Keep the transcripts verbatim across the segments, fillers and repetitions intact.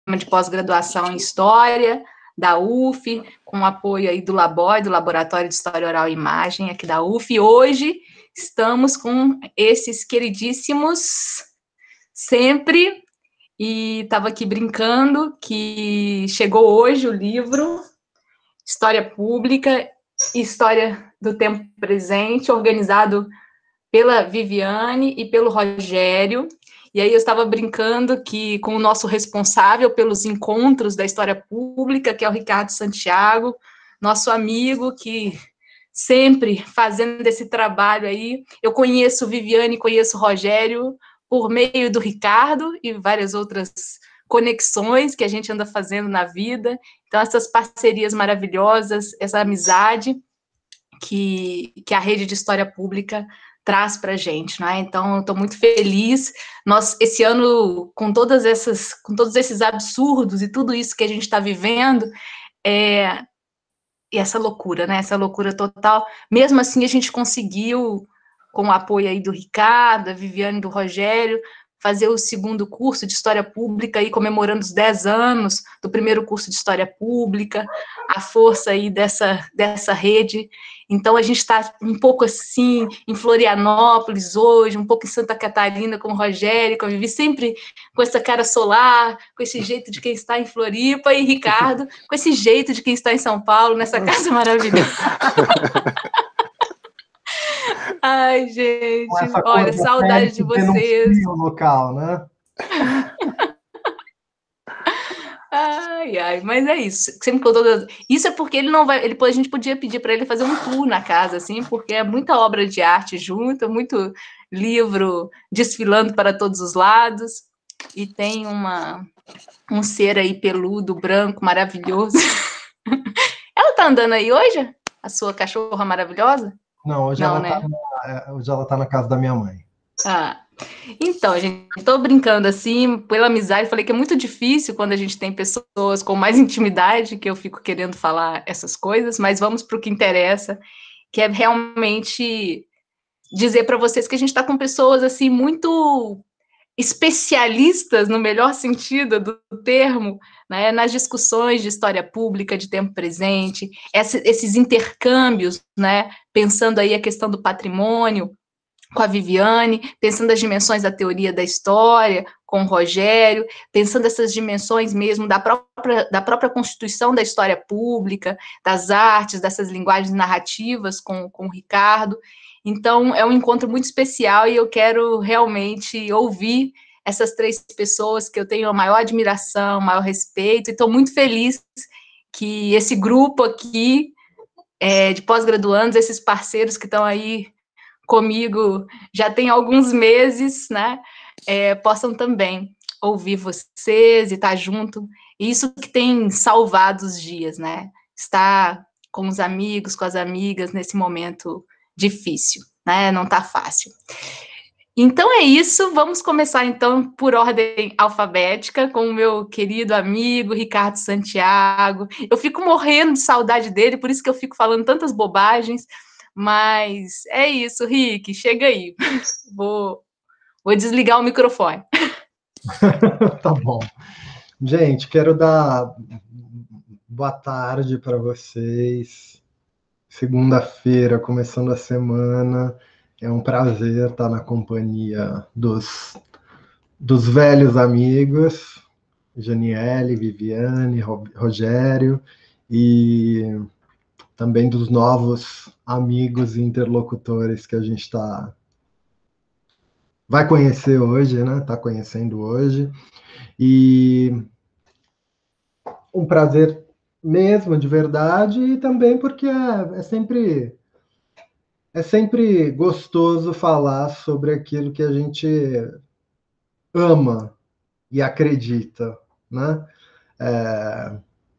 de pós-graduação em História, da U F, com o apoio aí do Labor, do Laboratório de História Oral e Imagem, aqui da U F, e hoje estamos com esses queridíssimos sempre, e estava aqui brincando que chegou hoje o livro História Pública, História do Tempo Presente, organizado pela Viviane e pelo Rogério. E aí eu estava brincando que com o nosso responsável pelos encontros da História Pública, que é o Ricardo Santiago, nosso amigo que sempre fazendo esse trabalho aí. Eu conheço Viviane, conheço Rogério por meio do Ricardo e várias outras conexões que a gente anda fazendo na vida. Então, essas parcerias maravilhosas, essa amizade que, que a Rede de História Pública traz para a gente, né? Então, eu estou muito feliz. Nós, esse ano, com todas essas, com todos esses absurdos e tudo isso que a gente está vivendo, é, e essa loucura, né? Essa loucura total. Mesmo assim, a gente conseguiu, com o apoio aí do Ricardo, da Viviane e do Rogério, fazer o segundo curso de História Pública, aí comemorando os dez anos do primeiro curso de História Pública, a força aí dessa, dessa rede. Então, a gente está um pouco assim, em Florianópolis hoje, um pouco em Santa Catarina com o Rogério, com a Vivi, sempre com essa cara solar, com esse jeito de quem está em Floripa, e Ricardo, com esse jeito de quem está em São Paulo, nessa casa maravilhosa. Ai, gente, olha, saudade de vocês. O local, né? Ai, ai, mas é isso. Sempre com todas... Isso é porque ele não vai. Ele, a gente podia pedir para ele fazer um tour na casa, assim, porque é muita obra de arte junto, muito livro desfilando para todos os lados, e tem uma, um ser aí peludo, branco, maravilhoso. Ela tá andando aí hoje? A sua cachorra maravilhosa? Não, hoje, não, ela, né? tá na, hoje ela tá na casa da minha mãe. Ah, então, gente, estou brincando assim, pela amizade, falei que é muito difícil quando a gente tem pessoas com mais intimidade, que eu fico querendo falar essas coisas, mas vamos para o que interessa, que é realmente dizer para vocês que a gente está com pessoas assim muito especialistas, no melhor sentido do termo, né, nas discussões de história pública, de tempo presente, esses intercâmbios, né, pensando aí a questão do patrimônio, com a Viviane, pensando as dimensões da teoria da história, com o Rogério, pensando essas dimensões mesmo da própria, da própria constituição da história pública, das artes, dessas linguagens narrativas com, com o Ricardo. Então, é um encontro muito especial e eu quero realmente ouvir essas três pessoas que eu tenho a maior admiração, maior respeito, e estou muito feliz que esse grupo aqui é, de pós-graduandos, esses parceiros que estão aí comigo já tem alguns meses, né, é, possam também ouvir vocês e estar junto. Isso que tem salvado os dias, né? Estar com os amigos, com as amigas nesse momento difícil, né? Não tá fácil. Então é isso, vamos começar então por ordem alfabética com o meu querido amigo Ricardo Santiago. Eu fico morrendo de saudade dele, por isso que eu fico falando tantas bobagens. Mas é isso, Rick, chega aí. Vou, vou desligar o microfone. Tá bom. Gente, quero dar boa tarde para vocês. Segunda-feira, começando a semana. É um prazer estar na companhia dos, dos velhos amigos, Janiele, Viviane, Rogério, e também dos novos amigos e interlocutores que a gente está vai conhecer hoje, né? Está conhecendo hoje. E um prazer mesmo, de verdade, e também porque é, é sempre é sempre gostoso falar sobre aquilo que a gente ama e acredita, né? É,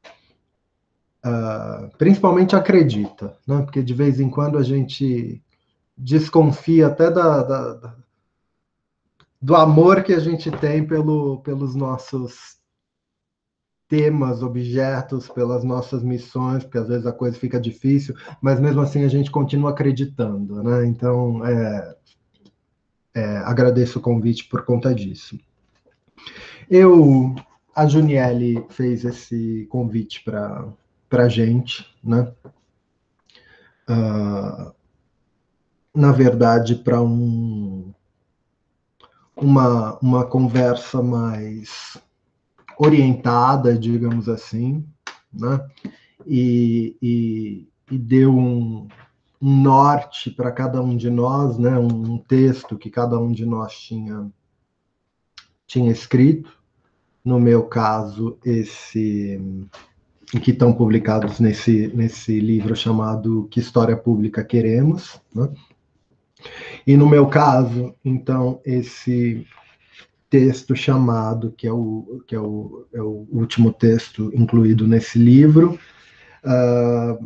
uh, principalmente acredita, né? Porque de vez em quando a gente desconfia até da, da, da, do amor que a gente tem pelo, pelos nossos temas, objetos, pelas nossas missões, porque às vezes a coisa fica difícil, mas mesmo assim a gente continua acreditando, né? Então, é, é, agradeço o convite por conta disso. Eu a Juniele fez esse convite para a gente, né? Uh, na verdade, para um, uma, uma conversa mais orientada, digamos assim, né? E, e, e deu um, um norte para cada um de nós, né? Um, um texto que cada um de nós tinha, tinha escrito. No meu caso, esse que estão publicados nesse, nesse livro chamado Que História Pública Queremos, né? E no meu caso, então, esse texto chamado, que é o, que é o, é o último texto incluído nesse livro, uh,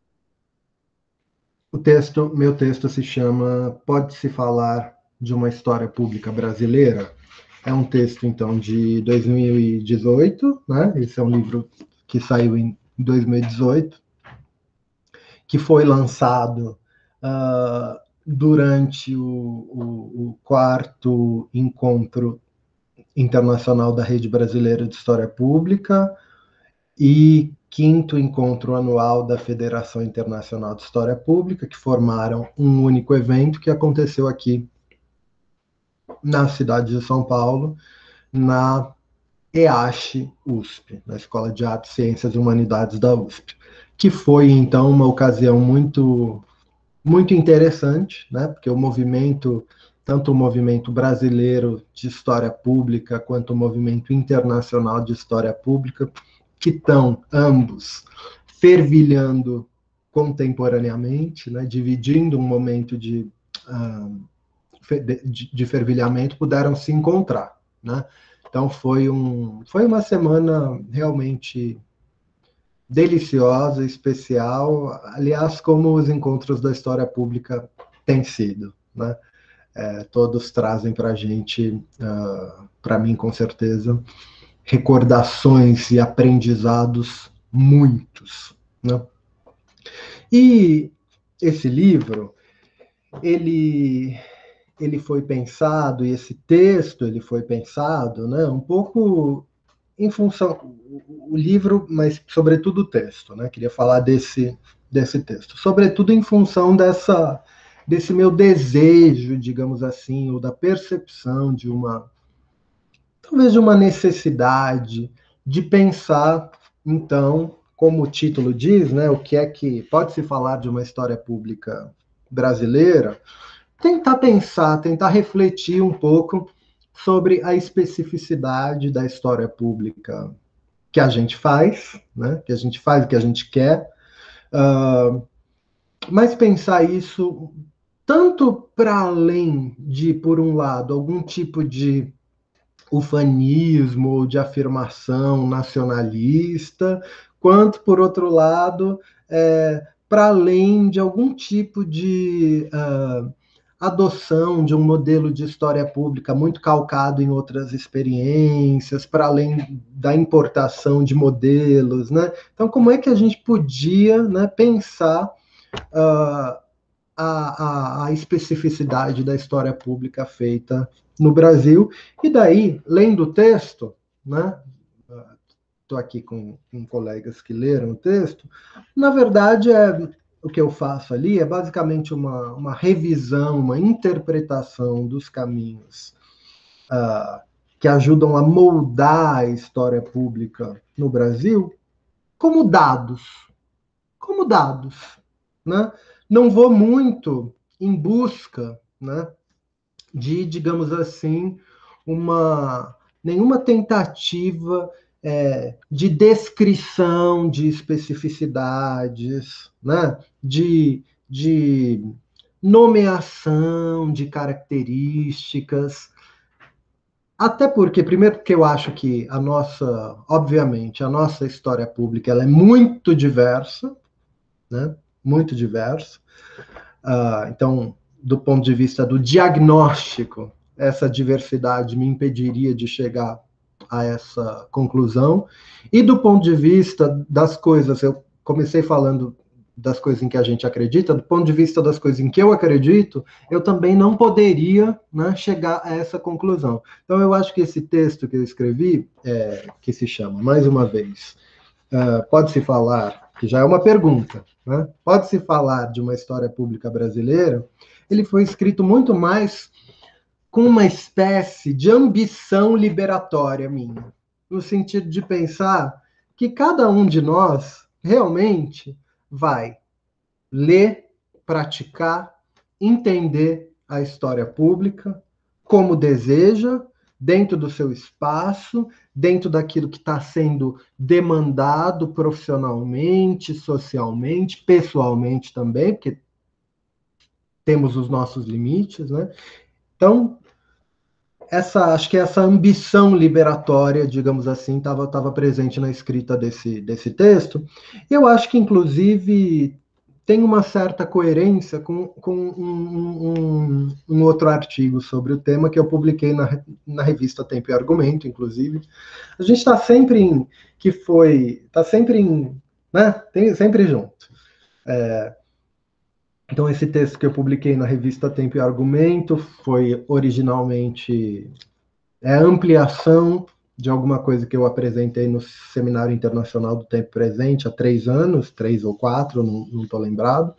o texto, meu texto se chama Pode-se Falar de uma História Pública Brasileira? É um texto, então, de dois mil e dezoito, né? Esse é um livro que saiu em dois mil e dezoito, que foi lançado uh, durante o, o, o quarto encontro internacional da Rede Brasileira de História Pública e quinto encontro anual da Federação Internacional de História Pública, que formaram um único evento que aconteceu aqui na cidade de São Paulo, na EASH U S P, na Escola de Artes, Ciências e Humanidades da U S P, que foi, então, uma ocasião muito, muito interessante, né? Porque o movimento, tanto o movimento brasileiro de história pública, quanto o movimento internacional de história pública, que estão ambos fervilhando contemporaneamente, né? Dividindo um momento de, uh, de, de fervilhamento, puderam se encontrar, né? Então foi, um, foi uma semana realmente deliciosa, especial, aliás, como os encontros da história pública têm sido, né? É, todos trazem para a gente, uh, para mim com certeza, recordações e aprendizados muitos, né? E esse livro, ele ele foi pensado, e esse texto ele foi pensado, né, um pouco em função, o livro, mas sobretudo o texto, né, queria falar desse, desse texto, sobretudo em função dessa, desse meu desejo, digamos assim, ou da percepção de uma, talvez de uma necessidade de pensar, então, como o título diz, né, o que é que pode-se falar de uma história pública brasileira, tentar pensar, tentar refletir um pouco sobre a especificidade da história pública que a gente faz, né? Que a gente faz o que a gente quer, uh, mas pensar isso tanto para além de, por um lado, algum tipo de ufanismo ou de afirmação nacionalista, quanto, por outro lado, é, para além de algum tipo de uh, adoção de um modelo de história pública muito calcado em outras experiências, para além da importação de modelos, né? Então, como é que a gente podia, né, pensar uh, a, a, a especificidade da história pública feita no Brasil? E daí, lendo o texto, né? Estou aqui com, com colegas que leram o texto, na verdade, é, o que eu faço ali é basicamente uma, uma revisão, uma interpretação dos caminhos uh, que ajudam a moldar a história pública no Brasil como dados, como dados, né? Não vou muito em busca, né, de, digamos assim, uma nenhuma tentativa é, de descrição de especificidades, né? de, de nomeação de características. Até porque, primeiro, porque eu acho que a nossa, obviamente, a nossa história pública ela é muito diversa, né? Muito diversa. Uh, então, do ponto de vista do diagnóstico, essa diversidade me impediria de chegar a essa conclusão. E do ponto de vista das coisas, eu comecei falando das coisas em que a gente acredita, do ponto de vista das coisas em que eu acredito, eu também não poderia, né, chegar a essa conclusão. Então, eu acho que esse texto que eu escrevi, é, que se chama, mais uma vez, uh, Pode-se Falar, que já é uma pergunta, né? Pode-se falar de uma história pública brasileira, ele foi escrito muito mais com uma espécie de ambição liberatória minha, no sentido de pensar que cada um de nós realmente vai ler, praticar, entender a história pública como deseja, dentro do seu espaço, dentro daquilo que está sendo demandado profissionalmente, socialmente, pessoalmente também, porque temos os nossos limites, né? Então, essa, acho que essa ambição liberatória, digamos assim, estava tava presente na escrita desse, desse texto. Eu acho que, inclusive, tem uma certa coerência com, com um, um, um outro artigo sobre o tema que eu publiquei na, na revista Tempo e Argumento, inclusive. A gente está sempre em, que foi, está sempre em, né, tem, sempre junto. É, então, esse texto que eu publiquei na revista Tempo e Argumento foi originalmente é a ampliação de alguma coisa que eu apresentei no Seminário Internacional do Tempo Presente há três anos, três ou quatro, não estou lembrado.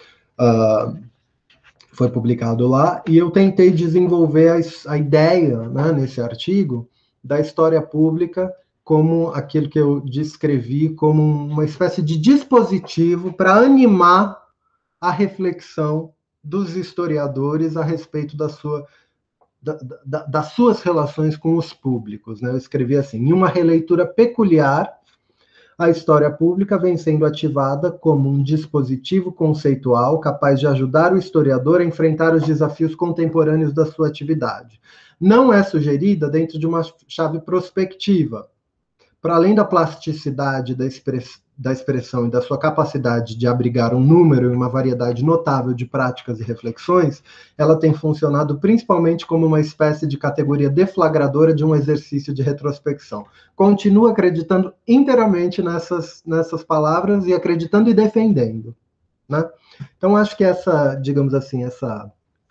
Uh, foi publicado lá, e eu tentei desenvolver a, a ideia, né, nesse artigo, da história pública como aquilo que eu descrevi como uma espécie de dispositivo para animar a reflexão dos historiadores a respeito da sua, da, da, das suas relações com os públicos. Né? Eu escrevi assim: em uma releitura peculiar, a história pública vem sendo ativada como um dispositivo conceitual capaz de ajudar o historiador a enfrentar os desafios contemporâneos da sua atividade. Não é sugerida dentro de uma chave prospectiva. Para além da plasticidade da expressão, da expressão e da sua capacidade de abrigar um número e uma variedade notável de práticas e reflexões, ela tem funcionado principalmente como uma espécie de categoria deflagradora de um exercício de retrospecção. Continuo acreditando inteiramente nessas, nessas palavras e acreditando e defendendo, né? Então, acho que essa, digamos assim, essa...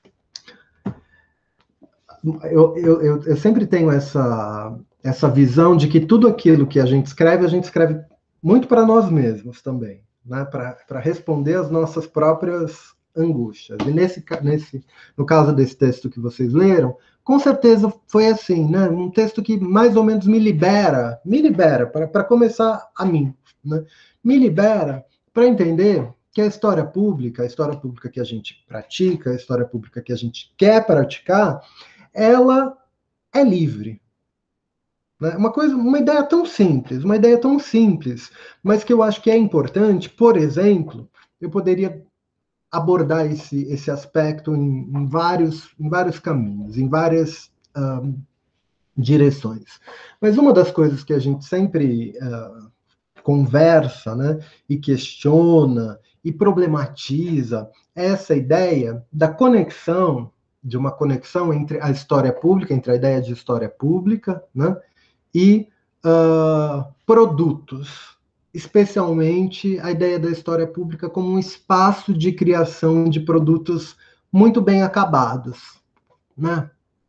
Eu, eu, eu, eu sempre tenho essa, essa visão de que tudo aquilo que a gente escreve, a gente escreve muito para nós mesmos também, né? Para responder às nossas próprias angústias. E nesse, nesse, no caso desse texto que vocês leram, com certeza foi assim, né? Um texto que mais ou menos me libera, me libera, para começar a mim, né? Me libera para entender que a história pública, a história pública que a gente pratica, a história pública que a gente quer praticar, ela é livre. Uma coisa, uma ideia tão simples, uma ideia tão simples, mas que eu acho que é importante. Por exemplo, eu poderia abordar esse, esse aspecto em, em, vários, em vários caminhos, em várias um, direções. Mas uma das coisas que a gente sempre uh, conversa, né, e questiona e problematiza é essa ideia da conexão, de uma conexão entre a história pública, entre a ideia de história pública, né, e uh, produtos, especialmente a ideia da história pública como um espaço de criação de produtos muito bem acabados, né?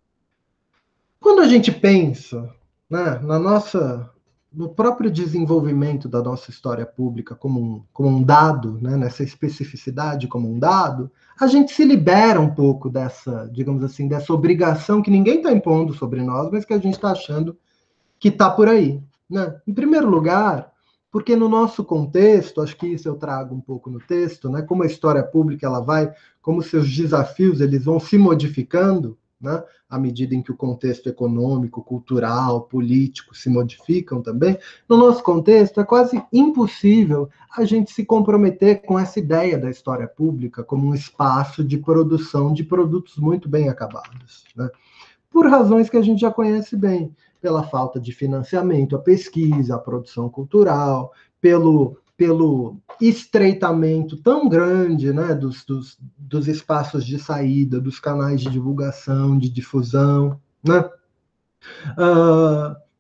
Quando a gente pensa, né, na nossa, no próprio desenvolvimento da nossa história pública como um, como um dado, né, nessa especificidade como um dado, a gente se libera um pouco dessa, digamos assim, dessa obrigação que ninguém está impondo sobre nós, mas que a gente está achando que está por aí, né? Em primeiro lugar, porque no nosso contexto, acho que isso eu trago um pouco no texto, né? Como a história pública ela vai, como seus desafios eles vão se modificando, né? À medida em que o contexto econômico, cultural, político se modificam também. No nosso contexto, é quase impossível a gente se comprometer com essa ideia da história pública como um espaço de produção de produtos muito bem acabados, né? Por razões que a gente já conhece bem, pela falta de financiamento à pesquisa, à produção cultural, pelo, pelo estreitamento tão grande, né, dos, dos, dos espaços de saída, dos canais de divulgação, de difusão, né? Uh,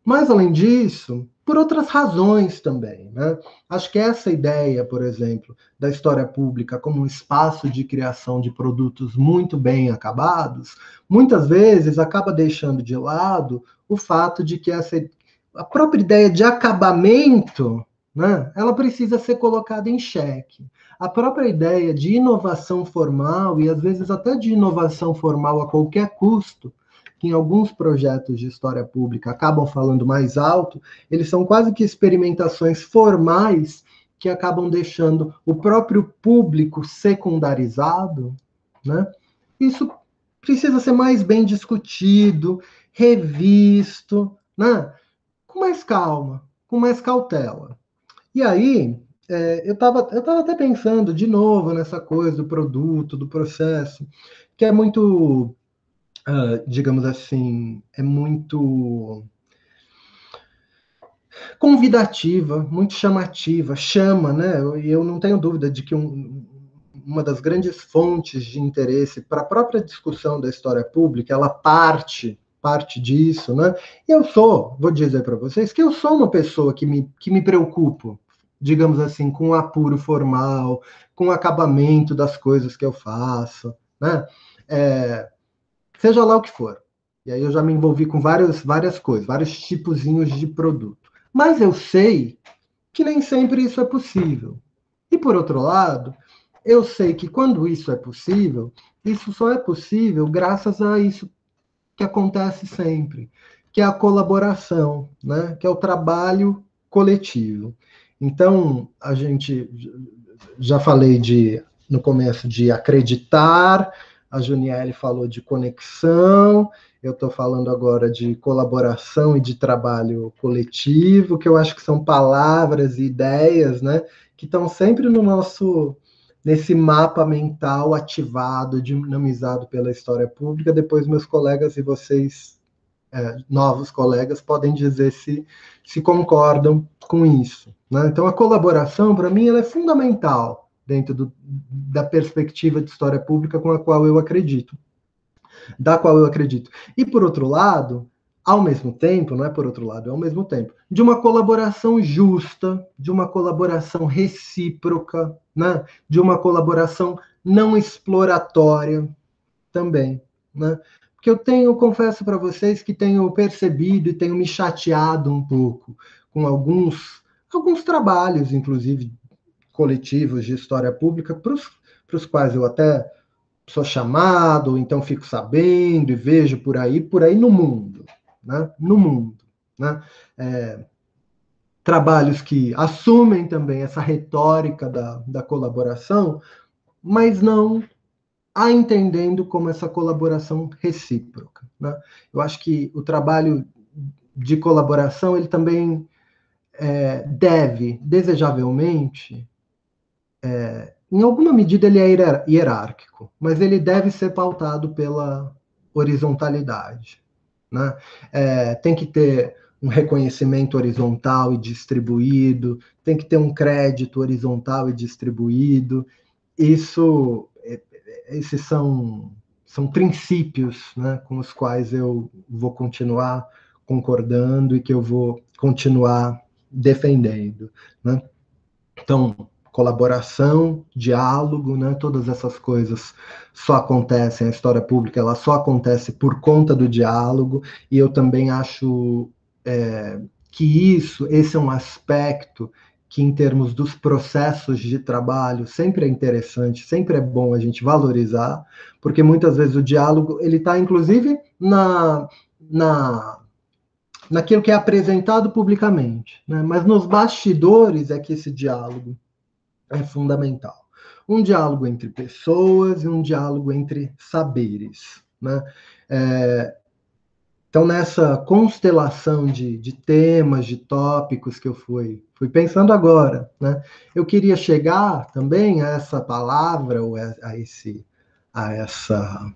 Mas, além disso, por outras razões também, né? Acho que essa ideia, por exemplo, da história pública como um espaço de criação de produtos muito bem acabados, muitas vezes acaba deixando de lado o fato de que essa, a própria ideia de acabamento, né, ela precisa ser colocada em xeque. A própria ideia de inovação formal, e às vezes até de inovação formal a qualquer custo, que em alguns projetos de história pública acabam falando mais alto, eles são quase que experimentações formais que acabam deixando o próprio público secundarizado, né? Isso precisa ser mais bem discutido, revisto, né? Com mais calma, com mais cautela. E aí, é, eu estava eu tava até pensando de novo nessa coisa do produto, do processo, que é muito, uh, digamos assim, é muito convidativa, muito chamativa, chama, né? E eu não tenho dúvida de que um, uma das grandes fontes de interesse para a própria discussão da história pública, ela parte parte disso, né? E eu sou, vou dizer para vocês, que eu sou uma pessoa que me, que me preocupo, digamos assim, com o apuro formal, com o acabamento das coisas que eu faço, né? É, seja lá o que for. E aí eu já me envolvi com várias, várias coisas, vários tipozinhos de produto. Mas eu sei que nem sempre isso é possível. E por outro lado, eu sei que quando isso é possível, isso só é possível graças a isso que acontece sempre, que é a colaboração, né? Que é o trabalho coletivo. Então, a gente já falei de no começo de acreditar, a Juniele falou de conexão, eu estou falando agora de colaboração e de trabalho coletivo, que eu acho que são palavras e ideias, né, que estão sempre no nosso, nesse mapa mental ativado, dinamizado pela história pública. Depois meus colegas e vocês, é, novos colegas, podem dizer se, se concordam com isso, né? Então a colaboração, para mim, ela é fundamental dentro do, da perspectiva de história pública com a qual eu acredito, da qual eu acredito. E, por outro lado, ao mesmo tempo, não é por outro lado, é ao mesmo tempo, de uma colaboração justa, de uma colaboração recíproca, né? De uma colaboração não exploratória também, né? Porque eu tenho, confesso para vocês que tenho percebido e tenho me chateado um pouco com alguns, alguns trabalhos, inclusive coletivos de história pública, para os quais eu até sou chamado, ou então fico sabendo e vejo por aí, por aí no mundo, né? No mundo, né? É, trabalhos que assumem também essa retórica da, da colaboração, mas não a entendendo como essa colaboração recíproca, né? Eu acho que o trabalho de colaboração, ele também é, deve, desejavelmente, é, em alguma medida ele é hierárquico, mas ele deve ser pautado pela horizontalidade, né? É, tem que ter um reconhecimento horizontal e distribuído, tem que ter um crédito horizontal e distribuído. Isso, esses são, são princípios, né, com os quais eu vou continuar concordando e que eu vou continuar defendendo, né? Então, colaboração, diálogo, né? Todas essas coisas só acontecem, a história pública ela só acontece por conta do diálogo, e eu também acho é, que isso, esse é um aspecto que, em termos dos processos de trabalho, sempre é interessante, sempre é bom a gente valorizar, porque muitas vezes o diálogo, ele está, inclusive, na... na naquilo que é apresentado publicamente, né? Mas nos bastidores é que esse diálogo é fundamental. Um diálogo entre pessoas e um diálogo entre saberes, né? É, então, nessa constelação de, de temas, de tópicos que eu fui, fui pensando agora, né? Eu queria chegar também a essa palavra, ou a, a, esse, a essa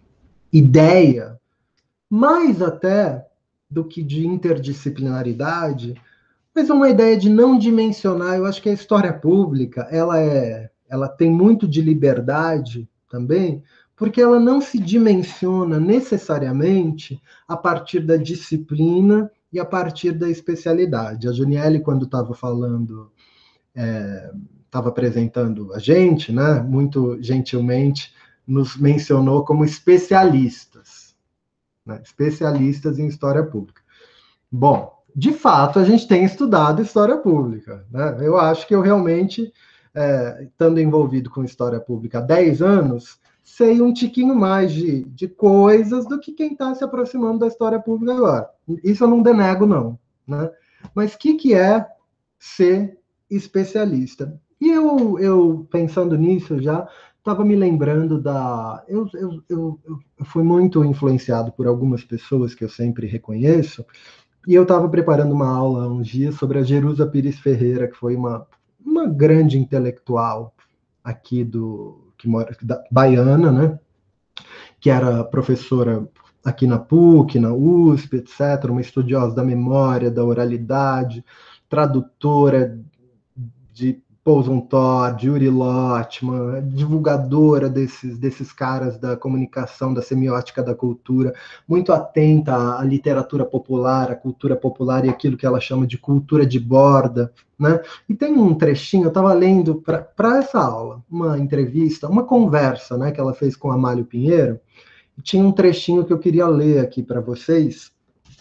ideia, mais até do que de interdisciplinaridade, mas é uma ideia de não dimensionar. Eu acho que a história pública, ela é, ela tem muito de liberdade também, porque ela não se dimensiona necessariamente a partir da disciplina e a partir da especialidade. A Juniele, quando estava falando, estava é, apresentando a gente, né, muito gentilmente, nos mencionou como especialistas, né, especialistas em história pública. Bom, de fato, a gente tem estudado história pública, né? Eu acho que eu realmente, é, estando envolvido com história pública há dez anos, sei um tiquinho mais de, de coisas do que quem está se aproximando da história pública agora. Isso eu não denego, não, né? Mas o que, que é ser especialista? E eu, eu pensando nisso já, estava me lembrando da... Eu, eu, eu, eu fui muito influenciado por algumas pessoas que eu sempre reconheço, e eu estava preparando uma aula uns dias sobre a Jerusa Pires Ferreira, que foi uma, uma grande intelectual aqui do... que mora, da, baiana, né? Que era professora aqui na P U C, na U S P, etcétera, uma estudiosa da memória, da oralidade, tradutora de Paul Zontor, de Uri Lotman, divulgadora desses, desses caras da comunicação, da semiótica da cultura, muito atenta à literatura popular, à cultura popular e aquilo que ela chama de cultura de borda, né? E tem um trechinho, eu estava lendo para essa aula, uma entrevista, uma conversa, né, que ela fez com Amálio Pinheiro, e tinha um trechinho que eu queria ler aqui para vocês,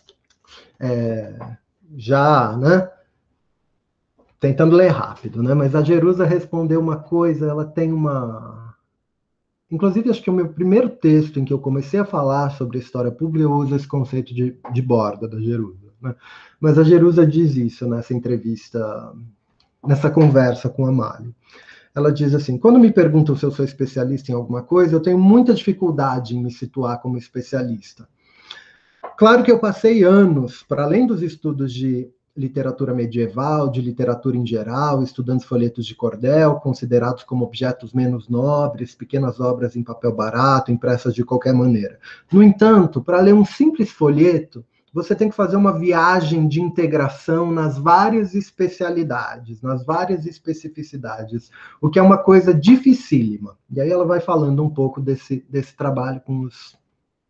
é, já, né? Tentando ler rápido, né? Mas a Jerusa respondeu uma coisa, ela tem uma... Inclusive, acho que o meu primeiro texto em que eu comecei a falar sobre história pública, eu uso esse conceito de, de borda da Jerusa, né? Mas a Jerusa diz isso nessa entrevista, nessa conversa com a Amálio. Ela diz assim, quando me perguntam se eu sou especialista em alguma coisa, eu tenho muita dificuldade em me situar como especialista. Claro que eu passei anos, para além dos estudos de literatura medieval, de literatura em geral, estudando folhetos de cordel, considerados como objetos menos nobres, pequenas obras em papel barato, impressas de qualquer maneira. No entanto, para ler um simples folheto, você tem que fazer uma viagem de integração nas várias especialidades, nas várias especificidades, o que é uma coisa dificílima. E aí ela vai falando um pouco desse, desse trabalho com os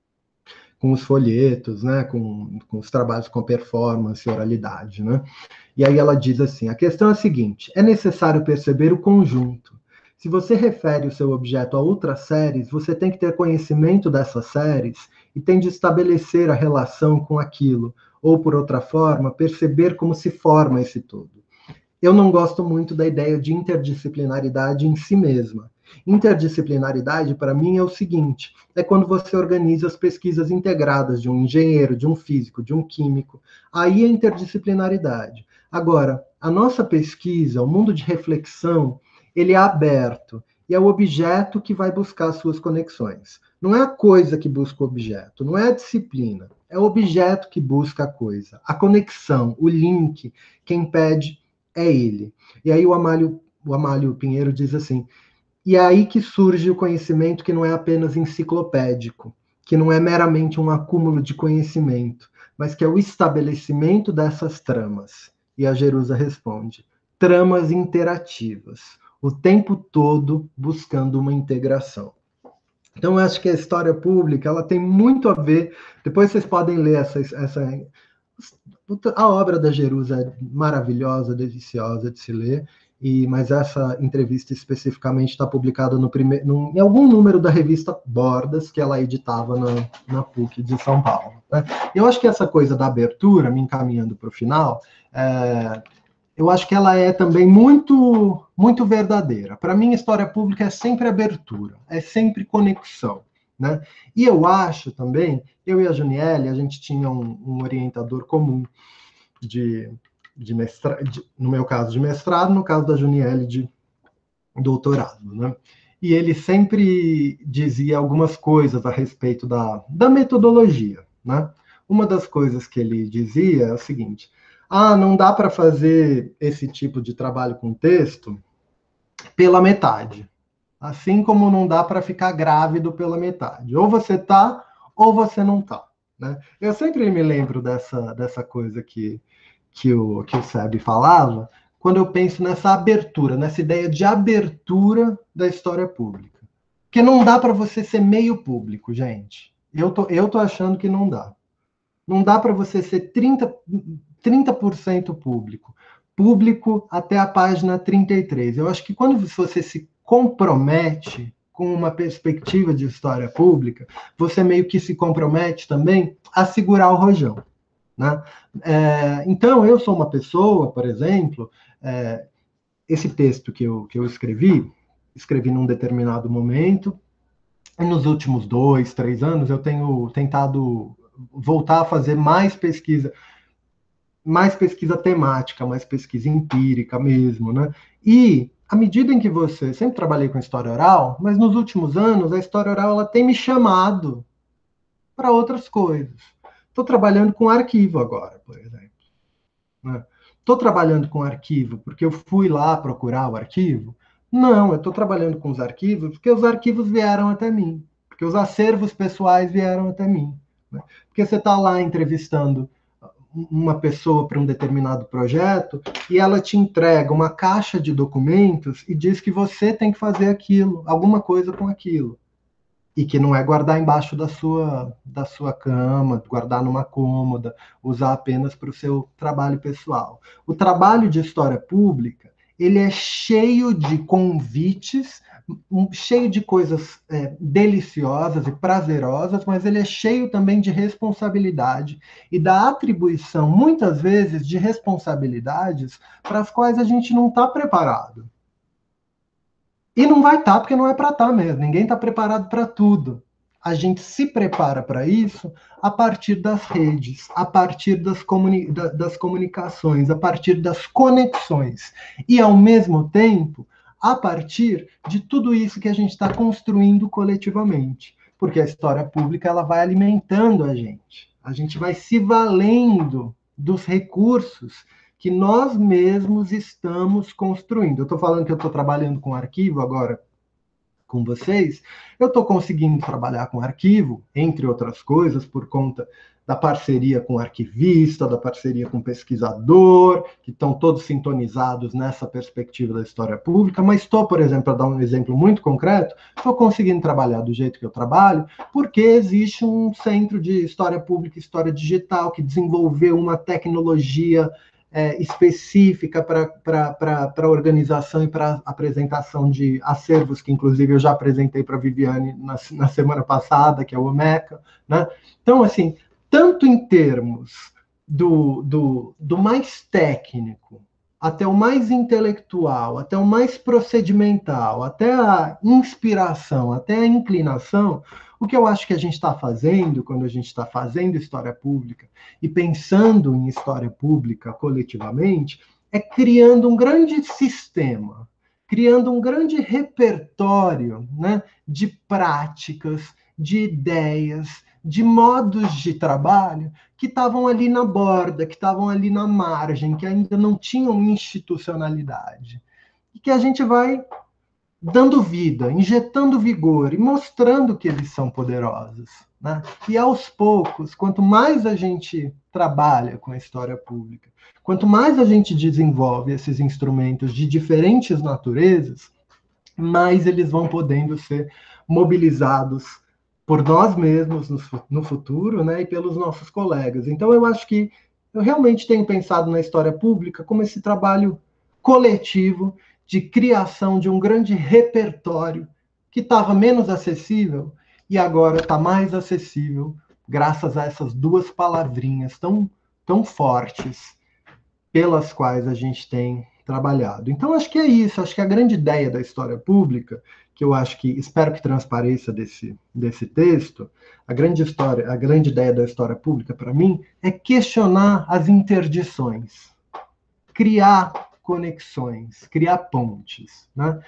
com os folhetos, né, com, com os trabalhos com performance e oralidade, né? E aí ela diz assim, a questão é a seguinte, é necessário perceber o conjunto. Se você refere o seu objeto a outras séries, você tem que ter conhecimento dessas séries e tem de estabelecer a relação com aquilo, ou, por outra forma, perceber como se forma esse todo. Eu não gosto muito da ideia de interdisciplinaridade em si mesma. Interdisciplinaridade, para mim, é o seguinte, é quando você organiza as pesquisas integradas de um engenheiro, de um físico, de um químico, aí é interdisciplinaridade. Agora, a nossa pesquisa, o mundo de reflexão, ele é aberto, e é o objeto que vai buscar as suas conexões. Não é a coisa que busca o objeto, não é a disciplina, é o objeto que busca a coisa. A conexão, o link, quem pede é ele. E aí o Amálio, o Amálio Pinheiro diz assim, e é aí que surge o conhecimento que não é apenas enciclopédico, que não é meramente um acúmulo de conhecimento, mas que é o estabelecimento dessas tramas. E a Jerusa responde, tramas interativas, o tempo todo buscando uma integração. Então, eu acho que a história pública, ela tem muito a ver, depois vocês podem ler essa, essa a obra da Jerusa é maravilhosa, deliciosa de se ler, e, mas essa entrevista especificamente está publicada no primeiro, no, em algum número da revista Bordas, que ela editava na, na P U C de São Paulo. Né? Eu acho que essa coisa da abertura, me encaminhando para o final, é, eu acho que ela é também muito, muito verdadeira. Para mim, história pública é sempre abertura, é sempre conexão. Né? E eu acho também, eu e a Juniele, a gente tinha um, um orientador comum de, de mestrado, de, no meu caso de mestrado, no caso da Juniele de doutorado. Né? E ele sempre dizia algumas coisas a respeito da, da metodologia. Né? Uma das coisas que ele dizia é o seguinte, ah, não dá para fazer esse tipo de trabalho com texto pela metade. Assim como não dá para ficar grávido pela metade. Ou você tá, ou você não tá. Né? Eu sempre me lembro dessa, dessa coisa que, que, o, que o Seb falava, quando eu penso nessa abertura, nessa ideia de abertura da história pública. Porque não dá para você ser meio público, gente. Eu tô, eu tô achando que não dá. Não dá para você ser trinta, trinta por cento público. Público até a página trinta e três. Eu acho que quando você se compromete com uma perspectiva de história pública, você meio que se compromete também a segurar o rojão, né? É, então, eu sou uma pessoa, por exemplo, é, esse texto que eu, que eu escrevi, escrevi num determinado momento, e nos últimos dois, três anos, eu tenho tentado voltar a fazer mais pesquisa, mais pesquisa temática, mais pesquisa empírica mesmo, né? E à medida em que você... Sempre trabalhei com história oral, mas nos últimos anos a história oral ela tem me chamado para outras coisas. Estou trabalhando com arquivo agora, por exemplo. Estou né? trabalhando com arquivo porque eu fui lá procurar o arquivo? Não, eu estou trabalhando com os arquivos porque os arquivos vieram até mim, porque os acervos pessoais vieram até mim. Né? Porque você está lá entrevistando uma pessoa para um determinado projeto e ela te entrega uma caixa de documentos e diz que você tem que fazer aquilo, alguma coisa com aquilo. E que não é guardar embaixo da sua, da sua cama, guardar numa cômoda, usar apenas para o seu trabalho pessoal. O trabalho de história pública, ele é cheio de convites, cheio de coisas é, deliciosas e prazerosas, mas ele é cheio também de responsabilidade e da atribuição, muitas vezes, de responsabilidades para as quais a gente não está preparado. E não vai estar, porque não é para estar mesmo. Ninguém está preparado para tudo. A gente se prepara para isso a partir das redes, a partir das, comuni das comunicações, a partir das conexões. E, ao mesmo tempo, a partir de tudo isso que a gente está construindo coletivamente. Porque a história pública ela vai alimentando a gente. A gente vai se valendo dos recursos que nós mesmos estamos construindo. Eu estou falando que eu estou trabalhando com arquivo agora com vocês, eu estou conseguindo trabalhar com arquivo, entre outras coisas, por conta da parceria com o arquivista, da parceria com o pesquisador, que estão todos sintonizados nessa perspectiva da história pública, mas estou, por exemplo, para dar um exemplo muito concreto, estou conseguindo trabalhar do jeito que eu trabalho, porque existe um centro de história pública e história digital que desenvolveu uma tecnologia É, específica para a organização e para apresentação de acervos, que inclusive eu já apresentei para a Viviane na, na semana passada, que é o Omeca, né? Então, assim, tanto em termos do, do, do mais técnico, até o mais intelectual, até o mais procedimental, até a inspiração, até a inclinação, o que eu acho que a gente está fazendo, quando a gente está fazendo história pública e pensando em história pública coletivamente, é criando um grande sistema, criando um grande repertório, né, de práticas, de ideias, de modos de trabalho que estavam ali na borda, que estavam ali na margem, que ainda não tinham institucionalidade. E que a gente vai dando vida, injetando vigor e mostrando que eles são poderosos. Né? E aos poucos, quanto mais a gente trabalha com a história pública, quanto mais a gente desenvolve esses instrumentos de diferentes naturezas, mais eles vão podendo ser mobilizados por nós mesmos no futuro, né, e pelos nossos colegas. Então, eu acho que eu realmente tenho pensado na história pública como esse trabalho coletivo de criação de um grande repertório que estava menos acessível e agora está mais acessível graças a essas duas palavrinhas tão, tão fortes pelas quais a gente tem trabalhado. Então, acho que é isso. Acho que a grande ideia da história pública, que eu acho que, espero que transpareça desse, desse texto, a grande história, a grande ideia da história pública, para mim, é questionar as interdições, criar conexões, criar pontes, né?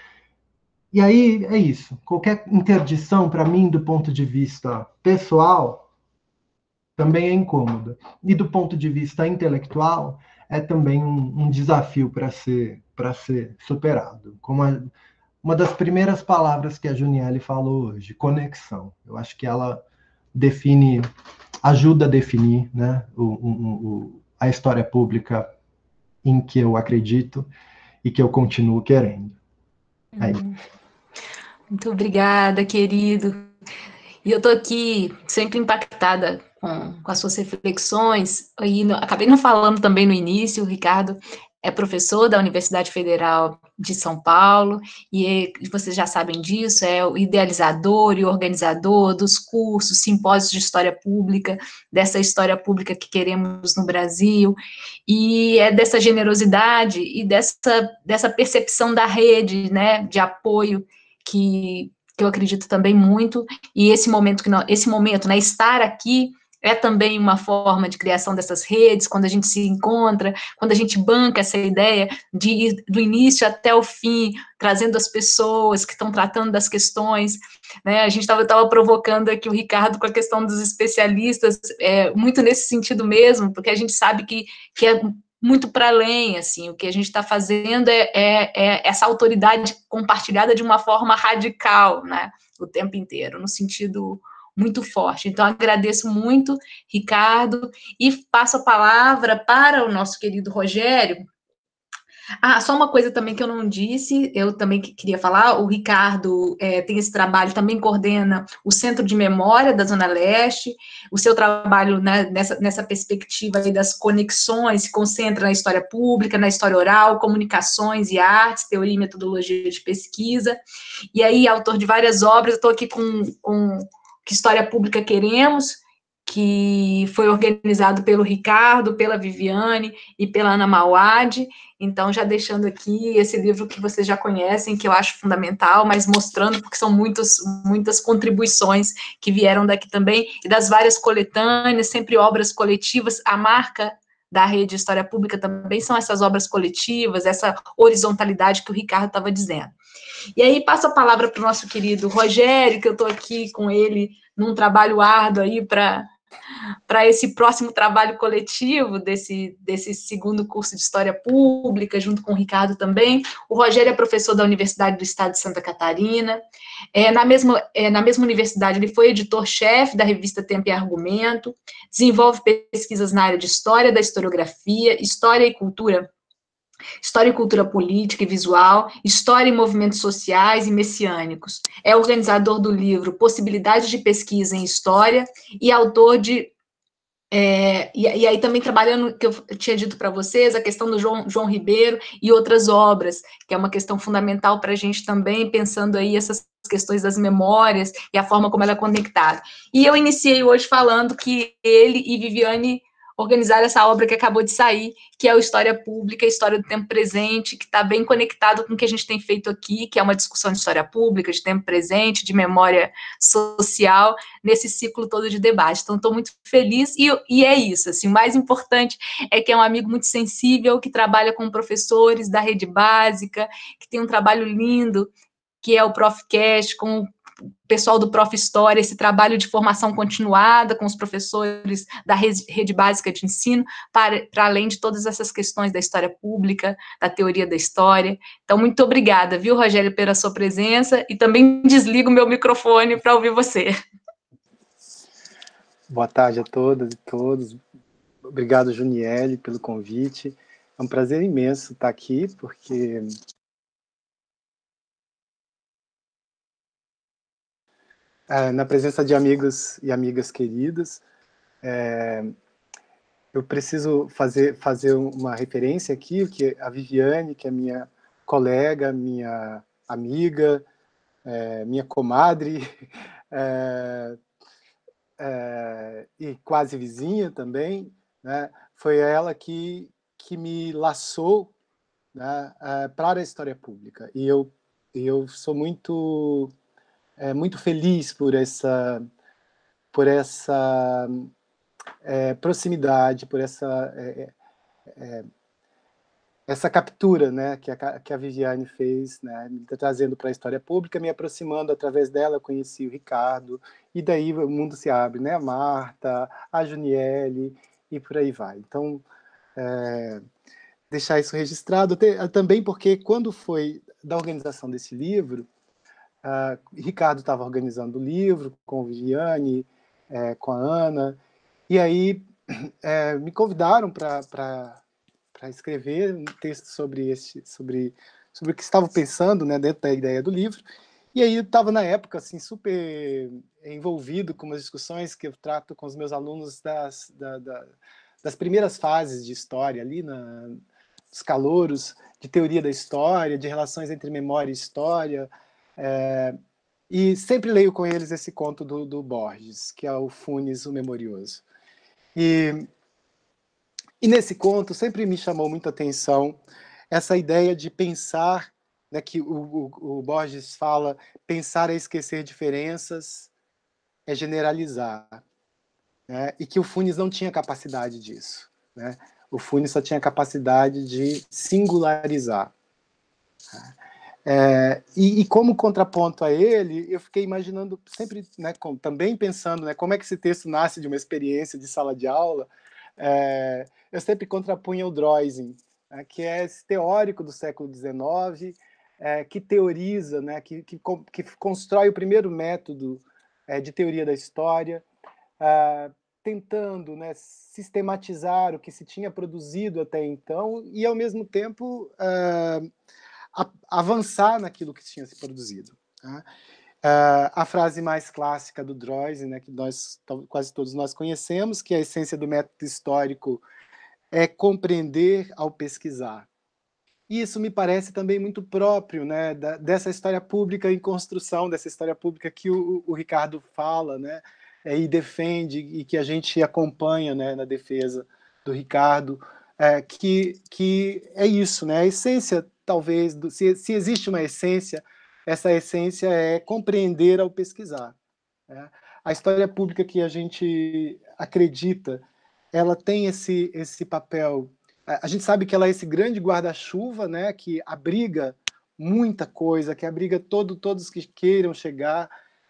E aí é isso. Qualquer interdição, para mim, do ponto de vista pessoal, também é incômoda. E do ponto de vista intelectual, é também um, um desafio para ser, para ser superado. Como a, uma das primeiras palavras que a Juniele falou hoje, conexão. Eu acho que ela define, ajuda a definir, né, o, o, o, a história pública em que eu acredito e que eu continuo querendo. É isso. Muito obrigada, querido. E eu estou aqui sempre impactada com, com as suas reflexões, e no, acabei não falando também no início, o Ricardo é professor da Universidade Federal de São Paulo, e vocês já sabem disso, é o idealizador e organizador dos cursos, simpósios de história pública, dessa história pública que queremos no Brasil, e é dessa generosidade e dessa, dessa percepção da rede, né, de apoio que, que eu acredito também muito, e esse momento, que nós, esse momento, né, estar aqui é também uma forma de criação dessas redes, quando a gente se encontra, quando a gente banca essa ideia de ir do início até o fim, trazendo as pessoas que estão tratando das questões, né, a gente estava provocando aqui o Ricardo com a questão dos especialistas, é, muito nesse sentido mesmo, porque a gente sabe que, que é muito para além, assim, o que a gente está fazendo é, é, é essa autoridade compartilhada de uma forma radical, né, o tempo inteiro, no sentido muito forte. Então, agradeço muito, Ricardo, e passo a palavra para o nosso querido Rogério. Ah, só uma coisa também que eu não disse, eu também queria falar, o Ricardo é, tem esse trabalho, também coordena o Centro de Memória da Zona Leste, o seu trabalho, né, nessa, nessa perspectiva aí das conexões se concentra na história pública, na história oral, comunicações e artes, teoria e metodologia de pesquisa, e aí autor de várias obras, eu estou aqui com, com Que História Pública Queremos, que foi organizado pelo Ricardo, pela Viviane e pela Ana Mauad. Então, já deixando aqui esse livro que vocês já conhecem, que eu acho fundamental, mas mostrando, porque são muitas, muitas contribuições que vieram daqui também, e das várias coletâneas, sempre obras coletivas. A marca da Rede História Pública também são essas obras coletivas, essa horizontalidade que o Ricardo estava dizendo. E aí, passo a palavra para o nosso querido Rogério, que eu estou aqui com ele num trabalho árduo aí para para esse próximo trabalho coletivo desse, desse segundo curso de História Pública, junto com o Ricardo também. O Rogério é professor da Universidade do Estado de Santa Catarina. É, na, mesma, é, na mesma universidade, ele foi editor-chefe da revista Tempo e Argumento, desenvolve pesquisas na área de História da Historiografia, História e Cultura, História e Cultura Política e Visual, História e Movimentos Sociais e Messiânicos. É organizador do livro Possibilidades de Pesquisa em História e autor de É, e, e aí também trabalhando, que eu tinha dito para vocês, a questão do João, João Ribeiro e outras obras, que é uma questão fundamental para a gente também, pensando aí essas questões das memórias e a forma como ela é conectada. E eu iniciei hoje falando que ele e Viviane organizaram essa obra que acabou de sair, que é o História Pública, História do Tempo Presente, que está bem conectado com o que a gente tem feito aqui, que é uma discussão de história pública, de tempo presente, de memória social, nesse ciclo todo de debate. Então, estou muito feliz, e, e é isso, assim, o mais importante é que é um amigo muito sensível, que trabalha com professores da rede básica, que tem um trabalho lindo, que é o ProfCast, com o pessoal do Prof. História, esse trabalho de formação continuada com os professores da rede, rede básica de ensino, para, para além de todas essas questões da história pública, da teoria da história. Então, muito obrigada, viu, Rogério, pela sua presença, e também desligo o meu microfone para ouvir você. Boa tarde a todas e todos. Obrigado, Juniele, pelo convite. É um prazer imenso estar aqui, porque é, na presença de amigos e amigas queridas, é, eu preciso fazer, fazer uma referência aqui, que a Viviane, que é minha colega, minha amiga, é, minha comadre, é, é, e quase vizinha também, né? Foi ela que, que me laçou, né, é, para a história pública. E eu, eu sou muito, é, muito feliz por essa, por essa é, proximidade, por essa, é, é, essa captura, né, que, a, que a Viviane fez, né, me trazendo para a história pública, me aproximando através dela, eu conheci o Ricardo, e daí o mundo se abre, né, a Marta, a Juniele, e por aí vai. Então, é, deixar isso registrado, também porque quando foi da organização desse livro, uh, Ricardo estava organizando o livro com a Viviane, é, com a Ana, e aí é, me convidaram para para escrever um texto sobre, esse, sobre, sobre o que estavam pensando, né, dentro da ideia do livro, E aí eu estava, na época, assim, super envolvido com umas discussões que eu trato com os meus alunos das, da, da, das primeiras fases de história, ali na, nos calouros de teoria da história, de relações entre memória e história, é, e sempre leio com eles esse conto do, do Borges, que é o Funes, o Memorioso. E, e nesse conto sempre me chamou muita atenção essa ideia de pensar, né, que o, o, o Borges fala, pensar é esquecer diferenças, é generalizar, né, e que o Funes não tinha capacidade disso, né? O Funes só tinha capacidade de singularizar. É, e, e como contraponto a ele, eu fiquei imaginando, sempre, né, com, também pensando, né, como é que esse texto nasce de uma experiência de sala de aula. É, eu sempre contrapunha o Droysen, né, que é esse teórico do século dezenove, é, que teoriza, né, que, que, que constrói o primeiro método é, de teoria da história, é, tentando, né, sistematizar o que se tinha produzido até então e, ao mesmo tempo, é, a, avançar naquilo que tinha se produzido. Tá? Uh, a frase mais clássica do Droysen, né, que nós, quase todos nós conhecemos, que a essência do método histórico é compreender ao pesquisar. E isso me parece também muito próprio, né, da, dessa história pública em construção, dessa história pública que o, o Ricardo fala, né, é, e defende, e que a gente acompanha, né, na defesa do Ricardo, é, que, que é isso, né, a essência, talvez, do, se, se existe uma essência, essa essência é compreender ao pesquisar. Né? A história pública que a gente acredita, ela tem esse, esse papel. A gente sabe que ela é esse grande guarda-chuva, né, que abriga muita coisa, que abriga todo, todos que queiram chegar,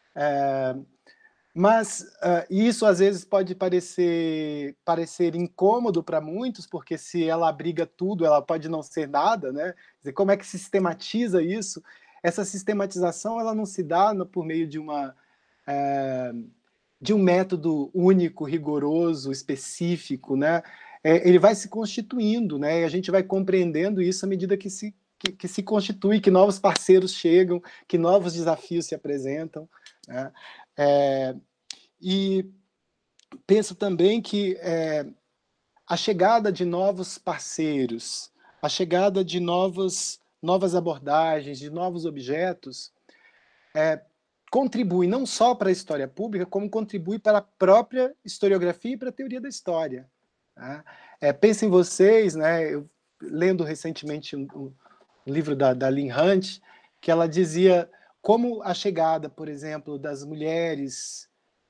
é, mas uh, isso às vezes pode parecer, parecer incômodo para muitos, porque se ela abriga tudo, ela pode não ser nada, né? Quer dizer, como é que sistematiza isso? Essa sistematização ela não se dá no, por meio de uma é, de um método único, rigoroso, específico, né? É, ele vai se constituindo, né? E a gente vai compreendendo isso à medida que se que, que se constitui, que novos parceiros chegam, que novos desafios se apresentam, né? É, e penso também que é, a chegada de novos parceiros, a chegada de novos, novas abordagens, de novos objetos, é, contribui não só para a história pública, como contribui para a própria historiografia e para a teoria da história. Tá? É, pensem vocês, né, eu, lendo recentemente um, um livro da, da Lynn Hunt, que ela dizia como a chegada, por exemplo, das mulheres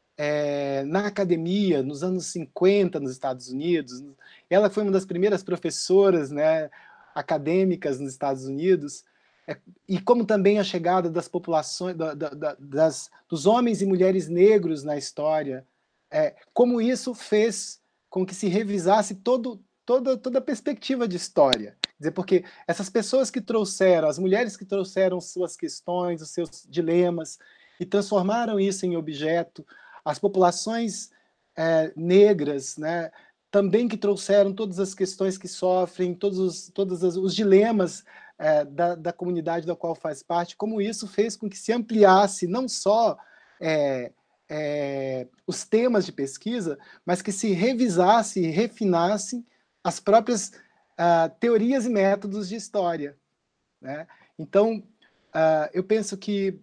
é, na academia, nos anos cinquenta, nos Estados Unidos, ela foi uma das primeiras professoras, né, acadêmicas nos Estados Unidos, é, e como também a chegada das populações, da, da, das, dos homens e mulheres negros na história, é, como isso fez com que se revisasse todo, toda, toda a perspectiva de história. Quer dizer, porque essas pessoas que trouxeram, as mulheres que trouxeram suas questões, os seus dilemas, e transformaram isso em objeto, as populações é, negras, né, também que trouxeram todas as questões que sofrem, todos os, todos os dilemas é, da, da comunidade da qual faz parte, como isso fez com que se ampliasse não só é, é, os temas de pesquisa, mas que se revisasse e refinasse as próprias uh, teorias e métodos de história. Né? Então, uh, eu penso que,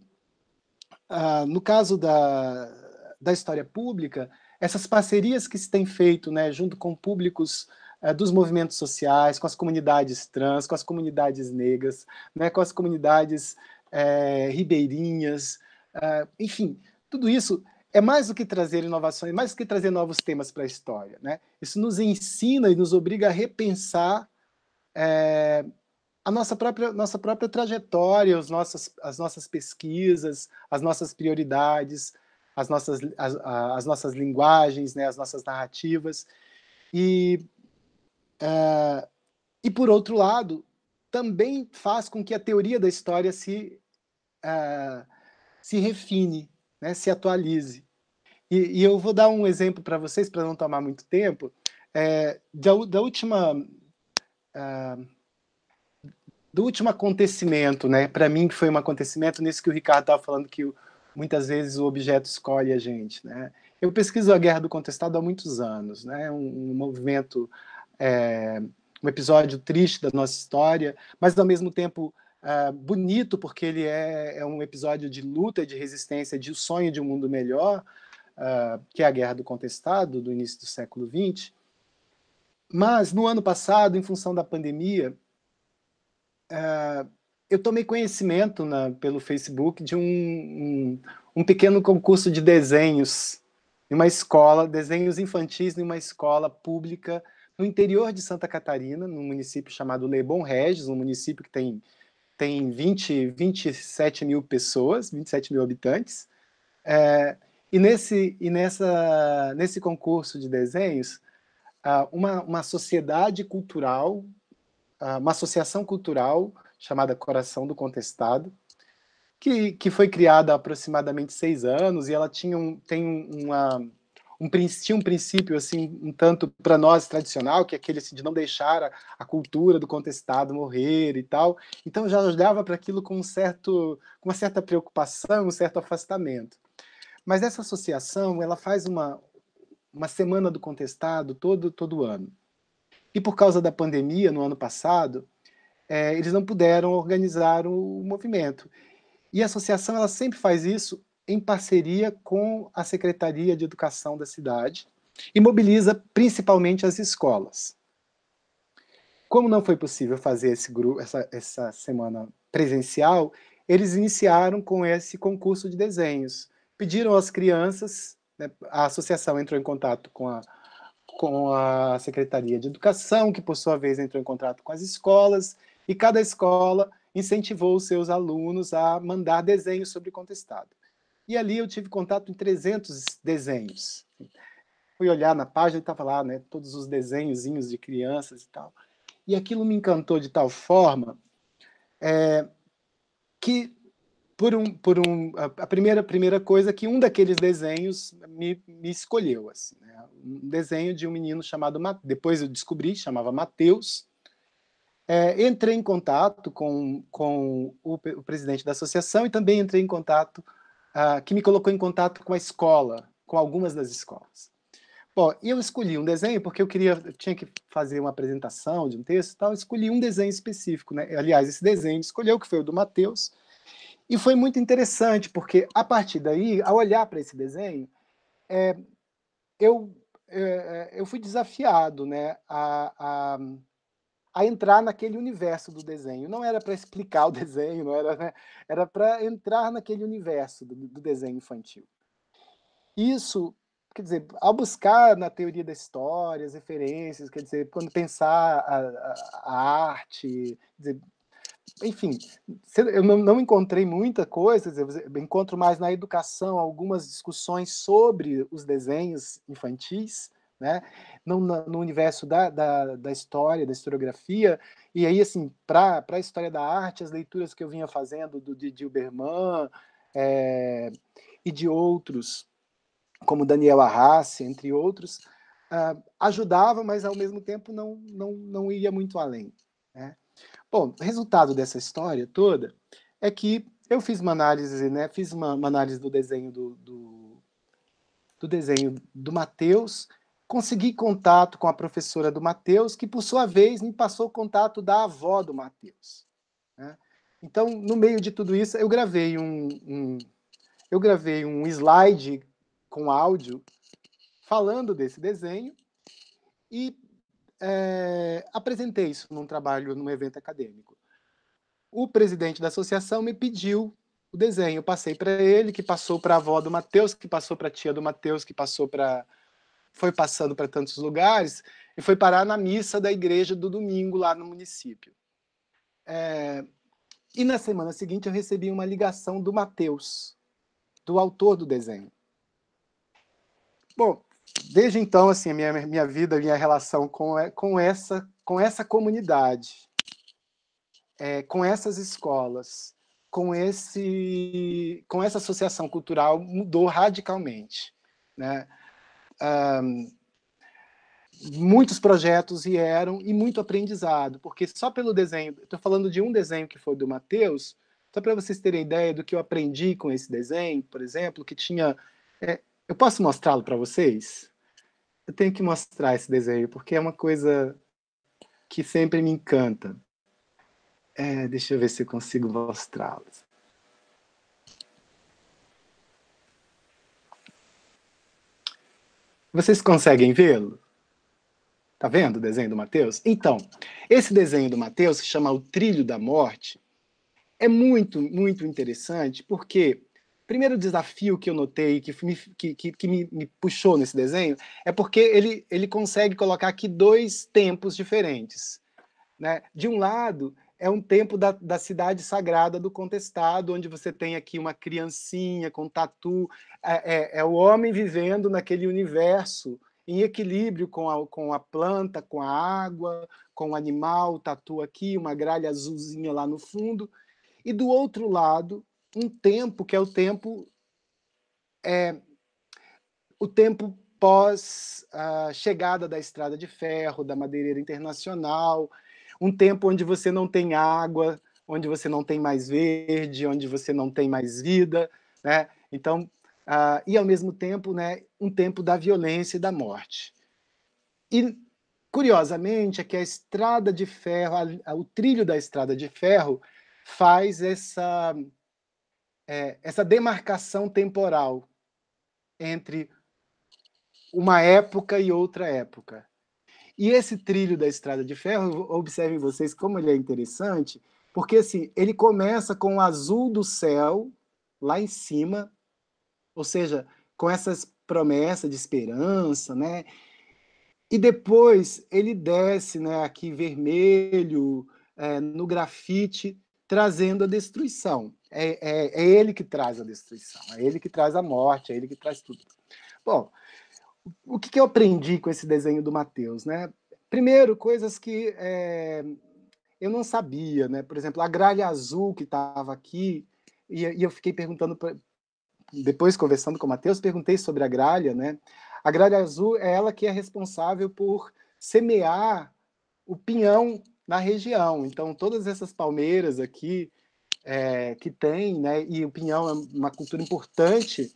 uh, no caso da, da história pública, essas parcerias que se têm feito, né, junto com públicos uh, dos movimentos sociais, com as comunidades trans, com as comunidades negras, né, com as comunidades uh, ribeirinhas, uh, enfim, tudo isso é mais do que trazer inovações, mais do que trazer novos temas para a história. Né? Isso nos ensina e nos obriga a repensar é, a nossa própria, nossa própria trajetória, os nossos, as nossas pesquisas, as nossas prioridades, as nossas, as, as nossas linguagens, né, as nossas narrativas. E, é, e, por outro lado, também faz com que a teoria da história se, é, se refine, né, se atualize. E, e eu vou dar um exemplo para vocês, para não tomar muito tempo, é, da, da última... Uh, do último acontecimento, né? Para mim, que foi um acontecimento nisso que o Ricardo estava falando, que muitas vezes o objeto escolhe a gente, né? Eu pesquiso a Guerra do Contestado há muitos anos, né? Um, um movimento, é, um episódio triste da nossa história, mas ao mesmo tempo é, bonito, porque ele é, é um episódio de luta, de resistência, de sonho de um mundo melhor, é, que é a Guerra do Contestado, do início do século vinte. Mas, no ano passado, em função da pandemia, é, eu tomei conhecimento na, pelo Facebook de um, um, um pequeno concurso de desenhos em uma escola, desenhos infantis em uma escola pública no interior de Santa Catarina, num município chamado Lebon Regis, um município que tem, tem vinte, vinte e sete mil pessoas, vinte e sete mil habitantes. É, e nesse, e nessa, nesse concurso de desenhos, uma, uma sociedade cultural, uma associação cultural chamada Coração do Contestado, que, que foi criada há aproximadamente seis anos, e ela tinha um, tem uma, um, tinha um princípio, assim, um tanto para nós tradicional, que é aquele assim, de não deixar a, a cultura do contestado morrer e tal. Então eu já olhava para aquilo com, um certo, com uma certa preocupação, um certo afastamento. Mas essa associação, ela faz uma, uma semana do contestado todo, todo ano. E por causa da pandemia, no ano passado, é, eles não puderam organizar o movimento. E a associação ela sempre faz isso em parceria com a Secretaria de Educação da cidade e mobiliza principalmente as escolas. Como não foi possível fazer esse grupo, essa, essa semana presencial, eles iniciaram com esse concurso de desenhos. Pediram às crianças, né, a associação entrou em contato com a, com a Secretaria de Educação, que por sua vez entrou em contato com as escolas, e cada escola incentivou os seus alunos a mandar desenhos sobre contestado. E ali eu tive contato em trezentos desenhos. Fui olhar na página e estava lá, né, todos os desenhozinhos de crianças e tal. E aquilo me encantou de tal forma é, que, por um, por um, a primeira, primeira coisa, que um daqueles desenhos me, me escolheu. Assim, né? Um desenho de um menino chamado, depois eu descobri, chamava Mateus. É, entrei em contato com, com o, o presidente da associação e também entrei em contato, uh, que me colocou em contato com a escola, com algumas das escolas. Bom, e eu escolhi um desenho porque eu queria, eu tinha que fazer uma apresentação de um texto e tal, eu escolhi um desenho específico, né? Aliás, esse desenho escolheu, que foi o do Mateus, e foi muito interessante, porque a partir daí, ao olhar para esse desenho, é, eu, é, eu fui desafiado, né, a, a a entrar naquele universo do desenho. Não era para explicar o desenho, não era, né? Era para entrar naquele universo do, do desenho infantil. Isso, quer dizer, ao buscar na teoria da história, as referências, quer dizer, quando pensar a, a, a arte, quer dizer, enfim, eu não, não encontrei muita coisa, eu encontro mais na educação algumas discussões sobre os desenhos infantis, né? no, no universo da, da, da história, da historiografia, e aí, assim, para a história da arte, as leituras que eu vinha fazendo do Didi Uberman é, e de outros, como Daniel Arrassi, entre outros, uh, ajudava, mas ao mesmo tempo não, não, não ia muito além, né? Bom, o resultado dessa história toda é que eu fiz uma análise, né? Fiz uma, uma análise do desenho do, do, do desenho do Mateus, consegui contato com a professora do Mateus, que por sua vez me passou o contato da avó do Mateus, né? Então, no meio de tudo isso, eu gravei um, um eu gravei um slide com áudio falando desse desenho e é, apresentei isso num trabalho, num evento acadêmico. O presidente da associação me pediu o desenho. Eu passei para ele, que passou para a avó do Mateus, que passou para a tia do Mateus, que passou para... foi passando para tantos lugares, e foi parar na missa da igreja do domingo lá no município. É... E na semana seguinte eu recebi uma ligação do Mateus, do autor do desenho. Bom, desde então, assim, a minha, minha vida, a minha relação com, com, essa, com essa comunidade, é, com essas escolas, com, esse, com essa associação cultural mudou radicalmente, né? Um, muitos projetos vieram e muito aprendizado, porque só pelo desenho, estou falando de um desenho que foi do Matheus, só para vocês terem ideia do que eu aprendi com esse desenho, por exemplo, que tinha... É, eu posso mostrá-lo para vocês? Eu tenho que mostrar esse desenho, porque é uma coisa que sempre me encanta. É, deixa eu ver se eu consigo mostrá-lo. Vocês conseguem vê-lo? Tá vendo o desenho do Matheus? Então, esse desenho do Matheus, que chama O Trilho da Morte, é muito, muito interessante, porque o primeiro desafio que eu notei, que, me, que, que, que me, me puxou nesse desenho, é porque ele, ele consegue colocar aqui dois tempos diferentes. Né? De um lado, é um tempo da, da cidade sagrada do Contestado, onde você tem aqui uma criancinha com tatu, é, é, é o homem vivendo naquele universo em equilíbrio com a, com a planta, com a água, com o animal, o tatu aqui, uma gralha azulzinha lá no fundo. E do outro lado, um tempo que é o tempo, é, o tempo pós a chegada da Estrada de Ferro, da Madeireira Internacional, um tempo onde você não tem água, onde você não tem mais verde, onde você não tem mais vida, né? Então, uh, e ao mesmo tempo, né, um tempo da violência e da morte. E, curiosamente, é que a Estrada de Ferro, a, a, o trilho da Estrada de Ferro faz essa, é, essa demarcação temporal entre uma época e outra época. E esse trilho da Estrada de Ferro, observem vocês como ele é interessante, porque assim, ele começa com o azul do céu, lá em cima, ou seja, com essas promessas de esperança, né? E depois ele desce, né, aqui vermelho, é, no grafite, trazendo a destruição. É, é, é ele que traz a destruição, é ele que traz a morte, é ele que traz tudo. Bom, o que, que eu aprendi com esse desenho do Matheus, né? Primeiro, coisas que é, eu não sabia, né? Por exemplo, a gralha azul que estava aqui, e, e eu fiquei perguntando, pra, depois conversando com o Matheus, perguntei sobre a gralha, né? A gralha azul é ela que é responsável por semear o pinhão na região. Então, todas essas palmeiras aqui é, que tem, né? E o pinhão é uma cultura importante,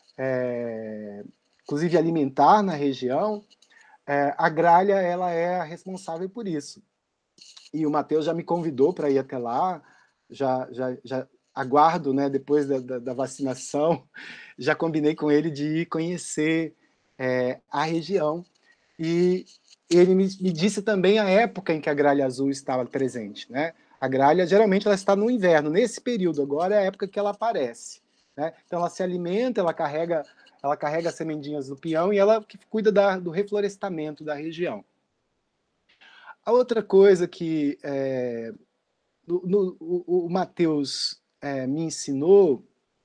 é, inclusive alimentar na região. É, a gralha ela é a responsável por isso. E o Matheus já me convidou para ir até lá, já, já, já aguardo, né, depois da, da, da vacinação, já combinei com ele de ir conhecer é, a região. E ele me, me disse também a época em que a gralha azul estava presente. Né? A gralha, geralmente, ela está no inverno. Nesse período agora é a época que ela aparece. Né? Então, ela se alimenta, ela carrega... ela carrega as semendinhas do peão e ela que cuida da, do reflorestamento da região. A outra coisa que é, no, no, o, o Matheus é, me ensinou,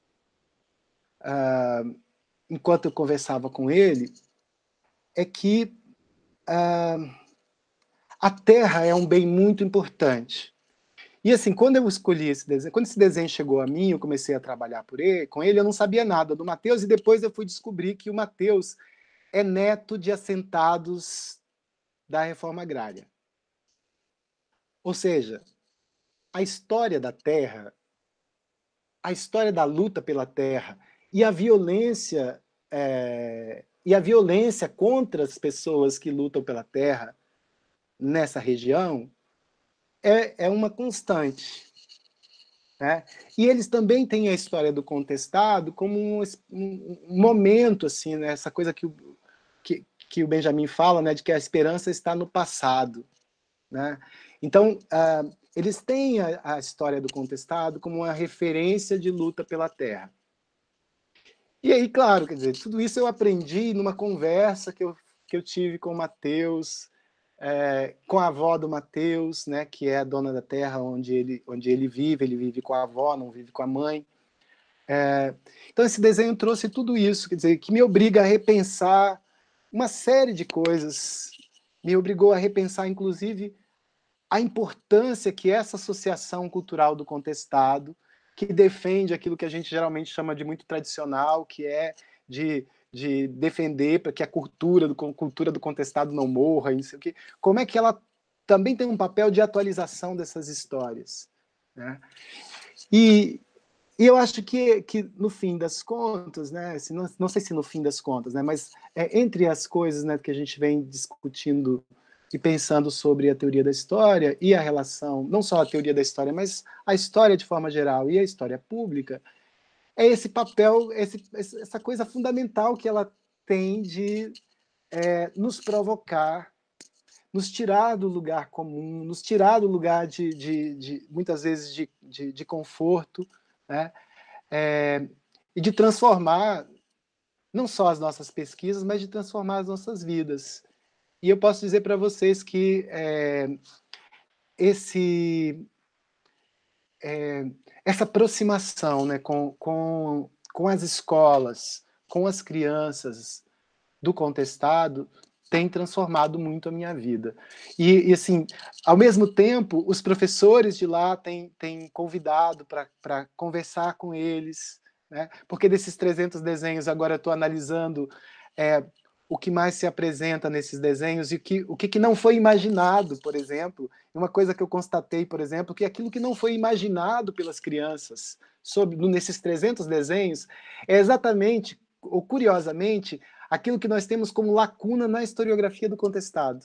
uh, enquanto eu conversava com ele, é que uh, a terra é um bem muito importante. E assim, quando eu escolhi esse desenho, quando esse desenho chegou a mim, eu comecei a trabalhar por ele, com ele, eu não sabia nada do Matheus, e depois eu fui descobrir que o Matheus é neto de assentados da Reforma Agrária. Ou seja, a história da terra, a história da luta pela terra e a violência é, e a violência contra as pessoas que lutam pela terra nessa região é, é uma constante. Né? E eles também têm a história do Contestado como um, um, um momento, assim, né? Essa coisa que o, que, que o Benjamin fala, né? De que a esperança está no passado. Né? Então, uh, eles têm a, a história do Contestado como uma referência de luta pela terra. E aí, claro, quer dizer, tudo isso eu aprendi numa conversa que eu, que eu tive com o Matheus, é, com a avó do Matheus, né, que é a dona da terra onde ele, onde ele vive, ele vive com a avó, não vive com a mãe. É, então esse desenho trouxe tudo isso, quer dizer, que me obriga a repensar uma série de coisas, me obrigou a repensar, inclusive, a importância que essa associação cultural do Contestado, que defende aquilo que a gente geralmente chama de muito tradicional, que é de, de defender para que a cultura do, cultura do contestado não morra, não sei o quê, como é que ela também tem um papel de atualização dessas histórias, né? E, e eu acho que, que, no fim das contas, né, assim, não, não sei se no fim das contas, né, mas é, entre as coisas, né, que a gente vem discutindo e pensando sobre a teoria da história e a relação, não só a teoria da história, mas a história de forma geral e a história pública, é esse papel, esse, essa coisa fundamental que ela tem de é, nos provocar, nos tirar do lugar comum, nos tirar do lugar de, de, de muitas vezes, de, de, de conforto, né? É, e de transformar não só as nossas pesquisas, mas de transformar as nossas vidas. E eu posso dizer para vocês que é, esse, é, essa aproximação, né, com, com, com as escolas, com as crianças do contestado, tem transformado muito a minha vida. E, e assim, ao mesmo tempo, os professores de lá têm, têm convidado para conversar com eles, né? Porque desses trezentos desenhos, agora eu estou analisando é, o que mais se apresenta nesses desenhos e o que, o que não foi imaginado, por exemplo. Uma coisa que eu constatei, por exemplo, que aquilo que não foi imaginado pelas crianças sobre, nesses trezentos desenhos é exatamente, ou curiosamente, aquilo que nós temos como lacuna na historiografia do contestado.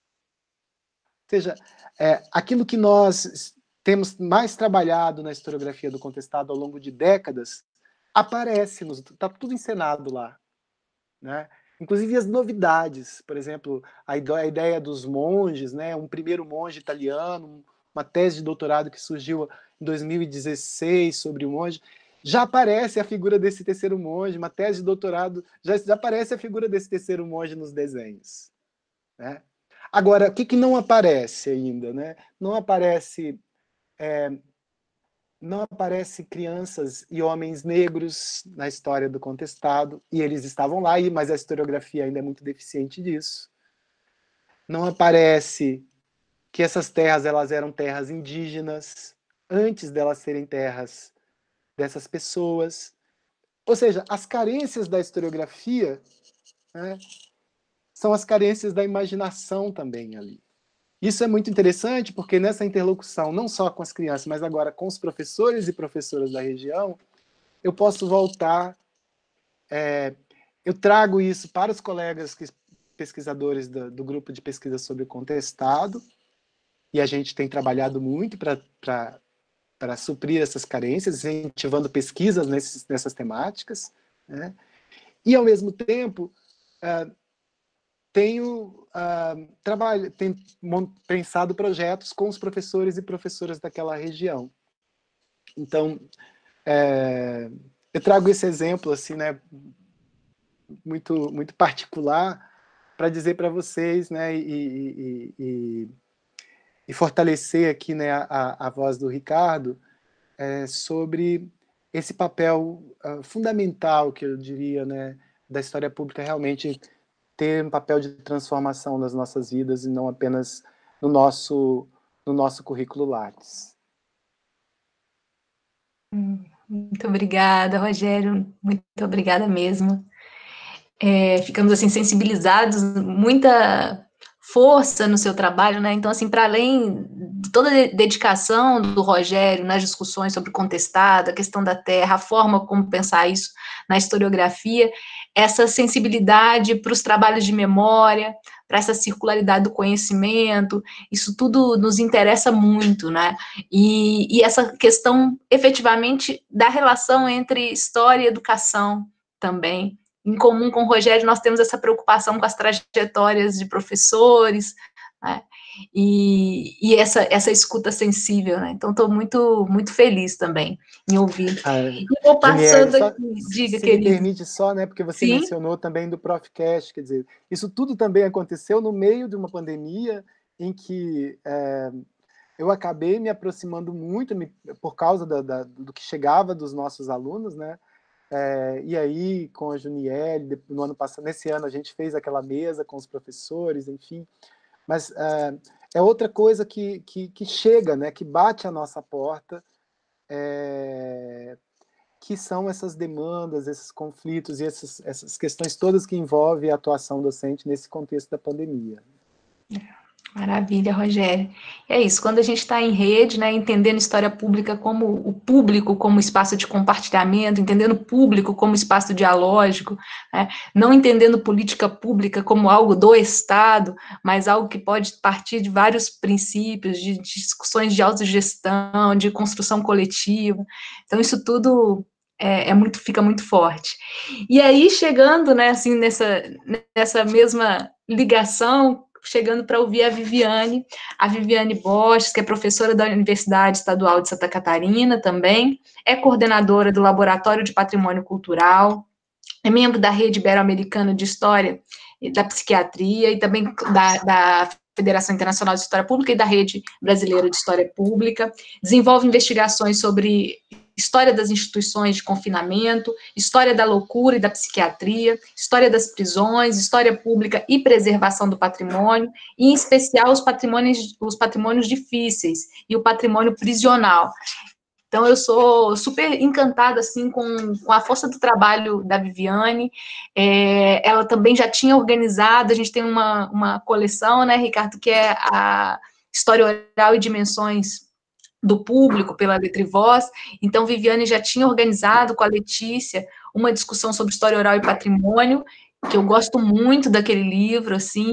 Ou seja, é, aquilo que nós temos mais trabalhado na historiografia do contestado ao longo de décadas, aparece, está tudo encenado lá, né? Inclusive as novidades, por exemplo, a ideia dos monges, né? Um primeiro monge italiano, uma tese de doutorado que surgiu em dois mil e dezesseis sobre o monge, já aparece a figura desse terceiro monge, uma tese de doutorado, já, já aparece a figura desse terceiro monge nos desenhos, né? Agora, o que, que não aparece ainda, né? Não aparece, é, não aparece crianças e homens negros na história do contestado, e eles estavam lá, mas a historiografia ainda é muito deficiente disso. Não aparece que essas terras elas eram terras indígenas, antes delas serem terras dessas pessoas. Ou seja, as carências da historiografia, né, são as carências da imaginação também ali. Isso é muito interessante porque nessa interlocução, não só com as crianças, mas agora com os professores e professoras da região, eu posso voltar, é, eu trago isso para os colegas que, pesquisadores do, do grupo de pesquisa sobre o contestado, e a gente tem trabalhado muito para suprir essas carências, incentivando pesquisas nesses, nessas temáticas, né? E, ao mesmo tempo, uh, tenho, uh, trabalho, tenho pensado projetos com os professores e professoras daquela região. Então, é, eu trago esse exemplo assim, né, muito, muito particular para dizer para vocês, né, e, e, e, e fortalecer aqui, né, a, a voz do Ricardo é, sobre esse papel uh, fundamental, que eu diria, né, da história pública realmente ter um papel de transformação nas nossas vidas e não apenas no nosso, no nosso currículo Lattes. Muito obrigada, Rogério, muito obrigada mesmo. É, ficamos, assim, sensibilizados, muita força no seu trabalho, né? Então, assim, para além de toda a dedicação do Rogério nas discussões sobre o contestado, a questão da terra, a forma como pensar isso na historiografia, essa sensibilidade para os trabalhos de memória, para essa circularidade do conhecimento, isso tudo nos interessa muito, né? E, e essa questão, efetivamente, da relação entre história e educação também. Em comum com o Rogério, nós temos essa preocupação com as trajetórias de professores, né? E, e essa, essa escuta sensível, né? Então, estou muito, muito feliz também em ouvir. Ah, e vou passando Janiele, aqui, diga, se querido. me permite só, né, porque você Sim? mencionou também do Profcast, quer dizer, isso tudo também aconteceu no meio de uma pandemia em que é, eu acabei me aproximando muito me, por causa da, da, do que chegava dos nossos alunos, né? É, e aí, com a Juniele, no ano passado, nesse ano, a gente fez aquela mesa com os professores, enfim. Mas é, é outra coisa que, que, que chega, né, que bate a nossa porta, é, que são essas demandas, esses conflitos e essas, essas questões todas que envolvem a atuação docente nesse contexto da pandemia. Maravilha, Rogério. É isso, quando a gente está em rede, né, entendendo história pública como o público como espaço de compartilhamento, entendendo o público como espaço dialógico, né, não entendendo política pública como algo do Estado, mas algo que pode partir de vários princípios, de, de discussões de autogestão, de construção coletiva. Então, isso tudo é, é muito, fica muito forte. E aí, chegando, né, assim, nessa, nessa mesma ligação, chegando para ouvir a Viviane, a Viviane Borges, que é professora da Universidade Estadual de Santa Catarina também, é coordenadora do Laboratório de Patrimônio Cultural, é membro da Rede Ibero-Americana de História e da Psiquiatria e também da, da Federação Internacional de História Pública e da Rede Brasileira de História Pública, desenvolve investigações sobre história das instituições de confinamento, história da loucura e da psiquiatria, história das prisões, história pública e preservação do patrimônio, e em especial os patrimônios, os patrimônios difíceis e o patrimônio prisional. Então, eu sou super encantada, assim, com, com a força do trabalho da Viviane. É, ela também já tinha organizado, a gente tem uma, uma coleção, né, Ricardo, que é a História Oral e Dimensões do Público, pela Letra e Voz. Então, Viviane já tinha organizado com a Letícia uma discussão sobre história oral e patrimônio, que eu gosto muito daquele livro, assim,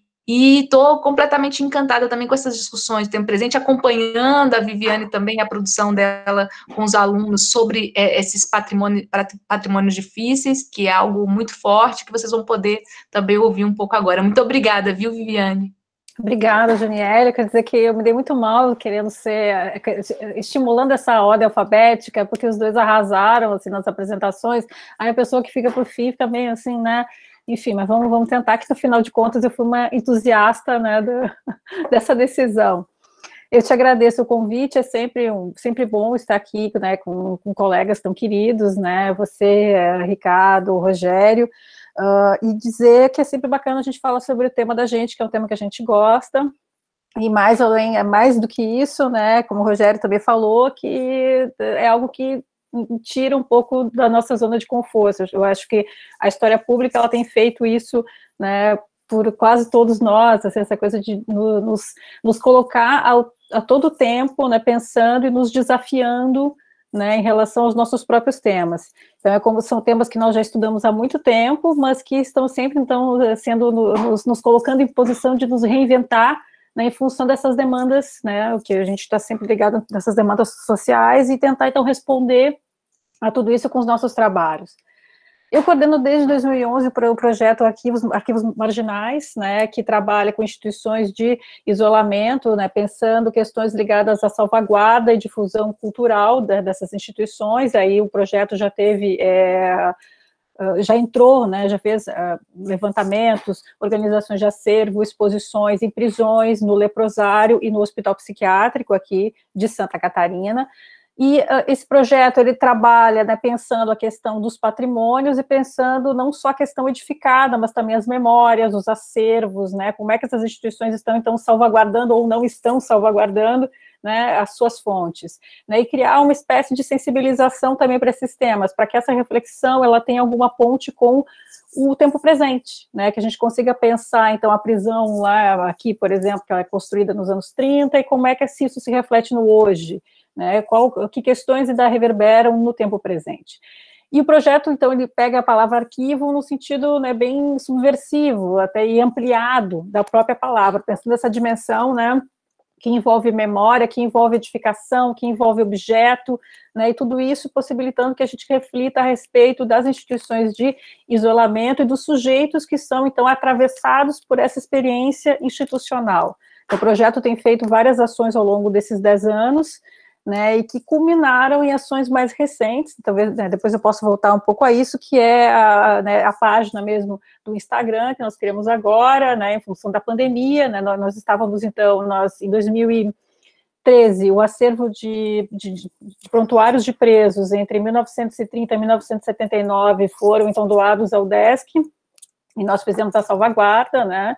e estou completamente encantada também com essas discussões, tenho presente acompanhando a Viviane também, a produção dela com os alunos sobre é, esses patrimônio, patrimônios difíceis, que é algo muito forte, que vocês vão poder também ouvir um pouco agora. Muito obrigada, viu, Viviane? Obrigada, Janiele. Quer dizer que eu me dei muito mal querendo ser, estimulando essa ordem alfabética, porque os dois arrasaram, assim, nas apresentações, aí a pessoa que fica por fim fica meio assim, né, enfim, mas vamos, vamos tentar, que no final de contas eu fui uma entusiasta, né, do, dessa decisão. Eu te agradeço o convite, é sempre, um, sempre bom estar aqui, né, com, com colegas tão queridos, né, você, Ricardo, Rogério, Uh, e dizer que é sempre bacana a gente falar sobre o tema da gente, que é um tema que a gente gosta, e mais além, é mais do que isso, né, como o Rogério também falou, que é algo que tira um pouco da nossa zona de conforto. Eu acho que a história pública, ela tem feito isso, né, por quase todos nós, assim, essa coisa de nos, nos colocar ao, a todo tempo, né, pensando e nos desafiando, né, em relação aos nossos próprios temas. Então, é como são temas que nós já estudamos há muito tempo, mas que estão sempre, então, sendo, nos, nos colocando em posição de nos reinventar, né, em função dessas demandas, né, o que a gente está sempre ligado nessas demandas sociais, e tentar, então, responder a tudo isso com os nossos trabalhos. Eu coordeno desde dois mil e onze para o projeto Arquivos, Arquivos Marginais, né, que trabalha com instituições de isolamento, né, pensando questões ligadas à salvaguarda e difusão cultural de, dessas instituições. Aí o projeto já teve, é, já entrou, né, já fez uh, levantamentos, organizações de acervo, exposições em prisões, no leprosário e no hospital psiquiátrico aqui de Santa Catarina. E uh, esse projeto, ele trabalha, né, pensando a questão dos patrimônios e pensando não só a questão edificada, mas também as memórias, os acervos, né, como é que essas instituições estão, então, salvaguardando ou não estão salvaguardando, né, as suas fontes, né, e criar uma espécie de sensibilização também para esses temas, para que essa reflexão, ela tenha alguma ponte com o tempo presente, né, que a gente consiga pensar, então, a prisão lá, aqui, por exemplo, que ela é construída nos anos trinta, e como é que isso se reflete no hoje, né, qual, que questões ainda reverberam no tempo presente. E o projeto, então, ele pega a palavra arquivo no sentido, né, bem subversivo, até e ampliado da própria palavra, pensando nessa dimensão, né, que envolve memória, que envolve edificação, que envolve objeto, né, e tudo isso possibilitando que a gente reflita a respeito das instituições de isolamento e dos sujeitos que são, então, atravessados por essa experiência institucional. O projeto tem feito várias ações ao longo desses dez anos, né, e que culminaram em ações mais recentes, talvez, né, depois eu posso voltar um pouco a isso, que é a, né, a página mesmo do Instagram, que nós criamos agora, né, em função da pandemia, né, nós, nós estávamos, então, nós, em dois mil e treze, o acervo de, de, de prontuários de presos entre mil novecentos e trinta e mil novecentos e setenta e nove foram, então, doados ao D E S C, e nós fizemos a salvaguarda, né,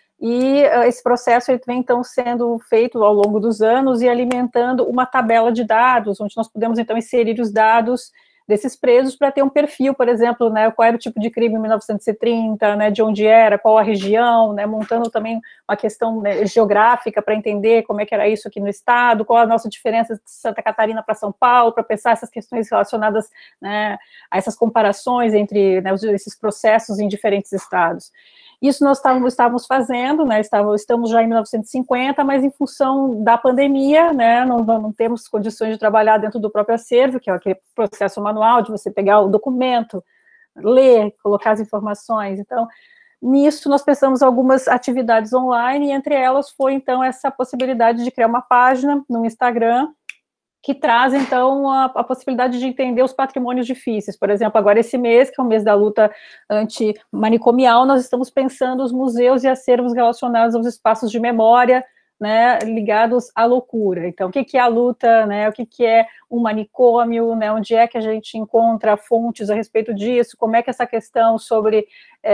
e uh, esse processo ele vem, então, sendo feito ao longo dos anos e alimentando uma tabela de dados, onde nós podemos, então, inserir os dados, desses presos para ter um perfil, por exemplo, né, qual era o tipo de crime em mil novecentos e trinta, né, de onde era, qual a região, né, montando também uma questão, né, geográfica para entender como é que era isso aqui no estado, qual a nossa diferença de Santa Catarina para São Paulo, para pensar essas questões relacionadas, né, a essas comparações entre, né, esses processos em diferentes estados. Isso nós estávamos, estávamos fazendo, né, estávamos, estamos já em mil novecentos e cinquenta, mas em função da pandemia, né, não, não temos condições de trabalhar dentro do próprio acervo, que é aquele processo manual de você pegar o documento, ler, colocar as informações. Então, nisso nós pensamos algumas atividades online, e entre elas foi, então, essa possibilidade de criar uma página no Instagram, que traz, então, a, a possibilidade de entender os patrimônios difíceis. Por exemplo, agora esse mês, que é o mês da luta antimanicomial, nós estamos pensando os museus e acervos relacionados aos espaços de memória, né, ligados à loucura. Então, o que, que é a luta, né, o que, que é um manicômio, né, onde é que a gente encontra fontes a respeito disso, como é que essa questão sobre,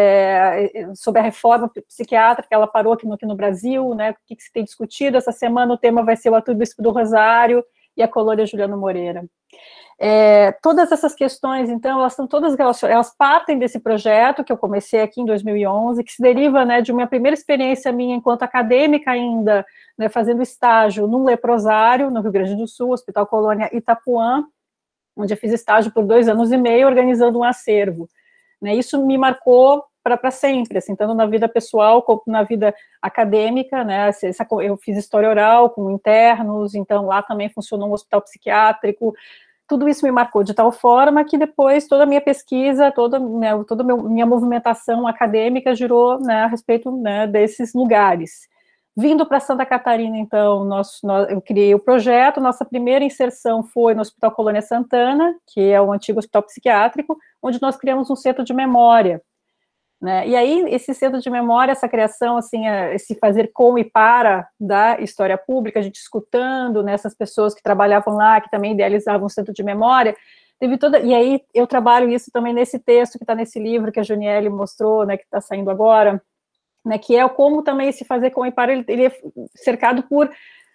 é, sobre a reforma psiquiátrica, ela parou aqui no, aqui no Brasil, né, o que, que se tem discutido. Essa semana o tema vai ser o Arcebispo do Rosário e a colônia Juliano Moreira. É, todas essas questões, então, elas são todas relacionadas, elas partem desse projeto que eu comecei aqui em dois mil e onze, que se deriva, né, de uma primeira experiência minha enquanto acadêmica ainda, né, fazendo estágio num leprosário, no Rio Grande do Sul, Hospital Colônia Itapuã, onde eu fiz estágio por dois anos e meio, organizando um acervo. Né, isso me marcou para sempre, assim, tanto na vida pessoal como na vida acadêmica, né, essa, eu fiz história oral com internos, então lá também funcionou um hospital psiquiátrico. Tudo isso me marcou de tal forma que depois toda a minha pesquisa, toda, né, toda a minha movimentação acadêmica girou, né, a respeito, né, desses lugares. Vindo para Santa Catarina, então, nós, nós, eu criei o projeto. Nossa primeira inserção foi no Hospital Colônia Santana, que é o antigo hospital psiquiátrico, onde nós criamos um centro de memória. Né? E aí, esse centro de memória, essa criação, assim, esse fazer com e para da história pública, a gente escutando, né, essas pessoas que trabalhavam lá, que também idealizavam o centro de memória, teve toda, e aí eu trabalho isso também nesse texto que está nesse livro que a Juniele mostrou, né, que está saindo agora, né, que é como também esse fazer com e para, ele, ele é cercado por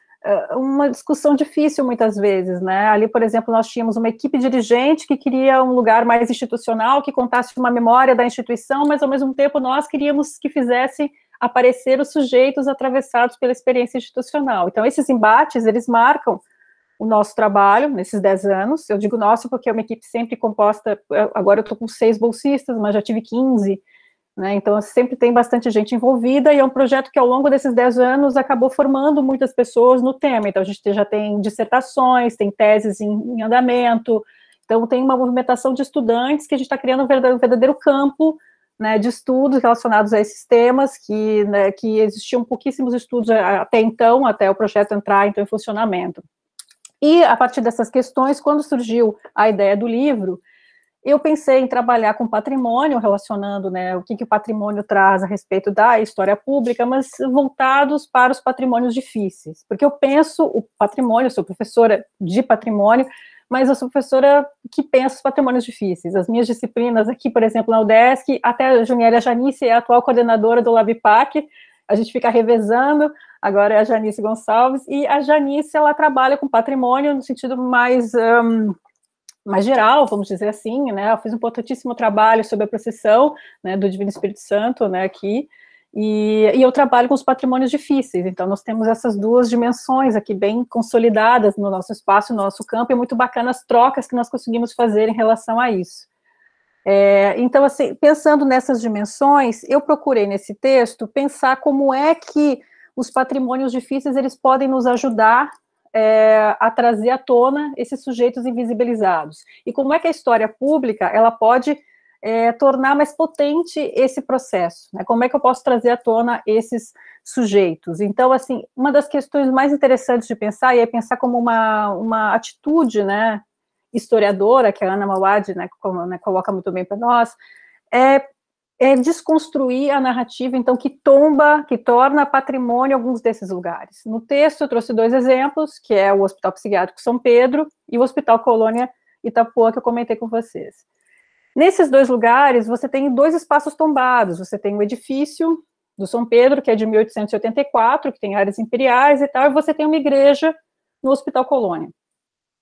uma discussão difícil muitas vezes, né, ali, por exemplo, nós tínhamos uma equipe dirigente que queria um lugar mais institucional, que contasse uma memória da instituição, mas ao mesmo tempo nós queríamos que fizesse aparecer os sujeitos atravessados pela experiência institucional. Então, esses embates, eles marcam o nosso trabalho nesses dez anos. Eu digo nosso porque é uma equipe sempre composta, agora eu estou com seis bolsistas, mas já tive quinze, né, então sempre tem bastante gente envolvida, e é um projeto que ao longo desses dez anos acabou formando muitas pessoas no tema. Então a gente já tem dissertações, tem teses em, em andamento, então tem uma movimentação de estudantes que a gente está criando um verdadeiro, um verdadeiro campo, né, de estudos relacionados a esses temas, que, né, que existiam pouquíssimos estudos até então, até o projeto entrar então, em funcionamento. E a partir dessas questões, quando surgiu a ideia do livro, eu pensei em trabalhar com patrimônio, relacionando, né, o que, que o patrimônio traz a respeito da história pública, mas voltados para os patrimônios difíceis, porque eu penso o patrimônio, eu sou professora de patrimônio, mas eu sou professora que pensa os patrimônios difíceis. As minhas disciplinas aqui, por exemplo, na UDESC, até a Juniele, a Janice é a atual coordenadora do LabPac, a gente fica revezando, agora é a Janice Gonçalves, e a Janice, ela trabalha com patrimônio no sentido mais... Um, mais geral, vamos dizer assim, né, eu fiz um importantíssimo trabalho sobre a procissão, né, do Divino Espírito Santo, né, aqui, e, e eu trabalho com os patrimônios difíceis, então nós temos essas duas dimensões aqui bem consolidadas no nosso espaço, no nosso campo, e é muito bacana as trocas que nós conseguimos fazer em relação a isso. É, então, assim, pensando nessas dimensões, eu procurei nesse texto pensar como é que os patrimônios difíceis, eles podem nos ajudar É, a trazer à tona esses sujeitos invisibilizados. E como é que a história pública, ela pode é, tornar mais potente esse processo, né? Como é que eu posso trazer à tona esses sujeitos? Então, assim, uma das questões mais interessantes de pensar, e é pensar como uma, uma atitude, né, historiadora, que a Ana Mawad, né, como, né, coloca muito bem para nós, é é desconstruir a narrativa, então, que tomba, que torna patrimônio alguns desses lugares. No texto, eu trouxe dois exemplos, que é o Hospital Psiquiátrico São Pedro e o Hospital Colônia Itapuã, que eu comentei com vocês. Nesses dois lugares, você tem dois espaços tombados. Você tem o edifício do São Pedro, que é de mil oitocentos e oitenta e quatro, que tem áreas imperiais e tal, e você tem uma igreja no Hospital Colônia.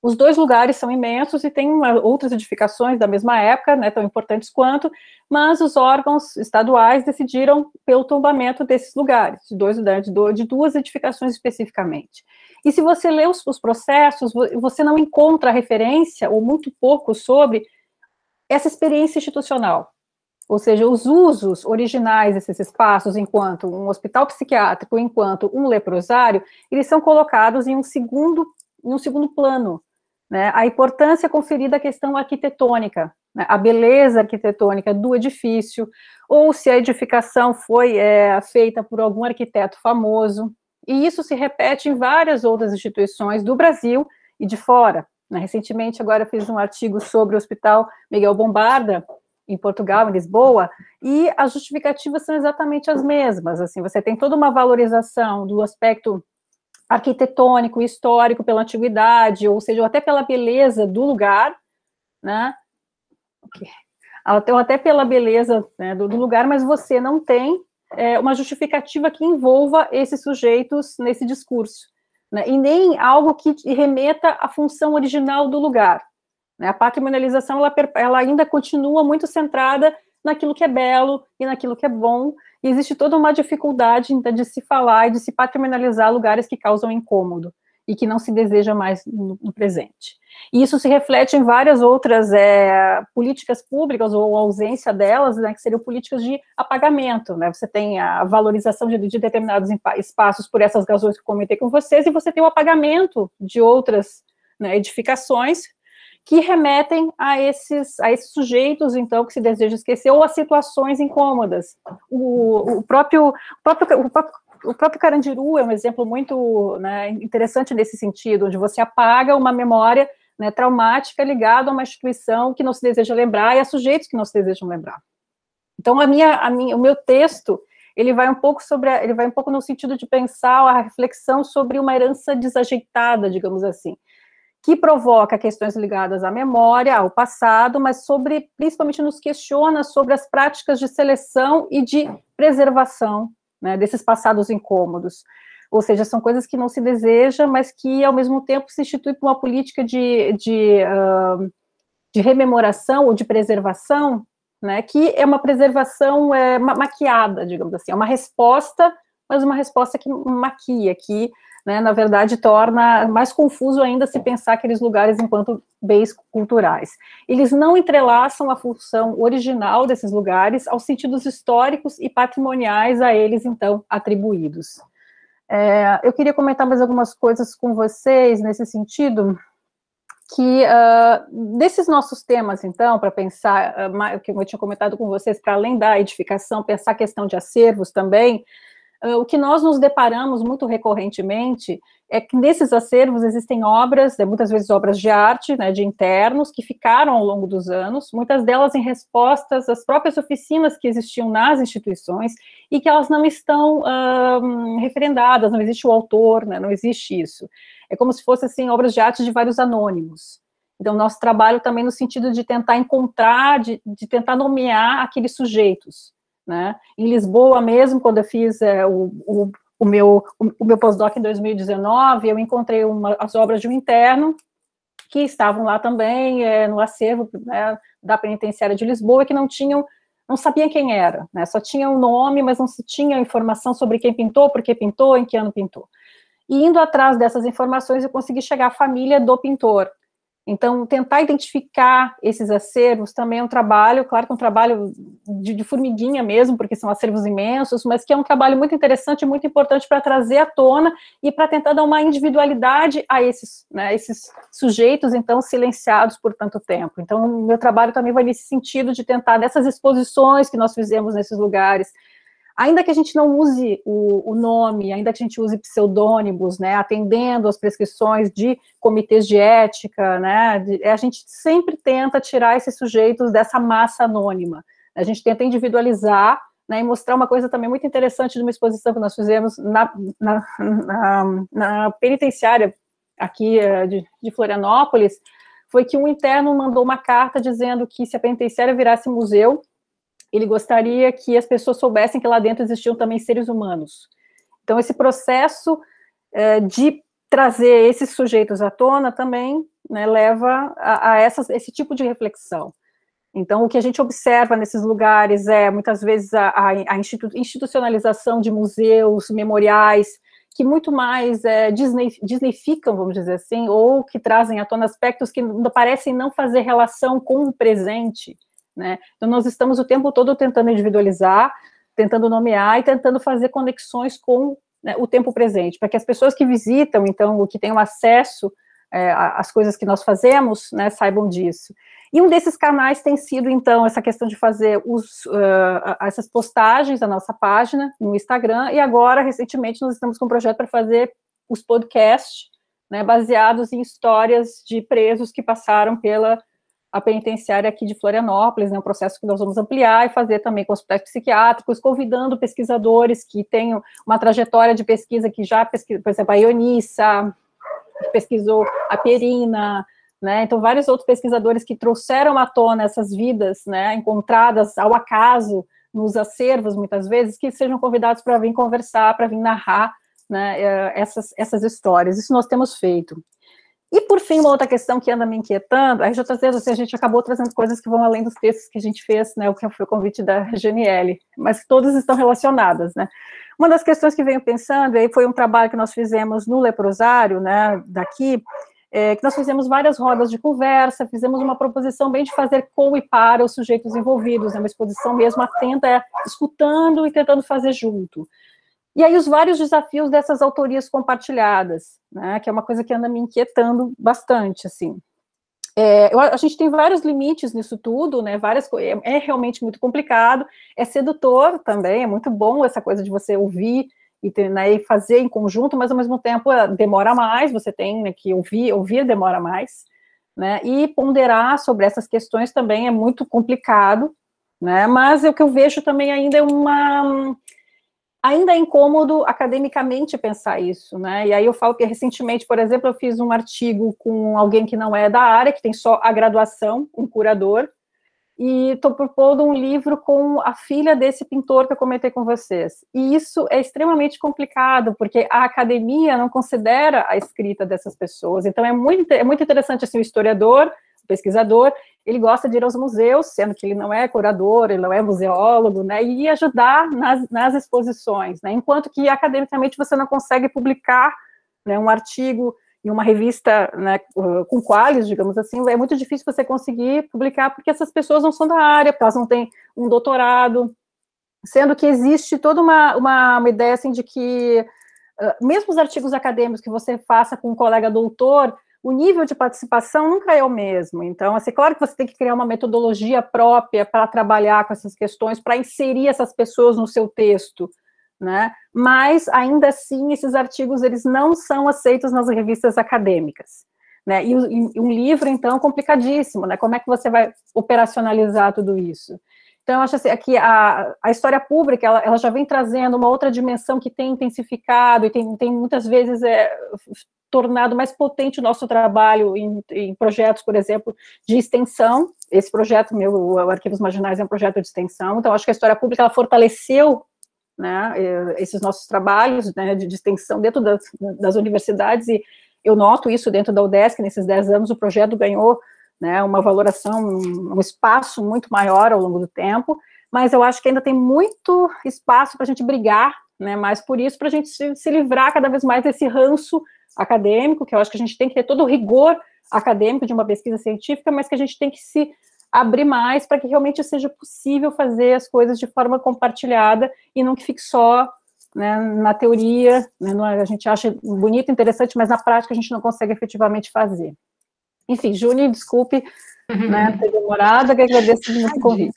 Os dois lugares são imensos e tem uma, outras edificações da mesma época, né, tão importantes quanto, mas os órgãos estaduais decidiram pelo tombamento desses lugares, de, dois, de, de duas edificações especificamente. E se você lê os, os processos, você não encontra referência, ou muito pouco, sobre essa experiência institucional. Ou seja, os usos originais desses espaços, enquanto um hospital psiquiátrico, enquanto um leprosário, eles são colocados em um segundo, em um segundo plano, né? A importância conferida à questão arquitetônica, né? A beleza arquitetônica do edifício, ou se a edificação foi é, feita por algum arquiteto famoso, e isso se repete em várias outras instituições do Brasil e de fora, né? Recentemente, agora eu fiz um artigo sobre o Hospital Miguel Bombarda, em Portugal, em Lisboa, e as justificativas são exatamente as mesmas, assim, você tem toda uma valorização do aspecto arquitetônico, histórico, pela antiguidade, ou seja, até pela beleza do lugar, né, okay. Ou até pela beleza, né, do, do lugar, mas você não tem é, uma justificativa que envolva esses sujeitos nesse discurso, né, e nem algo que remeta à função original do lugar. A patrimonialização, ela, ela ainda continua muito centrada naquilo que é belo e naquilo que é bom, e existe toda uma dificuldade ainda de se falar e de se patrimonializar lugares que causam incômodo e que não se deseja mais no, no presente. E isso se reflete em várias outras é, políticas públicas, ou ausência delas, né, que seriam políticas de apagamento, né? Você tem a valorização de, de determinados espaços por essas razões que eu comentei com vocês, e você tem o apagamento de outras, né, edificações que remetem a esses, a esses sujeitos, então, que se deseja esquecer, ou a situações incômodas. O, o, próprio, o, próprio, o, próprio, o próprio Carandiru é um exemplo muito, né, interessante nesse sentido, onde você apaga uma memória, né, traumática ligada a uma instituição que não se deseja lembrar e a sujeitos que não se desejam lembrar. Então, a minha, a minha, o meu texto, ele vai um pouco sobre, a, ele vai um pouco no sentido de pensar a reflexão sobre uma herança desajeitada, digamos assim, que provoca questões ligadas à memória, ao passado, mas sobre, principalmente nos questiona sobre as práticas de seleção e de preservação, né, desses passados incômodos. Ou seja, são coisas que não se deseja, mas que, ao mesmo tempo, se institui por uma política de, de, uh, de rememoração ou de preservação, né, que é uma preservação é, maquiada, digamos assim, é uma resposta, mas uma resposta que maquia, que, né, na verdade, torna mais confuso ainda se pensar aqueles lugares enquanto bens culturais. Eles não entrelaçam a função original desses lugares aos sentidos históricos e patrimoniais a eles, então, atribuídos. É, eu queria comentar mais algumas coisas com vocês nesse sentido, que uh, desses nossos temas, então, para pensar, uh, que eu tinha comentado com vocês, para além da edificação, pensar a questão de acervos também, Uh, o que nós nos deparamos muito recorrentemente é que nesses acervos existem obras, né, muitas vezes obras de arte, né, de internos, que ficaram ao longo dos anos, muitas delas em respostas às próprias oficinas que existiam nas instituições, e que elas não estão uh, referendadas, não existe o autor, né, não existe isso. É como se fossem, assim, obras de arte de vários anônimos. Então, nosso trabalho também no sentido de tentar encontrar, de, de tentar nomear aqueles sujeitos, né? Em Lisboa mesmo, quando eu fiz é, o, o, o meu, o, o meu pós-doc em dois mil e dezenove, eu encontrei uma, as obras de um interno que estavam lá também é, no acervo, né, da penitenciária de Lisboa, que não tinham, não sabiam quem era, né? Só tinha o nome, mas não se tinha informação sobre quem pintou, por que pintou, em que ano pintou. E indo atrás dessas informações, eu consegui chegar à família do pintor. Então, tentar identificar esses acervos também é um trabalho, claro que é um trabalho de, de formiguinha mesmo, porque são acervos imensos, mas que é um trabalho muito interessante e muito importante para trazer à tona e para tentar dar uma individualidade a esses, né, esses sujeitos, então, silenciados por tanto tempo. Então, o meu trabalho também vai nesse sentido de tentar, dessas exposições que nós fizemos nesses lugares, ainda que a gente não use o, o nome, ainda que a gente use pseudônimos, né, atendendo às prescrições de comitês de ética, né, de, a gente sempre tenta tirar esses sujeitos dessa massa anônima. A gente tenta individualizar, né, e mostrar uma coisa também muito interessante de uma exposição que nós fizemos na, na, na, na penitenciária aqui de, de Florianópolis, foi que um interno mandou uma carta dizendo que se a penitenciária virasse museu, ele gostaria que as pessoas soubessem que lá dentro existiam também seres humanos. Então, esse processo é, de trazer esses sujeitos à tona também né, leva a, a essas, esse tipo de reflexão. Então, o que a gente observa nesses lugares é, muitas vezes, a, a institu institucionalização de museus, memoriais, que muito mais é, desneificam, vamos dizer assim, ou que trazem à tona aspectos que parecem não fazer relação com o presente, né? Então, nós estamos o tempo todo tentando individualizar, tentando nomear e tentando fazer conexões com, né, o tempo presente, para que as pessoas que visitam, então, que tenham acesso é, às coisas que nós fazemos, né, saibam disso. E um desses canais tem sido, então, essa questão de fazer os, uh, essas postagens na nossa página, no Instagram, e agora, recentemente, nós estamos com um projeto para fazer os podcasts, né, baseados em histórias de presos que passaram pela a penitenciária aqui de Florianópolis, né, um processo que nós vamos ampliar e fazer também com hospitais psiquiátricos, convidando pesquisadores que tenham uma trajetória de pesquisa que já pesquisou, por exemplo, a Ionissa, que pesquisou a Pierina, né, então vários outros pesquisadores que trouxeram à tona essas vidas, né, encontradas ao acaso nos acervos, muitas vezes, que sejam convidados para vir conversar, para vir narrar, né, essas, essas histórias. Isso nós temos feito. E, por fim, uma outra questão que anda me inquietando, aí já trazendo, assim, a gente acabou trazendo coisas que vão além dos textos que a gente fez, né, o que foi o convite da Janiele, mas todas estão relacionadas, né. Uma das questões que venho pensando, aí foi um trabalho que nós fizemos no leprosário, né, daqui, é, que nós fizemos várias rodas de conversa, fizemos uma proposição bem de fazer com e para os sujeitos envolvidos, né, uma exposição mesmo atenta, escutando e tentando fazer junto. E aí os vários desafios dessas autorias compartilhadas, né, que é uma coisa que anda me inquietando bastante, assim. É, eu, a gente tem vários limites nisso tudo, né, várias, é, é realmente muito complicado, é sedutor também, é muito bom essa coisa de você ouvir e, ter, né, e fazer em conjunto, mas ao mesmo tempo demora mais, você tem, né, que ouvir, ouvir demora mais, né, e ponderar sobre essas questões também é muito complicado, né, mas o que eu vejo também ainda é uma... Ainda é incômodo academicamente pensar isso, né, e aí eu falo que recentemente, por exemplo, eu fiz um artigo com alguém que não é da área, que tem só a graduação, um curador, e estou propondo um livro com a filha desse pintor que eu comentei com vocês, e isso é extremamente complicado, porque a academia não considera a escrita dessas pessoas, então é muito, é muito interessante, assim, o historiador, o pesquisador, ele gosta de ir aos museus, sendo que ele não é curador, ele não é museólogo, né, e ajudar nas, nas exposições, né, enquanto que academicamente você não consegue publicar, né, um artigo em uma revista, né, com qualis, digamos assim, é muito difícil você conseguir publicar, porque essas pessoas não são da área, porque elas não têm um doutorado, sendo que existe toda uma, uma, uma ideia, assim, de que, uh, mesmo os artigos acadêmicos que você faça com um colega doutor, o nível de participação nunca é o mesmo. Então, assim, claro que você tem que criar uma metodologia própria para trabalhar com essas questões, para inserir essas pessoas no seu texto, né? Mas, ainda assim, esses artigos, eles não são aceitos nas revistas acadêmicas, né? E, e um livro, então, é complicadíssimo, né? Como é que você vai operacionalizar tudo isso? Então, eu acho assim, que a, a história pública, ela, ela já vem trazendo uma outra dimensão que tem intensificado e tem, tem muitas vezes é, tornado mais potente o nosso trabalho em, em projetos, por exemplo, de extensão. Esse projeto meu, o Arquivos Marginais, é um projeto de extensão, então acho que a história pública, ela fortaleceu, né, esses nossos trabalhos, né, de, de extensão dentro das, das universidades, e eu noto isso dentro da UDESC, nesses dez anos o projeto ganhou, né, uma valoração, um, um espaço muito maior ao longo do tempo, mas eu acho que ainda tem muito espaço para a gente brigar, né, mais por isso, para a gente se, se livrar cada vez mais desse ranço acadêmico, que eu acho que a gente tem que ter todo o rigor acadêmico de uma pesquisa científica, mas que a gente tem que se abrir mais para que realmente seja possível fazer as coisas de forma compartilhada e não que fique só, né, na teoria, né, no, a gente acha bonito, interessante, mas na prática a gente não consegue efetivamente fazer. Enfim, Júnior, desculpe, uhum, né, ter demorado, que agradeço muito o convite.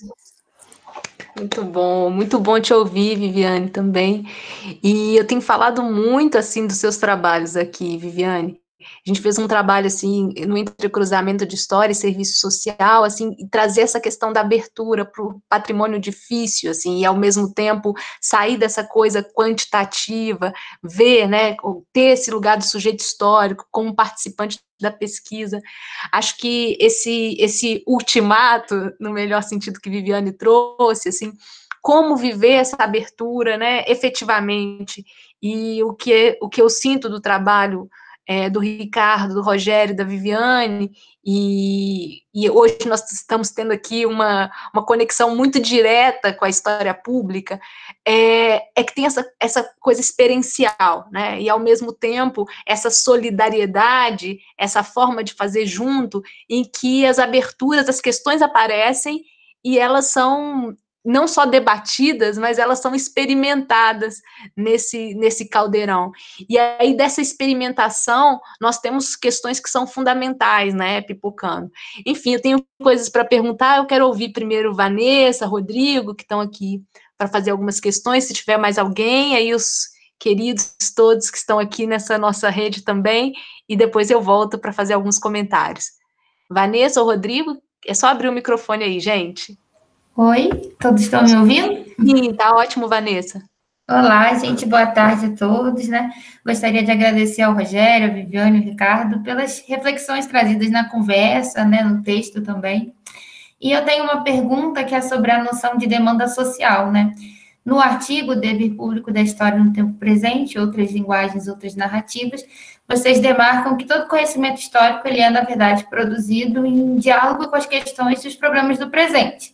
Muito bom, muito bom te ouvir, Viviane, também. E eu tenho falado muito, assim, dos seus trabalhos aqui, Viviane. A gente fez um trabalho, assim, no entrecruzamento de história e serviço social, assim, e trazer essa questão da abertura para o patrimônio difícil, assim, e ao mesmo tempo sair dessa coisa quantitativa, ver, né, ter esse lugar do sujeito histórico como participante da pesquisa. Acho que esse, esse ultimato, no melhor sentido que Viviane trouxe, assim, como viver essa abertura, né, efetivamente, e o que, o que eu sinto do trabalho é, do Ricardo, do Rogério, da Viviane, e, e hoje nós estamos tendo aqui uma, uma conexão muito direta com a história pública, é, é que tem essa, essa coisa experiencial, né? E, ao mesmo tempo, essa solidariedade, essa forma de fazer junto, em que as aberturas, as questões aparecem e elas são não só debatidas, mas elas são experimentadas nesse, nesse caldeirão. E aí, dessa experimentação, nós temos questões que são fundamentais, né, pipocando. Enfim, eu tenho coisas para perguntar, eu quero ouvir primeiro Vanessa, Rodrigo, que estão aqui para fazer algumas questões, se tiver mais alguém, aí os queridos todos que estão aqui nessa nossa rede também, e depois eu volto para fazer alguns comentários. Vanessa ou Rodrigo, é só abrir o microfone aí, gente. Oi, todos estão me ouvindo? Sim, tá ótimo, Vanessa. Olá, gente, boa tarde a todos, né? Gostaria de agradecer ao Rogério, a Viviane e o Ricardo pelas reflexões trazidas na conversa, né, no texto também. E eu tenho uma pergunta que é sobre a noção de demanda social, né? No artigo Dever Público da História no Tempo Presente, outras linguagens, outras narrativas, vocês demarcam que todo conhecimento histórico ele é, na verdade, produzido em diálogo com as questões dos problemas do presente.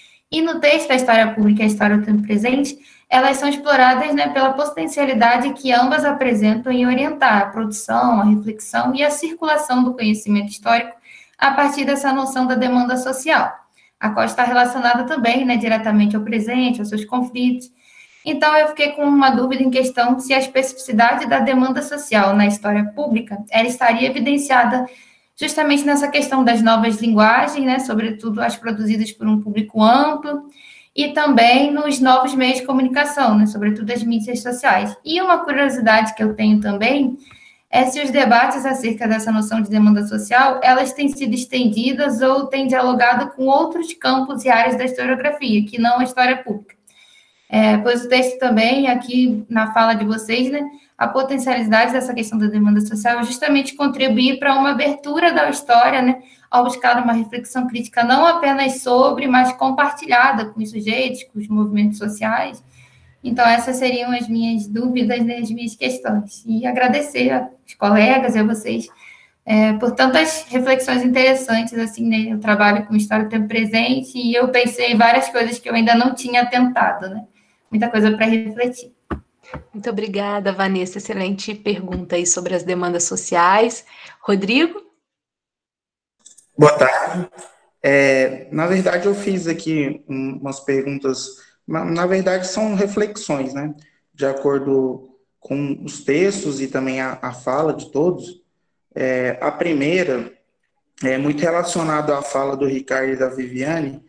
E no texto A História Pública e a História do Tempo Presente, elas são exploradas, né, pela potencialidade que ambas apresentam em orientar a produção, a reflexão e a circulação do conhecimento histórico a partir dessa noção da demanda social, a qual está relacionada também, né, diretamente ao presente, aos seus conflitos. Então, eu fiquei com uma dúvida em questão se a especificidade da demanda social na história pública ela estaria evidenciada justamente nessa questão das novas linguagens, né, sobretudo as produzidas por um público amplo, e também nos novos meios de comunicação, né, sobretudo as mídias sociais. E uma curiosidade que eu tenho também é se os debates acerca dessa noção de demanda social, elas têm sido estendidas ou têm dialogado com outros campos e áreas da historiografia, que não a história pública. É, pois o texto também, aqui na fala de vocês, né, a potencialidade dessa questão da demanda social é justamente contribuir para uma abertura da história, né, ao buscar uma reflexão crítica não apenas sobre, mas compartilhada com os sujeitos, com os movimentos sociais. Então, essas seriam as minhas dúvidas, né, as minhas questões. E agradecer aos colegas e a vocês é, por tantas reflexões interessantes, assim, né, eu trabalho com História do Tempo Presente e eu pensei em várias coisas que eu ainda não tinha tentado, né? Muita coisa para refletir. Muito obrigada, Vanessa. Excelente pergunta aí sobre as demandas sociais. Rodrigo? Boa tarde. É, na verdade, eu fiz aqui umas perguntas, na verdade, são reflexões, né? De acordo com os textos e também a, a fala de todos. É, a primeira é muito relacionada à fala do Ricardo e da Viviane.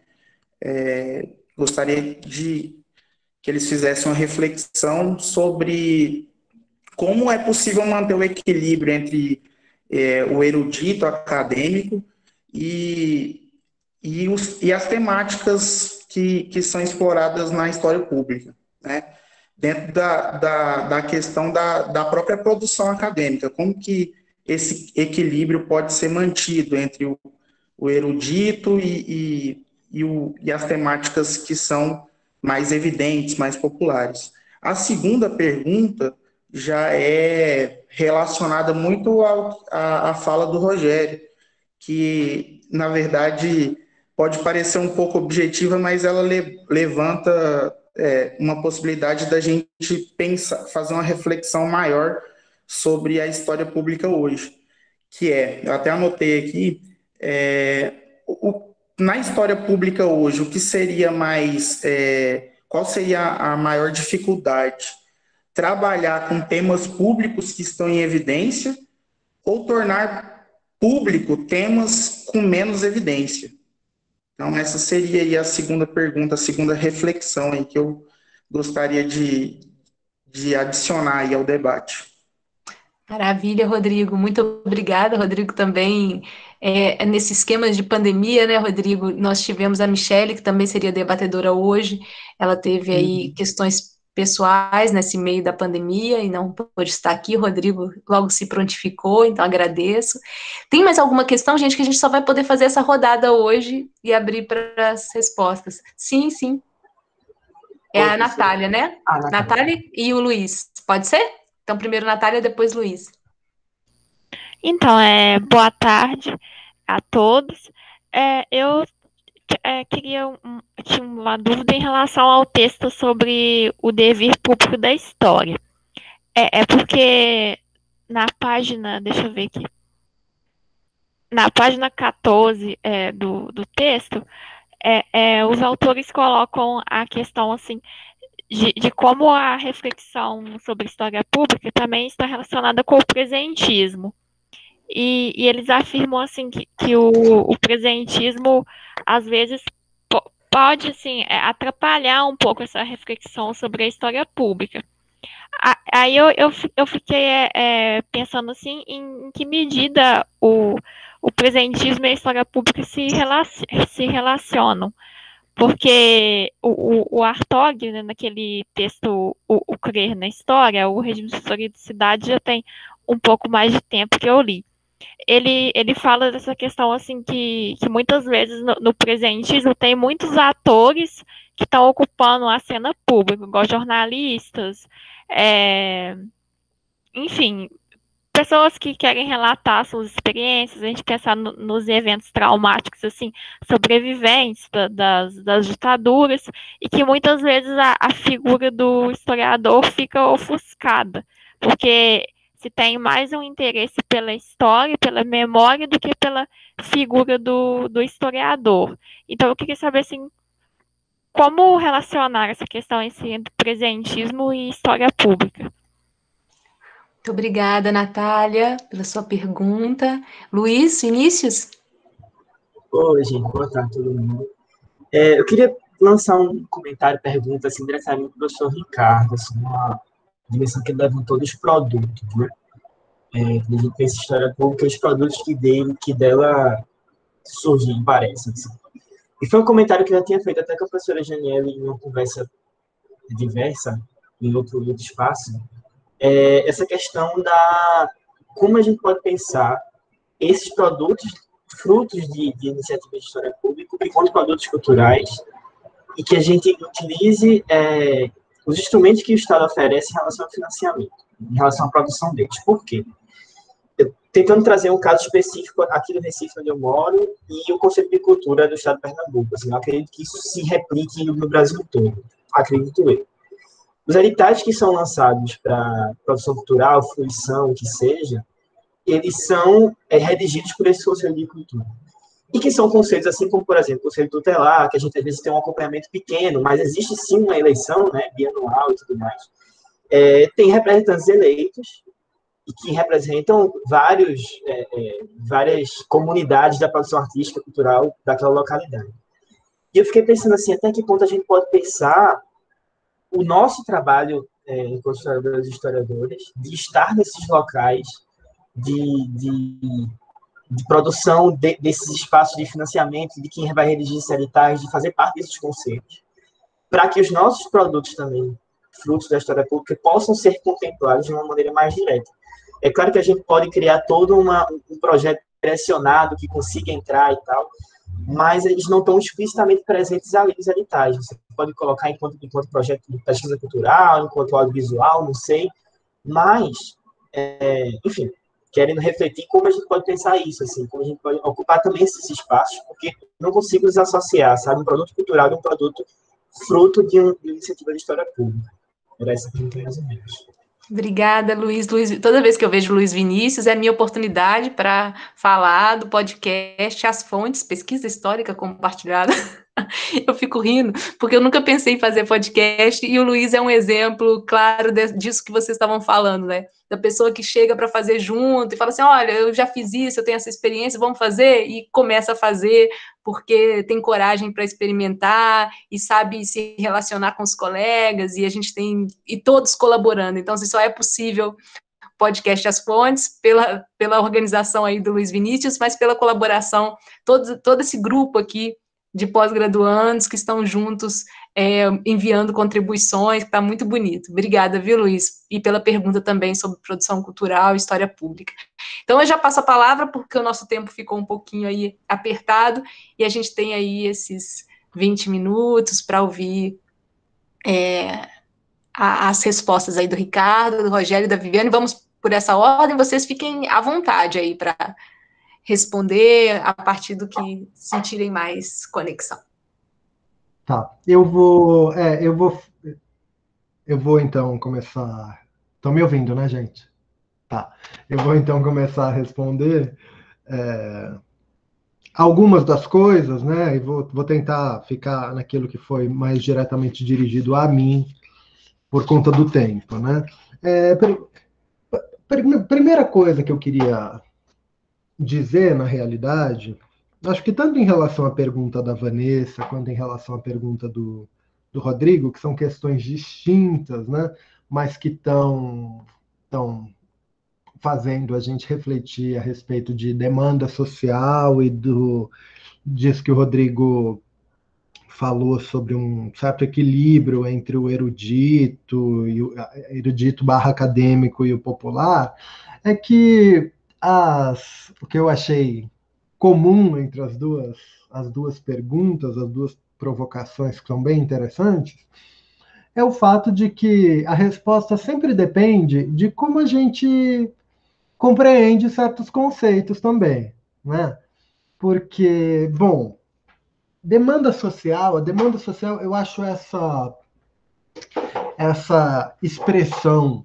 É, gostaria de que eles fizessem uma reflexão sobre como é possível manter o equilíbrio entre é, o erudito acadêmico e, e, os, e as temáticas que, que são exploradas na história pública, né? Dentro da, da, da questão da, da própria produção acadêmica, como que esse equilíbrio pode ser mantido entre o, o erudito e, e, e, o, e as temáticas que são mais evidentes, mais populares. A segunda pergunta já é relacionada muito ao, à, à fala do Rogério, que, na verdade, pode parecer um pouco objetiva, mas ela le, levanta é, uma possibilidade da gente pensar, fazer uma reflexão maior sobre a história pública hoje, que é, eu até anotei aqui, é, o na história pública hoje, o que seria mais, é, qual seria a maior dificuldade? Trabalhar com temas públicos que estão em evidência ou tornar público temas com menos evidência? Então, essa seria aí a segunda pergunta, a segunda reflexão aí que eu gostaria de, de adicionar aí ao debate. Maravilha, Rodrigo. Muito obrigada, Rodrigo, também. É, nesse esquema de pandemia, né, Rodrigo, nós tivemos a Michele, que também seria debatedora hoje, ela teve aí uhum. questões pessoais nesse meio da pandemia e não pôde estar aqui, o Rodrigo logo se prontificou, então agradeço. Tem mais alguma questão, gente, que a gente só vai poder fazer essa rodada hoje e abrir para as respostas? Sim, sim. É a Natália, né? Ah, Natália. Natália e o Luiz, pode ser? Então, primeiro Natália, depois Luiz. Então, é, boa tarde a todos. É, eu é, queria um, tinha uma dúvida em relação ao texto sobre o dever público da história. É, é porque na página, deixa eu ver aqui, na página quatorze é, do, do texto, é, é, os autores colocam a questão assim de, de como a reflexão sobre história pública também está relacionada com o presentismo. E, e eles afirmam assim que, que o, o presentismo às vezes po- pode assim é, atrapalhar um pouco essa reflexão sobre a história pública. A- Aí eu, eu, fi- eu fiquei é, é, pensando assim em, em que medida o, o presentismo e a história pública se, relaci- se relacionam. Porque o, o, o Hartog, né, naquele texto o, o Crer na História, o regime de historicidade já tem um pouco mais de tempo que eu li. Ele, ele fala dessa questão assim que, que muitas vezes no, no presentismo tem muitos atores que estão ocupando a cena pública, igual jornalistas, é, enfim, pessoas que querem relatar suas experiências, a gente pensar no, nos eventos traumáticos, assim, sobreviventes da, das, das ditaduras, e que muitas vezes a, a figura do historiador fica ofuscada, porque se tem mais um interesse pela história, pela memória, do que pela figura do, do historiador. Então, eu queria saber, assim, como relacionar essa questão entre presentismo e história pública. Muito obrigada, Natália, pela sua pergunta. Luiz, Vinícius? Oi, gente, boa tarde a todo mundo. É, eu queria lançar um comentário, pergunta, assim, diretamente para o professor Ricardo, assim, uma dimensão que ele levantou dos produtos, né? É, quando a gente pensa em história pública, os produtos que, dele, que dela surgem, parecem, assim. E foi um comentário que eu já tinha feito até com a professora Janiele em uma conversa diversa, em outro, em outro espaço, é, essa questão da como a gente pode pensar esses produtos, frutos de, de iniciativas de história pública, enquanto produtos culturais, e que a gente utilize é, os instrumentos que o Estado oferece em relação ao financiamento, em relação à produção deles. Por quê? Eu, tentando trazer um caso específico aqui do Recife, onde eu moro, e o Conselho de Cultura do Estado de Pernambuco. Assim, eu acredito que isso se replique no Brasil todo. Acredito eu. Os editais que são lançados para produção cultural, fruição, o que seja, eles são é, redigidos por esse Conselho de Cultura. E que são conselhos, assim como, por exemplo, o Conselho Tutelar, que a gente às vezes tem um acompanhamento pequeno, mas existe sim uma eleição, né, bianual e tudo mais. É, tem representantes eleitos, e que representam vários, é, é, várias comunidades da produção artística e cultural daquela localidade. E eu fiquei pensando assim, até que ponto a gente pode pensar o nosso trabalho, é, enquanto historiadores e historiadores, de estar nesses locais, de, de, de produção de, desses espaços de financiamento, de quem vai redigir esses editais, de fazer parte desses conselhos, para que os nossos produtos também, frutos da história pública, possam ser contemplados de uma maneira mais direta. É claro que a gente pode criar todo uma, um projeto direcionado que consiga entrar e tal, mas eles não estão explicitamente presentes ali nos editais. Você pode colocar enquanto, enquanto projeto de pesquisa cultural, enquanto audiovisual, não sei, mas, é, enfim, querendo refletir como a gente pode pensar isso, assim, como a gente pode ocupar também esses espaços, porque não consigo desassociar, sabe, um produto cultural de um produto fruto de, um, de uma iniciativa de história pública. Era essa pergunta mais ou menos. Obrigada, Luiz. Luiz. Toda vez que eu vejo Luiz Vinícius, é a minha oportunidade para falar do podcast As Fontes, Pesquisa Histórica Compartilhada. Eu fico rindo, porque eu nunca pensei em fazer podcast, e o Luiz é um exemplo claro de, disso que vocês estavam falando, né? Da pessoa que chega para fazer junto e fala assim, olha, eu já fiz isso, eu tenho essa experiência, vamos fazer? E começa a fazer, porque tem coragem para experimentar e sabe se relacionar com os colegas, e a gente tem, e todos colaborando. Então, assim, só é possível podcast As Fontes, pela, pela organização aí do Luiz Vinícius, mas pela colaboração, todo, todo esse grupo aqui de pós-graduandos que estão juntos, é, enviando contribuições, que está muito bonito. Obrigada, viu, Luiz? E pela pergunta também sobre produção cultural e história pública. Então, eu já passo a palavra, porque o nosso tempo ficou um pouquinho aí apertado, e a gente tem aí esses vinte minutos para ouvir é, a, as respostas aí do Ricardo, do Rogério e da Viviane. Vamos por essa ordem, vocês fiquem à vontade aí para responder a partir do que sentirem mais conexão. Tá, eu vou, é, eu vou, eu vou então começar. Estão me ouvindo, né, gente? Tá, eu vou então começar a responder é, algumas das coisas, né? E vou, vou tentar ficar naquilo que foi mais diretamente dirigido a mim, por conta do tempo, né? É, pr pr primeira coisa que eu queria dizer, na realidade, acho que tanto em relação à pergunta da Vanessa, quanto em relação à pergunta do, do Rodrigo, que são questões distintas, né? Mas que estão fazendo a gente refletir a respeito de demanda social e do disso que o Rodrigo falou sobre um certo equilíbrio entre o erudito, e o erudito barra acadêmico e o popular, é que as, o que eu achei comum entre as duas, as duas perguntas, as duas provocações que são bem interessantes, é o fato de que a resposta sempre depende de como a gente compreende certos conceitos também, né? Porque, bom, demanda social, a demanda social, eu acho essa, essa expressão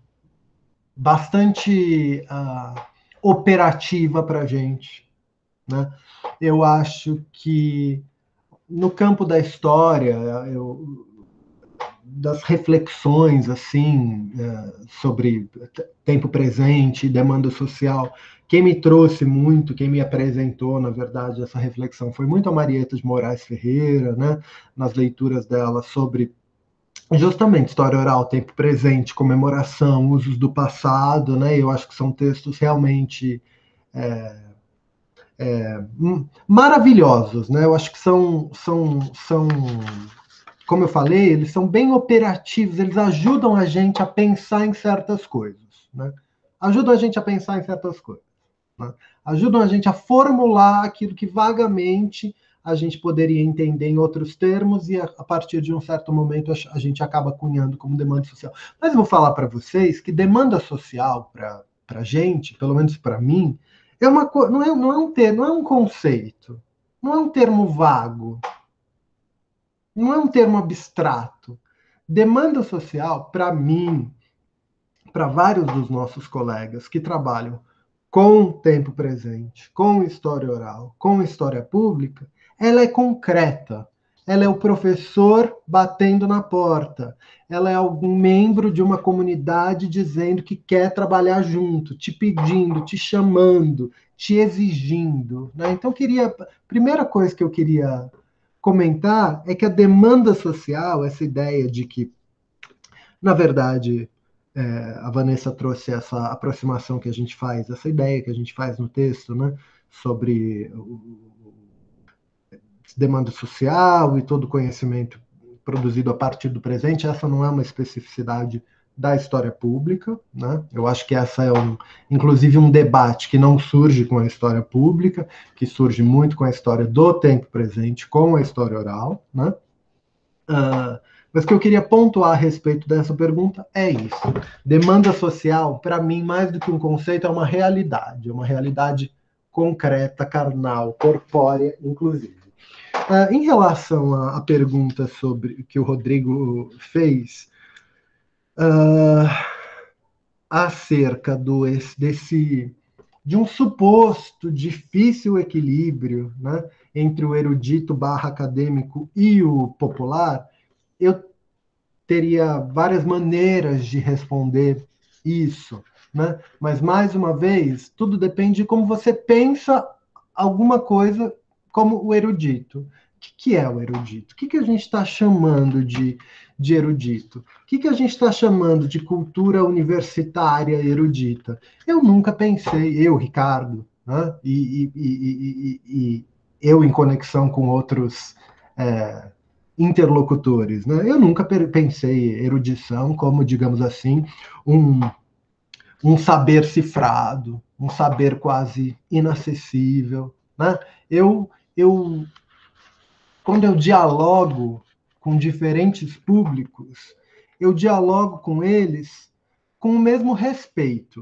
bastante uh, operativa para a gente, né? Eu acho que no campo da história, eu, das reflexões assim uh, sobre tempo presente, demanda social, quem me trouxe muito, quem me apresentou, na verdade, essa reflexão foi muito a Marieta de Moraes Ferreira, né, nas leituras dela sobre justamente história oral, tempo presente, comemoração, usos do passado, né, eu acho que são textos realmente é, é, maravilhosos, né, eu acho que são, são, são, como eu falei, eles são bem operativos, eles ajudam a gente a pensar em certas coisas, né, ajudam a gente a pensar em certas coisas. Né? Ajudam a gente a formular aquilo que vagamente a gente poderia entender em outros termos e a, a partir de um certo momento a, a gente acaba cunhando como demanda social. Mas eu vou falar para vocês que demanda social para a gente, pelo menos para mim, é uma, não, é, não, é um termo, não é um conceito, não é um termo vago, não é um termo abstrato. Demanda social, para mim, para vários dos nossos colegas que trabalham com tempo presente, com história oral, com história pública, ela é concreta. Ela é o professor batendo na porta. Ela é algum membro de uma comunidade dizendo que quer trabalhar junto, te pedindo, te chamando, te exigindo. Né? Então, queria, a primeira coisa que eu queria comentar é que a demanda social, essa ideia de que, na verdade, É, a Vanessa trouxe essa aproximação que a gente faz, essa ideia que a gente faz no texto, né, sobre o, demanda social e todo o conhecimento produzido a partir do presente. Essa não é uma especificidade da história pública, né? Eu acho que essa é, um, inclusive, um debate que não surge com a história pública, que surge muito com a história do tempo presente, com a história oral, né? Uh, Mas o que eu queria pontuar a respeito dessa pergunta é isso. Demanda social, para mim, mais do que um conceito, é uma realidade. É uma realidade concreta, carnal, corpórea, inclusive. Uh, em relação à, à pergunta sobre que o Rodrigo fez, uh, acerca do, desse, de um suposto difícil equilíbrio, né, entre o erudito barra acadêmico e o popular, eu teria várias maneiras de responder isso, né? Mas, mais uma vez, tudo depende de como você pensa alguma coisa como o erudito. O que, que é o erudito? O que, que a gente está chamando de, de erudito? O que, que a gente está chamando de cultura universitária erudita? Eu nunca pensei, eu, Ricardo, né? e, e, e, e, e eu em conexão com outros é, interlocutores, né? Eu nunca pensei erudição como, digamos assim, um, um saber cifrado, um saber quase inacessível, né? Eu, eu, quando eu dialogo com diferentes públicos, eu dialogo com eles com o mesmo respeito,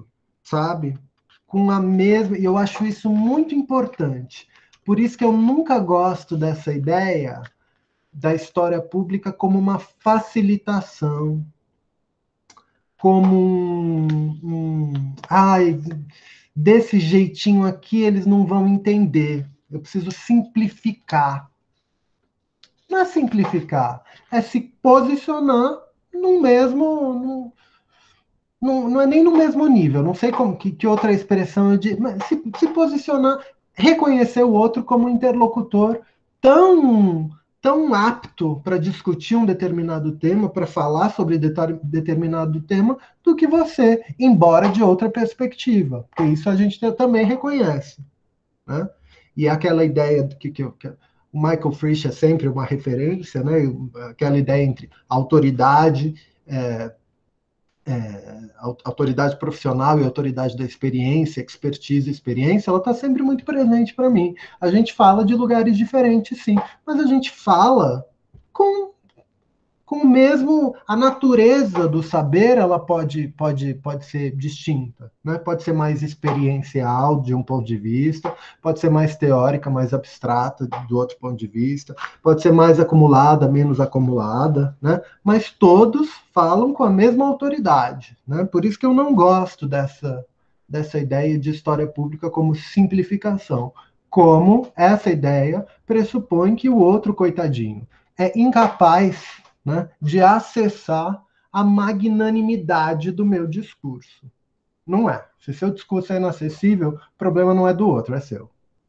sabe? Com a mesma... E eu acho isso muito importante. Por isso que eu nunca gosto dessa ideia da história pública como uma facilitação, como um... um ai, desse jeitinho aqui eles não vão entender. Eu preciso simplificar. Não é simplificar, é se posicionar no mesmo... No, Não, não é nem no mesmo nível, não sei como, que, que outra expressão eu digo, mas se, se posicionar, reconhecer o outro como um interlocutor tão, tão apto para discutir um determinado tema, para falar sobre detar, determinado tema, do que você, embora de outra perspectiva, porque isso a gente também reconhece. Né? E aquela ideia de que, que, que o Michael Frisch é sempre uma referência, né? Aquela ideia entre autoridade, é, É, autoridade profissional e autoridade da experiência, expertise e experiência, ela está sempre muito presente para mim. A gente fala de lugares diferentes, sim, mas a gente fala com, com o mesmo... A natureza do saber, ela pode, pode, pode ser distinta, né? Pode ser mais experiencial de um ponto de vista, pode ser mais teórica, mais abstrata do outro ponto de vista, pode ser mais acumulada, menos acumulada, né? Mas todos falam com a mesma autoridade, né? Por isso que eu não gosto dessa, dessa ideia de história pública como simplificação, como essa ideia pressupõe que o outro, coitadinho, é incapaz, né, de acessar a magnanimidade do meu discurso. Não é. Se seu discurso é inacessível, o problema não é do outro, é seu.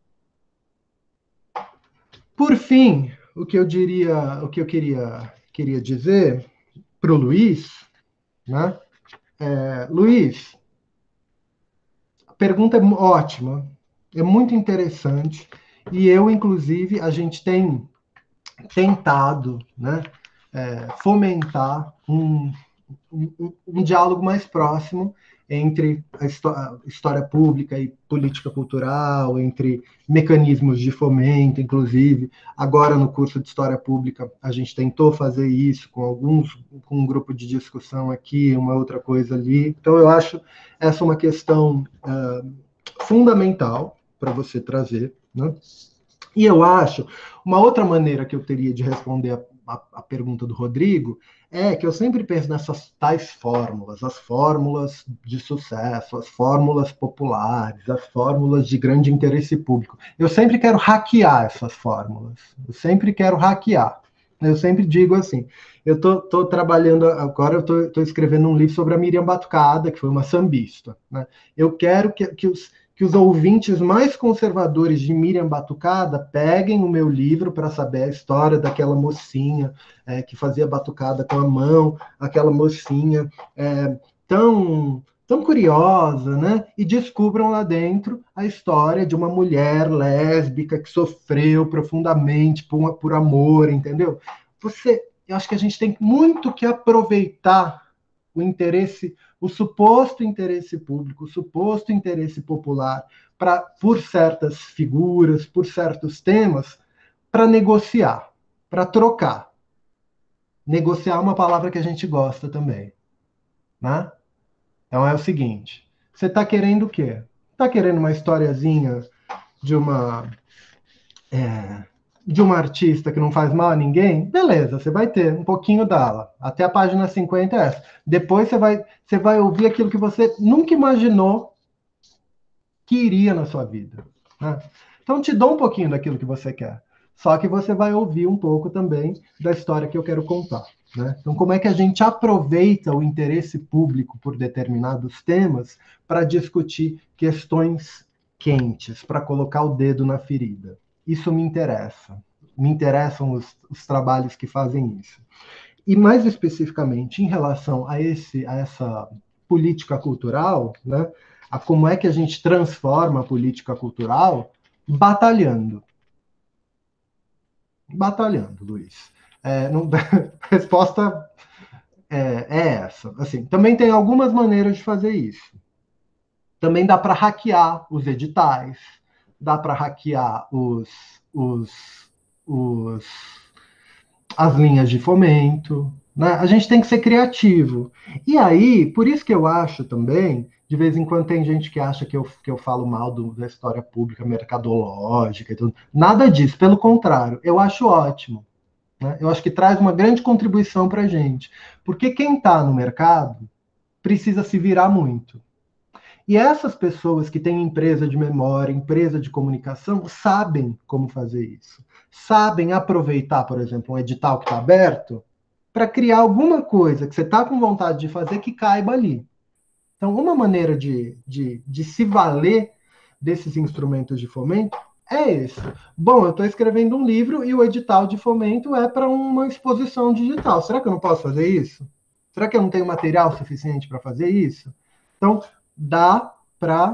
Por fim, o que eu diria, o que eu queria, queria dizer para o Luiz, né? É, Luiz, a pergunta é ótima, é muito interessante, e eu, inclusive, a gente tem tentado, né, é, fomentar um, um, um diálogo mais próximo entre a história pública e política cultural, entre mecanismos de fomento, inclusive. Agora, no curso de História Pública, a gente tentou fazer isso com alguns, com um grupo de discussão aqui, uma outra coisa ali. Então, eu acho essa uma questão uh, fundamental para você trazer, né? E eu acho, uma outra maneira que eu teria de responder a, a, a pergunta do Rodrigo é que eu sempre penso nessas tais fórmulas, as fórmulas de sucesso, as fórmulas populares, as fórmulas de grande interesse público. Eu sempre quero hackear essas fórmulas, eu sempre quero hackear. Eu sempre digo assim, eu estou trabalhando, agora eu estou escrevendo um livro sobre a Miriam Batucada, que foi uma sambista, né? Eu quero que, que os... que os ouvintes mais conservadores de Miriam Batucada peguem o meu livro para saber a história daquela mocinha é, que fazia batucada com a mão, aquela mocinha é, tão, tão curiosa, né? E descubram lá dentro a história de uma mulher lésbica que sofreu profundamente por, por amor, entendeu? Você, eu acho que a gente tem muito que aproveitar o interesse, o suposto interesse público, o suposto interesse popular, pra, por certas figuras, por certos temas, para negociar, para trocar. Negociar é uma palavra que a gente gosta também. Né? Então é o seguinte, você está querendo o quê? Está querendo uma historiazinha de uma... É, de uma artista que não faz mal a ninguém, beleza, você vai ter um pouquinho dela. Até a página cinquenta é essa. Depois você vai, você vai ouvir aquilo que você nunca imaginou que iria na sua vida. Né? Então te dou um pouquinho daquilo que você quer. Só que você vai ouvir um pouco também da história que eu quero contar. Né? Então como é que a gente aproveita o interesse público por determinados temas para discutir questões quentes, para colocar o dedo na ferida? Isso me interessa. Me interessam os, os trabalhos que fazem isso. E mais especificamente em relação a, esse, a essa política cultural, né, a como é que a gente transforma a política cultural, batalhando. Batalhando, Luiz. É, não, a resposta é, é essa. Assim, também tem algumas maneiras de fazer isso. Também dá para hackear os editais, dá para hackear os, os, os, as linhas de fomento, né? A gente tem que ser criativo. E aí, por isso que eu acho também, de vez em quando tem gente que acha que eu, que eu falo mal do, da história pública, mercadológica e tudo. Nada disso, pelo contrário, eu acho ótimo. Né? Eu acho que traz uma grande contribuição para a gente. Porque quem está no mercado precisa se virar muito. E essas pessoas que têm empresa de memória, empresa de comunicação, sabem como fazer isso. Sabem aproveitar, por exemplo, um edital que está aberto para criar alguma coisa que você está com vontade de fazer que caiba ali. Então, uma maneira de, de, de se valer desses instrumentos de fomento é esse. Bom, eu estou escrevendo um livro e o edital de fomento é para uma exposição digital. Será que eu não posso fazer isso? Será que eu não tenho material suficiente para fazer isso? Então, dá para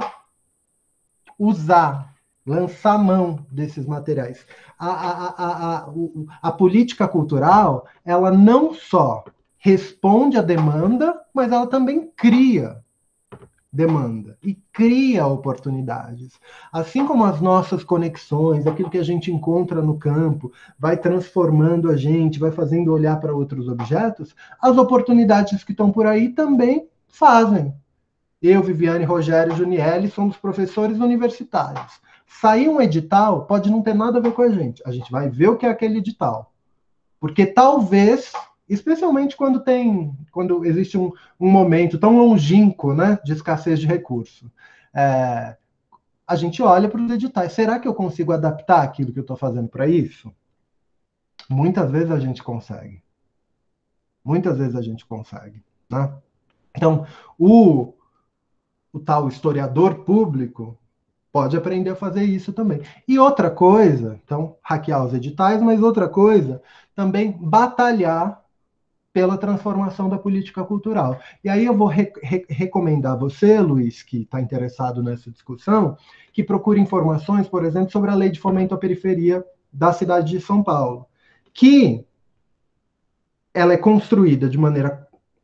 usar, lançar mão desses materiais. A, a, a, a, a política cultural, ela não só responde à demanda, mas ela também cria demanda e cria oportunidades. Assim como as nossas conexões, aquilo que a gente encontra no campo, vai transformando a gente, vai fazendo olhar para outros objetos, as oportunidades que estão por aí também fazem. Eu, Viviane, Rogério e Juniele somos professores universitários. Sair um edital pode não ter nada a ver com a gente. A gente vai ver o que é aquele edital. Porque talvez, especialmente quando tem, quando existe um, um momento tão longínquo, né, de escassez de recurso, é, a gente olha para os editais. Será que eu consigo adaptar aquilo que eu estou fazendo para isso? Muitas vezes a gente consegue. Muitas vezes a gente consegue. Né? Então, o o tal historiador público pode aprender a fazer isso também. E outra coisa, então, hackear os editais, mas outra coisa, também batalhar pela transformação da política cultural. E aí eu vou re re recomendar a você, Luiz, que está interessado nessa discussão, que procure informações, por exemplo, sobre a Lei de Fomento à Periferia da cidade de São Paulo, que ela é construída de maneira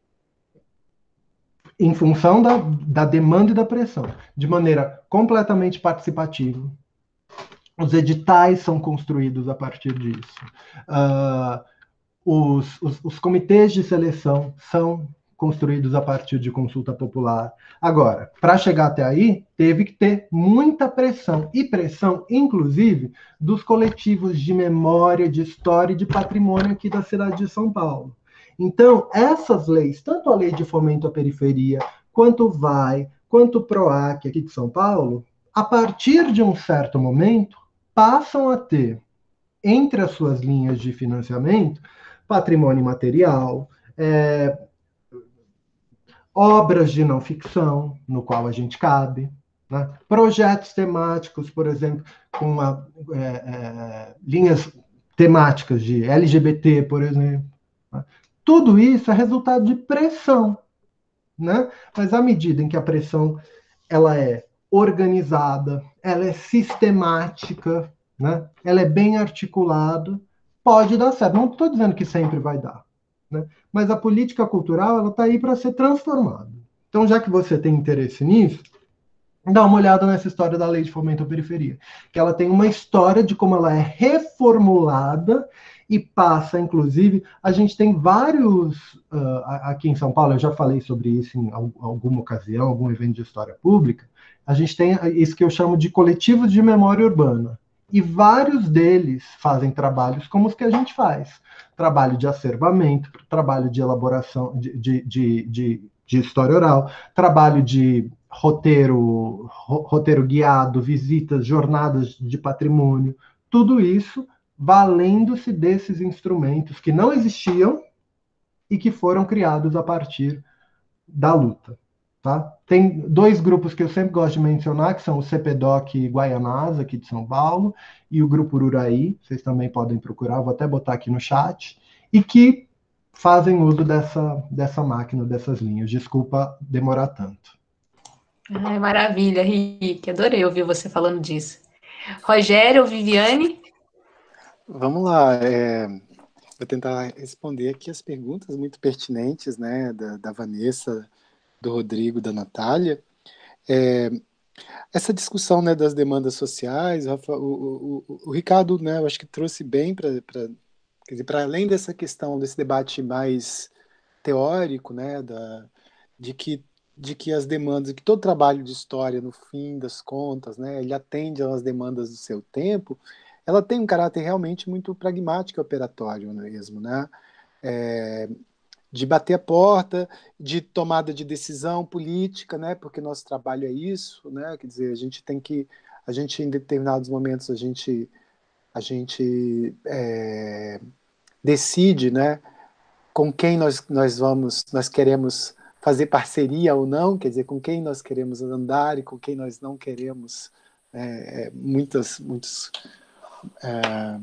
em função da, da demanda e da pressão, de maneira completamente participativa. Os editais são construídos a partir disso. Uh, os, os, os comitês de seleção são construídos a partir de consulta popular. Agora, para chegar até aí, teve que ter muita pressão, e pressão, inclusive, dos coletivos de memória, de história e de patrimônio aqui da cidade de São Paulo. Então, essas leis, tanto a Lei de Fomento à Periferia, quanto o V A I, quanto o PROAC aqui de São Paulo, a partir de um certo momento, passam a ter, entre as suas linhas de financiamento, patrimônio imaterial, é, obras de não ficção, no qual a gente cabe, né? Projetos temáticos, por exemplo, com a, é, é, linhas temáticas de L G B T, por exemplo. Né? Tudo isso é resultado de pressão, né? Mas à medida em que a pressão ela é organizada, ela é sistemática, né? Ela é bem articulada, pode dar certo. Não estou dizendo que sempre vai dar, né? Mas a política cultural ela está aí para ser transformada. Então, já que você tem interesse nisso, dá uma olhada nessa história da Lei de Fomento à Periferia, que ela tem uma história de como ela é reformulada e passa, inclusive, a gente tem vários, uh, aqui em São Paulo, eu já falei sobre isso em alguma ocasião, algum evento de história pública, a gente tem isso que eu chamo de coletivos de memória urbana, e vários deles fazem trabalhos como os que a gente faz, trabalho de acervamento, trabalho de elaboração de, de, de, de, de história oral, trabalho de roteiro, roteiro guiado, visitas, jornadas de patrimônio, tudo isso valendo-se desses instrumentos que não existiam e que foram criados a partir da luta. Tá? Tem dois grupos que eu sempre gosto de mencionar, que são o CEPEDOC e Guaianás, aqui de São Paulo, e o Grupo Ururaí, vocês também podem procurar, vou até botar aqui no chat, e que fazem uso dessa, dessa máquina, dessas linhas. Desculpa demorar tanto. Ai, maravilha, Rick, adorei ouvir você falando disso. Rogério, Viviane? Vamos lá, é, vou tentar responder aqui as perguntas muito pertinentes, né, da, da Vanessa, do Rodrigo, da Natália. É, essa discussão, né, das demandas sociais, o, o, o, o Ricardo, né, eu acho que trouxe bem para Quer dizer, para além dessa questão, desse debate mais teórico, né, da, de, que, de que as demandas, que todo trabalho de história, no fim das contas, né, ele atende às demandas do seu tempo, ela tem um caráter realmente muito pragmático e operatório mesmo, né? É, de bater a porta, de tomada de decisão política, né? Porque nosso trabalho é isso, né? Quer dizer, a gente tem que, a gente em determinados momentos a gente, a gente é, decide, né? Com quem nós nós vamos, nós queremos fazer parceria ou não, quer dizer, com quem nós queremos andar e com quem nós não queremos, é, muitas, muitos é,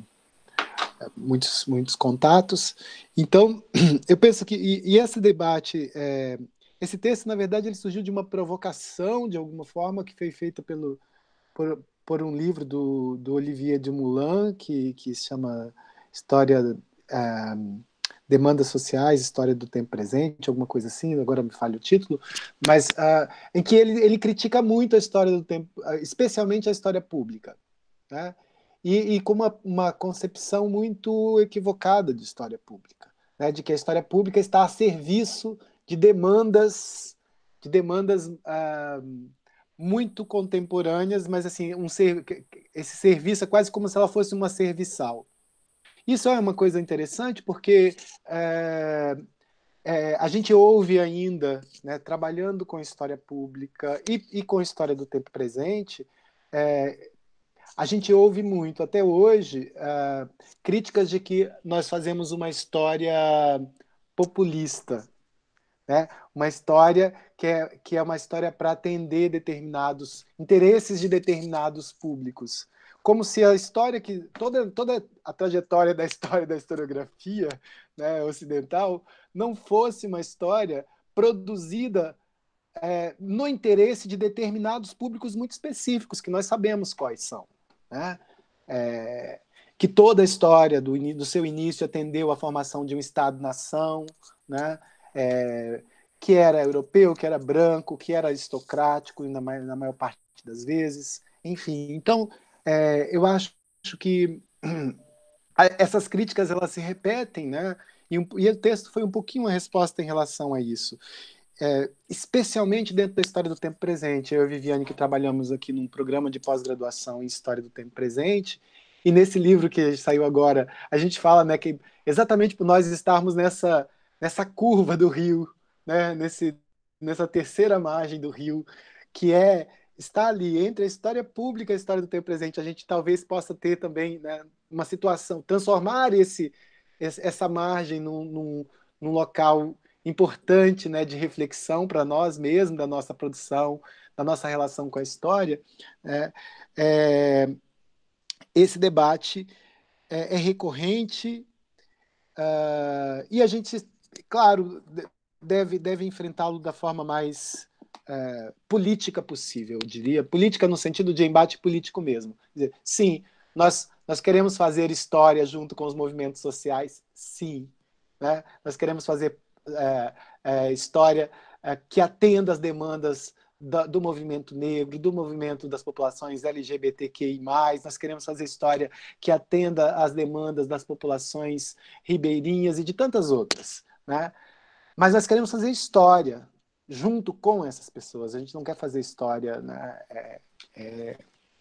muitos, muitos contatos. Então, eu penso que, e, e esse debate, é, esse texto, na verdade, ele surgiu de uma provocação, de alguma forma, que foi feita pelo, por, por um livro do, do Olivier Dumoulin, que, que se chama História, é, Demandas Sociais, História do Tempo Presente, alguma coisa assim, agora me falha o título, mas uh, em que ele, ele critica muito a história do tempo, especialmente a história pública, né? E, e com uma, uma concepção muito equivocada de história pública, né? De que a história pública está a serviço de demandas, de demandas uh, muito contemporâneas, mas assim, um ser, esse serviço é quase como se ela fosse uma serviçal. Isso é uma coisa interessante porque é, é, a gente ouve ainda, né, trabalhando com história pública e, e com história do tempo presente, é, a gente ouve muito, até hoje, uh, críticas de que nós fazemos uma história populista, né? Uma história que é, que é uma história para atender determinados interesses de determinados públicos. Como se a história que... Toda, toda a trajetória da história da historiografia, né, ocidental não fosse uma história produzida é, no interesse de determinados públicos muito específicos, que nós sabemos quais são. Né? É, que toda a história do, do seu início atendeu à formação de um Estado-nação, né? É, que era europeu, que era branco, que era aristocrático, na, na maior parte das vezes. Enfim, então, é, eu acho que essas críticas elas se repetem, né? E, um, e o texto foi um pouquinho uma resposta em relação a isso. É, especialmente dentro da história do tempo presente. Eu e a Viviane, que trabalhamos aqui num programa de pós-graduação em História do Tempo Presente, e nesse livro que saiu agora, a gente fala, né, que exatamente por nós estarmos nessa, nessa curva do rio, né, nesse, nessa terceira margem do rio, que é está ali entre a história pública e a história do tempo presente, a gente talvez possa ter também, né, uma situação, transformar esse, essa margem num, num, num local importante, né, de reflexão para nós mesmos, da nossa produção, da nossa relação com a história. É, é, esse debate é, é recorrente uh, e a gente, claro, deve, deve enfrentá-lo da forma mais uh, política possível, eu diria. Política no sentido de embate político mesmo. Quer dizer, sim, nós, nós queremos fazer história junto com os movimentos sociais, sim. Né? Nós queremos fazer É, é, história é, que atenda às demandas da, do movimento negro, do movimento das populações L G B T Q I mais, nós queremos fazer história que atenda às demandas das populações ribeirinhas e de tantas outras. Né? Mas nós queremos fazer história junto com essas pessoas, a gente não quer fazer história, né, é, é,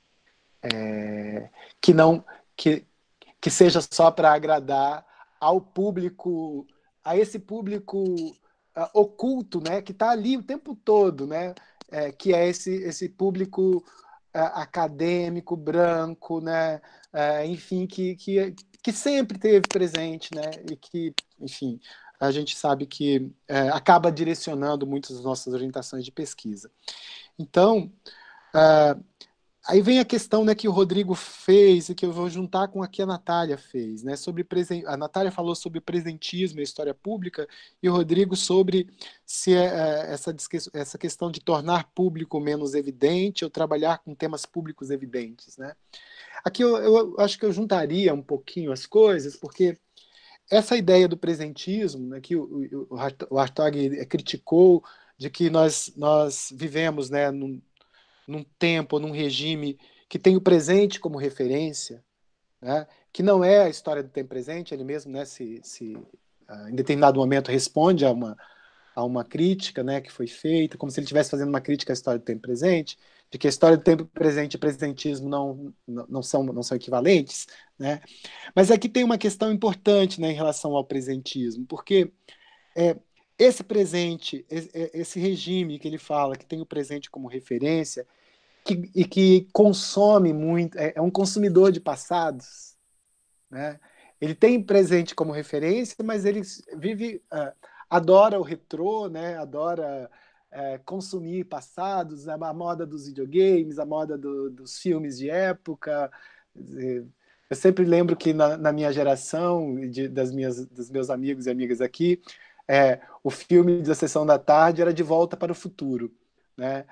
é, que, não, que, que seja só para agradar ao público, a esse público uh, oculto, né, que está ali o tempo todo, né, é, que é esse, esse público uh, acadêmico, branco, né, uh, enfim, que, que, que sempre teve presente, né, e que, enfim, a gente sabe que uh, acaba direcionando muitas das nossas orientações de pesquisa. Então, uh, aí vem a questão, né, que o Rodrigo fez e que eu vou juntar com a que a Natália fez. Né, sobre presen... A Natália falou sobre presentismo e história pública e o Rodrigo sobre se é, é, essa, essa questão de tornar público menos evidente ou trabalhar com temas públicos evidentes. Né. Aqui eu, eu acho que eu juntaria um pouquinho as coisas, porque essa ideia do presentismo, né, que o, o, o Hartog criticou, de que nós, nós vivemos, né, num, num tempo, num regime que tem o presente como referência, né, que não é a história do tempo presente. Ele mesmo, né, se, se uh, em determinado momento responde a uma, a uma crítica, né, que foi feita, como se ele estivesse fazendo uma crítica à história do tempo presente, de que a história do tempo presente e presentismo não, não, não, são, não são equivalentes, né? Mas aqui tem uma questão importante, né, em relação ao presentismo, porque é, esse presente, esse regime que ele fala, que tem o presente como referência, que, e que consome muito, é, é um consumidor de passados, né? Ele tem presente como referência, mas ele vive, uh, adora o retrô, né? Adora uh, consumir passados, a moda dos videogames, a moda do, dos filmes de época. Eu sempre lembro que na, na minha geração, de, das minhas, dos meus amigos e amigas aqui, é, o filme da Sessão da Tarde era De Volta para o Futuro, né?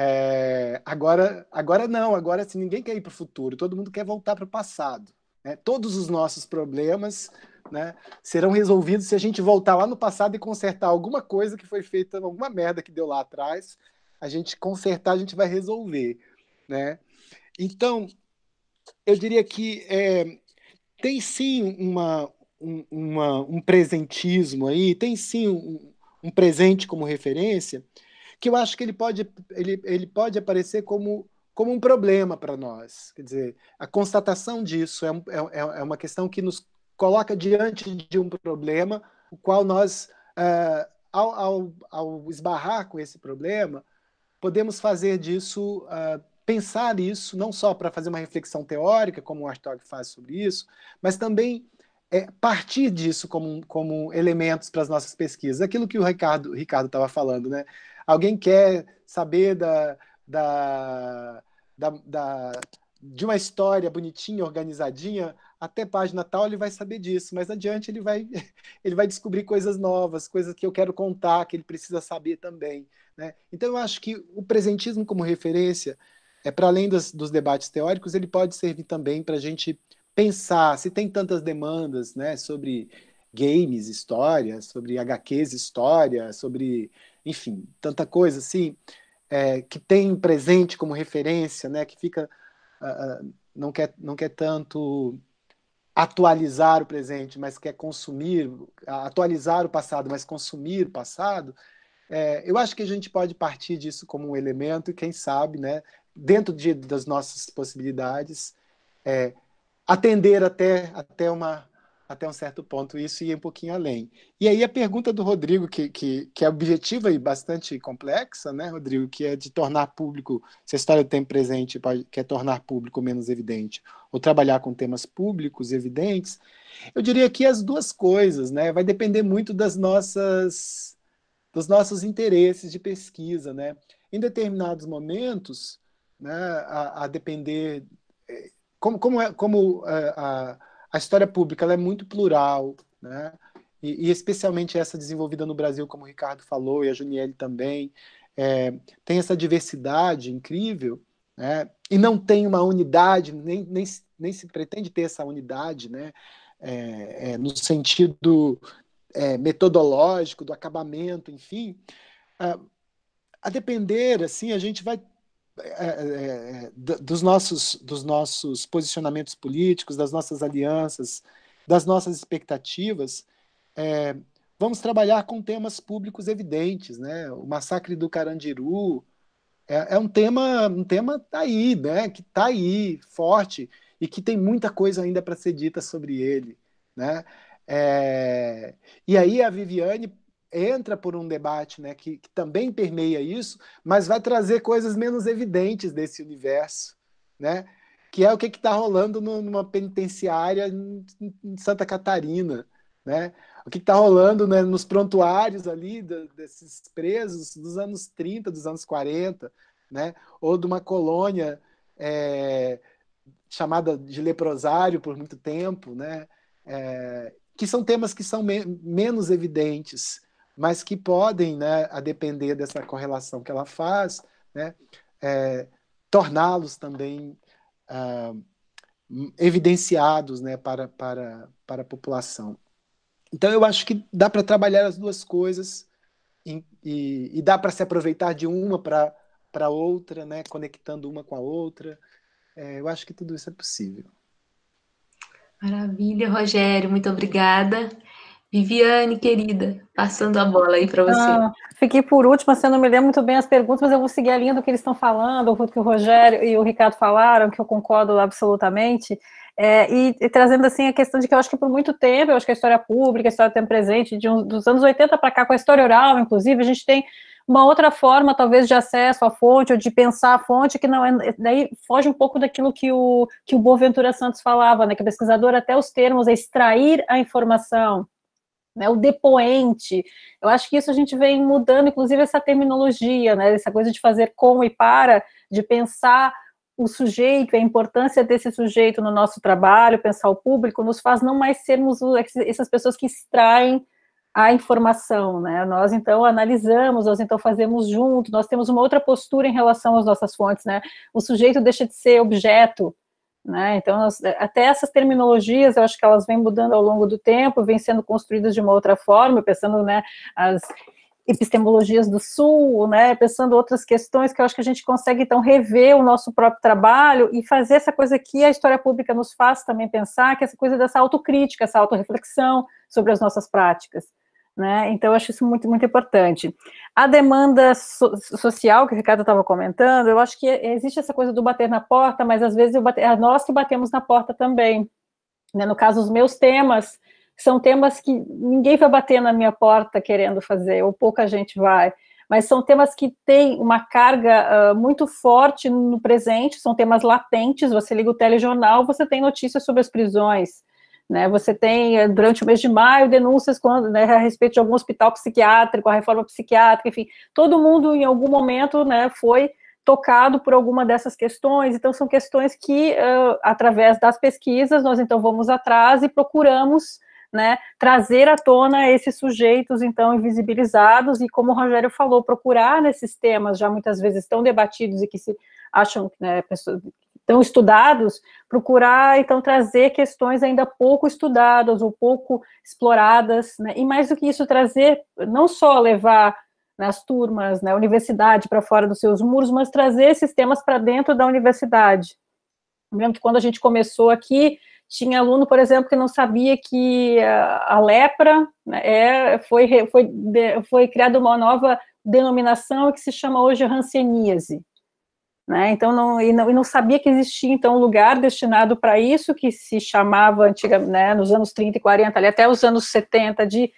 É, agora, agora não, agora assim, ninguém quer ir para o futuro, todo mundo quer voltar para o passado, né? Todos os nossos problemas, né, serão resolvidos se a gente voltar lá no passado e consertar alguma coisa que foi feita, alguma merda que deu lá atrás, a gente consertar, a gente vai resolver, né? Então, eu diria que é, tem sim uma, um, uma, um presentismo aí, tem sim um, um presente como referência, que eu acho que ele pode, ele, ele pode aparecer como, como um problema para nós. Quer dizer, a constatação disso é, é, é uma questão que nos coloca diante de um problema, o qual nós, uh, ao, ao, ao esbarrar com esse problema, podemos fazer disso, uh, pensar isso, não só para fazer uma reflexão teórica, como o Hartog faz sobre isso, mas também é, partir disso como, como elementos para as nossas pesquisas. Aquilo que o Ricardo Ricardo estava falando, né? Alguém quer saber da, da, da, da, de uma história bonitinha, organizadinha, até página tal ele vai saber disso, mas adiante ele vai, ele vai descobrir coisas novas, coisas que eu quero contar, que ele precisa saber também, né? Então eu acho que o presentismo como referência, é, para além dos, dos debates teóricos, ele pode servir também para a gente pensar, se tem tantas demandas, né, sobre games, história, sobre H Qs, história, sobre, enfim, tanta coisa assim, é, que tem presente como referência, né, que fica, uh, uh, não, quer, não quer tanto atualizar o presente, mas quer consumir, atualizar o passado, mas consumir o passado. É, eu acho que a gente pode partir disso como um elemento e, quem sabe, né, dentro de, das nossas possibilidades, é, atender até, até, uma, até um certo ponto isso e ir um pouquinho além. E aí a pergunta do Rodrigo, que, que, que é objetiva e bastante complexa, né, Rodrigo, que é de tornar público, se a história do tempo presente pode, quer tornar público menos evidente, ou trabalhar com temas públicos evidentes, eu diria que as duas coisas, né, vai depender muito das nossas, dos nossos interesses de pesquisa, né? Em determinados momentos, né, a, a depender... Como, como, é, como a, a história pública ela é muito plural, né? E, e especialmente essa desenvolvida no Brasil, como o Ricardo falou, e a Juniele também, é, tem essa diversidade incrível, né? E não tem uma unidade, nem, nem, nem se pretende ter essa unidade, né? É, é, no sentido é, metodológico, do acabamento, enfim. A, a depender, assim, a gente vai É, é, dos, nossos, dos nossos posicionamentos políticos, das nossas alianças, das nossas expectativas, é, vamos trabalhar com temas públicos evidentes, né? O massacre do Carandiru é, é um tema, um tema aí, né? Que está aí, forte, e que tem muita coisa ainda para ser dita sobre ele, né? É, e aí a Viviane entra por um debate, né, que, que também permeia isso, mas vai trazer coisas menos evidentes desse universo, né, que é o que está rolando no, numa penitenciária em, em Santa Catarina, né, o que está rolando, né, nos prontuários ali do, desses presos dos anos trinta, dos anos quarenta, né, ou de uma colônia é, chamada de leprosário por muito tempo, né, é, que são temas que são me menos evidentes, mas que podem, né, a depender dessa correlação que ela faz, né, é, torná-los também ah, evidenciados, né, para, para, para a população. Então, eu acho que dá para trabalhar as duas coisas e, e, e dá para se aproveitar de uma para para outra, né, conectando uma com a outra. É, eu acho que tudo isso é possível. Maravilha, Rogério, muito obrigada. Viviane, querida, passando a bola aí para você. Ah, fiquei por último, assim, eu não me lembro muito bem as perguntas, mas eu vou seguir a linha do que eles estão falando, o que o Rogério e o Ricardo falaram, que eu concordo absolutamente, é, e, e trazendo assim a questão de que eu acho que por muito tempo, eu acho que a história pública, a história do tempo presente, de um, dos anos oitenta para cá, com a história oral, inclusive, a gente tem uma outra forma, talvez, de acesso à fonte, ou de pensar a fonte, que não é, daí foge um pouco daquilo que o, que o Boaventura Santos falava, né, que o pesquisador, até os termos, é extrair a informação, né, o depoente. Eu acho que isso a gente vem mudando, inclusive essa terminologia, né, essa coisa de fazer com e para, de pensar o sujeito, a importância desse sujeito no nosso trabalho, pensar o público, nos faz não mais sermos essas pessoas que extraem a informação, né, nós então analisamos, nós então fazemos junto, nós temos uma outra postura em relação às nossas fontes, né, o sujeito deixa de ser objeto, né, então, nós, até essas terminologias, eu acho que elas vêm mudando ao longo do tempo, vêm sendo construídas de uma outra forma, pensando, né, as epistemologias do Sul, né, pensando outras questões que eu acho que a gente consegue, então, rever o nosso próprio trabalho e fazer essa coisa que a história pública nos faz também pensar, que é essa coisa dessa autocrítica, essa autorreflexão sobre as nossas práticas. Né? Então, eu acho isso muito, muito importante. A demanda so social, que o Ricardo estava comentando, eu acho que existe essa coisa do bater na porta, mas às vezes eu bate, é nós que batemos na porta também. Né? No caso, os meus temas são temas que ninguém vai bater na minha porta querendo fazer, ou pouca gente vai, mas são temas que têm uma carga uh, muito forte no presente, são temas latentes, você liga o telejornal, você tem notícias sobre as prisões, né, você tem, durante o mês de maio, denúncias quando, né, a respeito de algum hospital psiquiátrico, a reforma psiquiátrica, enfim, todo mundo, em algum momento, né, foi tocado por alguma dessas questões, então são questões que, uh, através das pesquisas, nós então vamos atrás e procuramos, né, trazer à tona esses sujeitos, então, invisibilizados, e como o Rogério falou, procurar nesses temas, já muitas vezes tão debatidos e que se acham, né, pessoas tão estudados, procurar, então, trazer questões ainda pouco estudadas ou pouco exploradas, né, e mais do que isso, trazer, não só levar nas turmas, né, a universidade para fora dos seus muros, mas trazer esses temas para dentro da universidade. Eu lembro que quando a gente começou aqui, tinha aluno, por exemplo, que não sabia que a, a lepra, né, é, foi, foi, foi criada uma nova denominação que se chama hoje hanseníase. Né, então, não, e, não, e não sabia que existia, então, um lugar destinado para isso, que se chamava, antiga, né, nos anos trinta e quarenta, ali, até os anos setenta, de,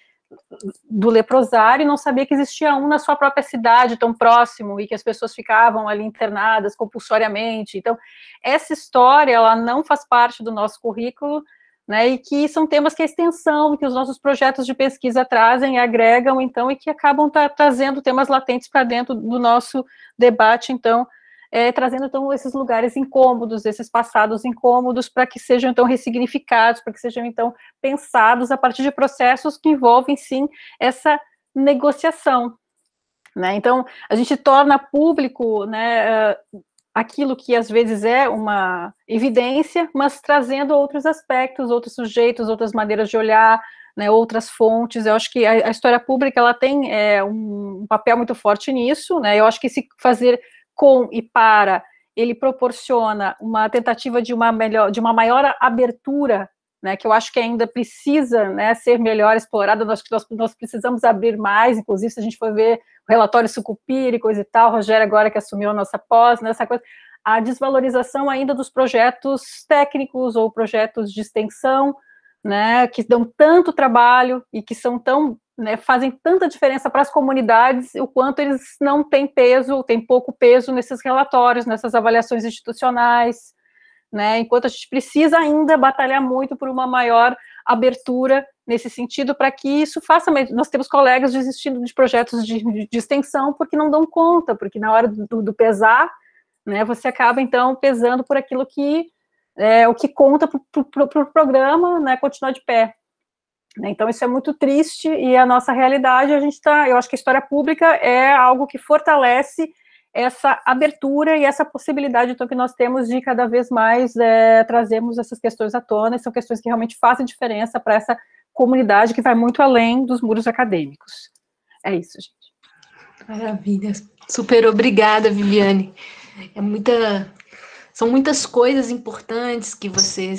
do leprosário, e não sabia que existia um na sua própria cidade, tão próximo, e que as pessoas ficavam ali internadas compulsoriamente. Então, essa história, ela não faz parte do nosso currículo, né, e que são temas que a extensão, que os nossos projetos de pesquisa trazem, agregam, então, e que acabam tra trazendo temas latentes para dentro do nosso debate, então, É, trazendo, então, esses lugares incômodos, esses passados incômodos, para que sejam, então, ressignificados, para que sejam, então, pensados a partir de processos que envolvem, sim, essa negociação, né? Então, a gente torna público, né, aquilo que, às vezes, é uma evidência, mas trazendo outros aspectos, outros sujeitos, outras maneiras de olhar, né, outras fontes. Eu acho que a, a história pública, ela tem é, um, um papel muito forte nisso, né? Eu acho que se fazer com e para, ele proporciona uma tentativa de uma, melhor, de uma maior abertura, né, que eu acho que ainda precisa, né, ser melhor explorada. Nós, nós, nós precisamos abrir mais, inclusive se a gente for ver o relatório Sucupira e coisa e tal, o Rogério agora que assumiu a nossa pós, né, essa coisa, a desvalorização ainda dos projetos técnicos ou projetos de extensão, né, que dão tanto trabalho e que são tão, né, fazem tanta diferença para as comunidades, o quanto eles não têm peso, têm pouco peso nesses relatórios, nessas avaliações institucionais, né, enquanto a gente precisa ainda batalhar muito por uma maior abertura nesse sentido, para que isso faça, nós temos colegas desistindo de projetos de, de, de extensão porque não dão conta, porque na hora do, do pesar, né, você acaba, então, pesando por aquilo que é o que conta para o pro, pro programa, né, continuar de pé. Então, isso é muito triste, e a nossa realidade, a gente está, eu acho que a história pública é algo que fortalece essa abertura e essa possibilidade, então, que nós temos de cada vez mais é, trazermos essas questões à tona, e são questões que realmente fazem diferença para essa comunidade que vai muito além dos muros acadêmicos. É isso, gente. Maravilha. Super obrigada, Viviane. É muita... São muitas coisas importantes que vocês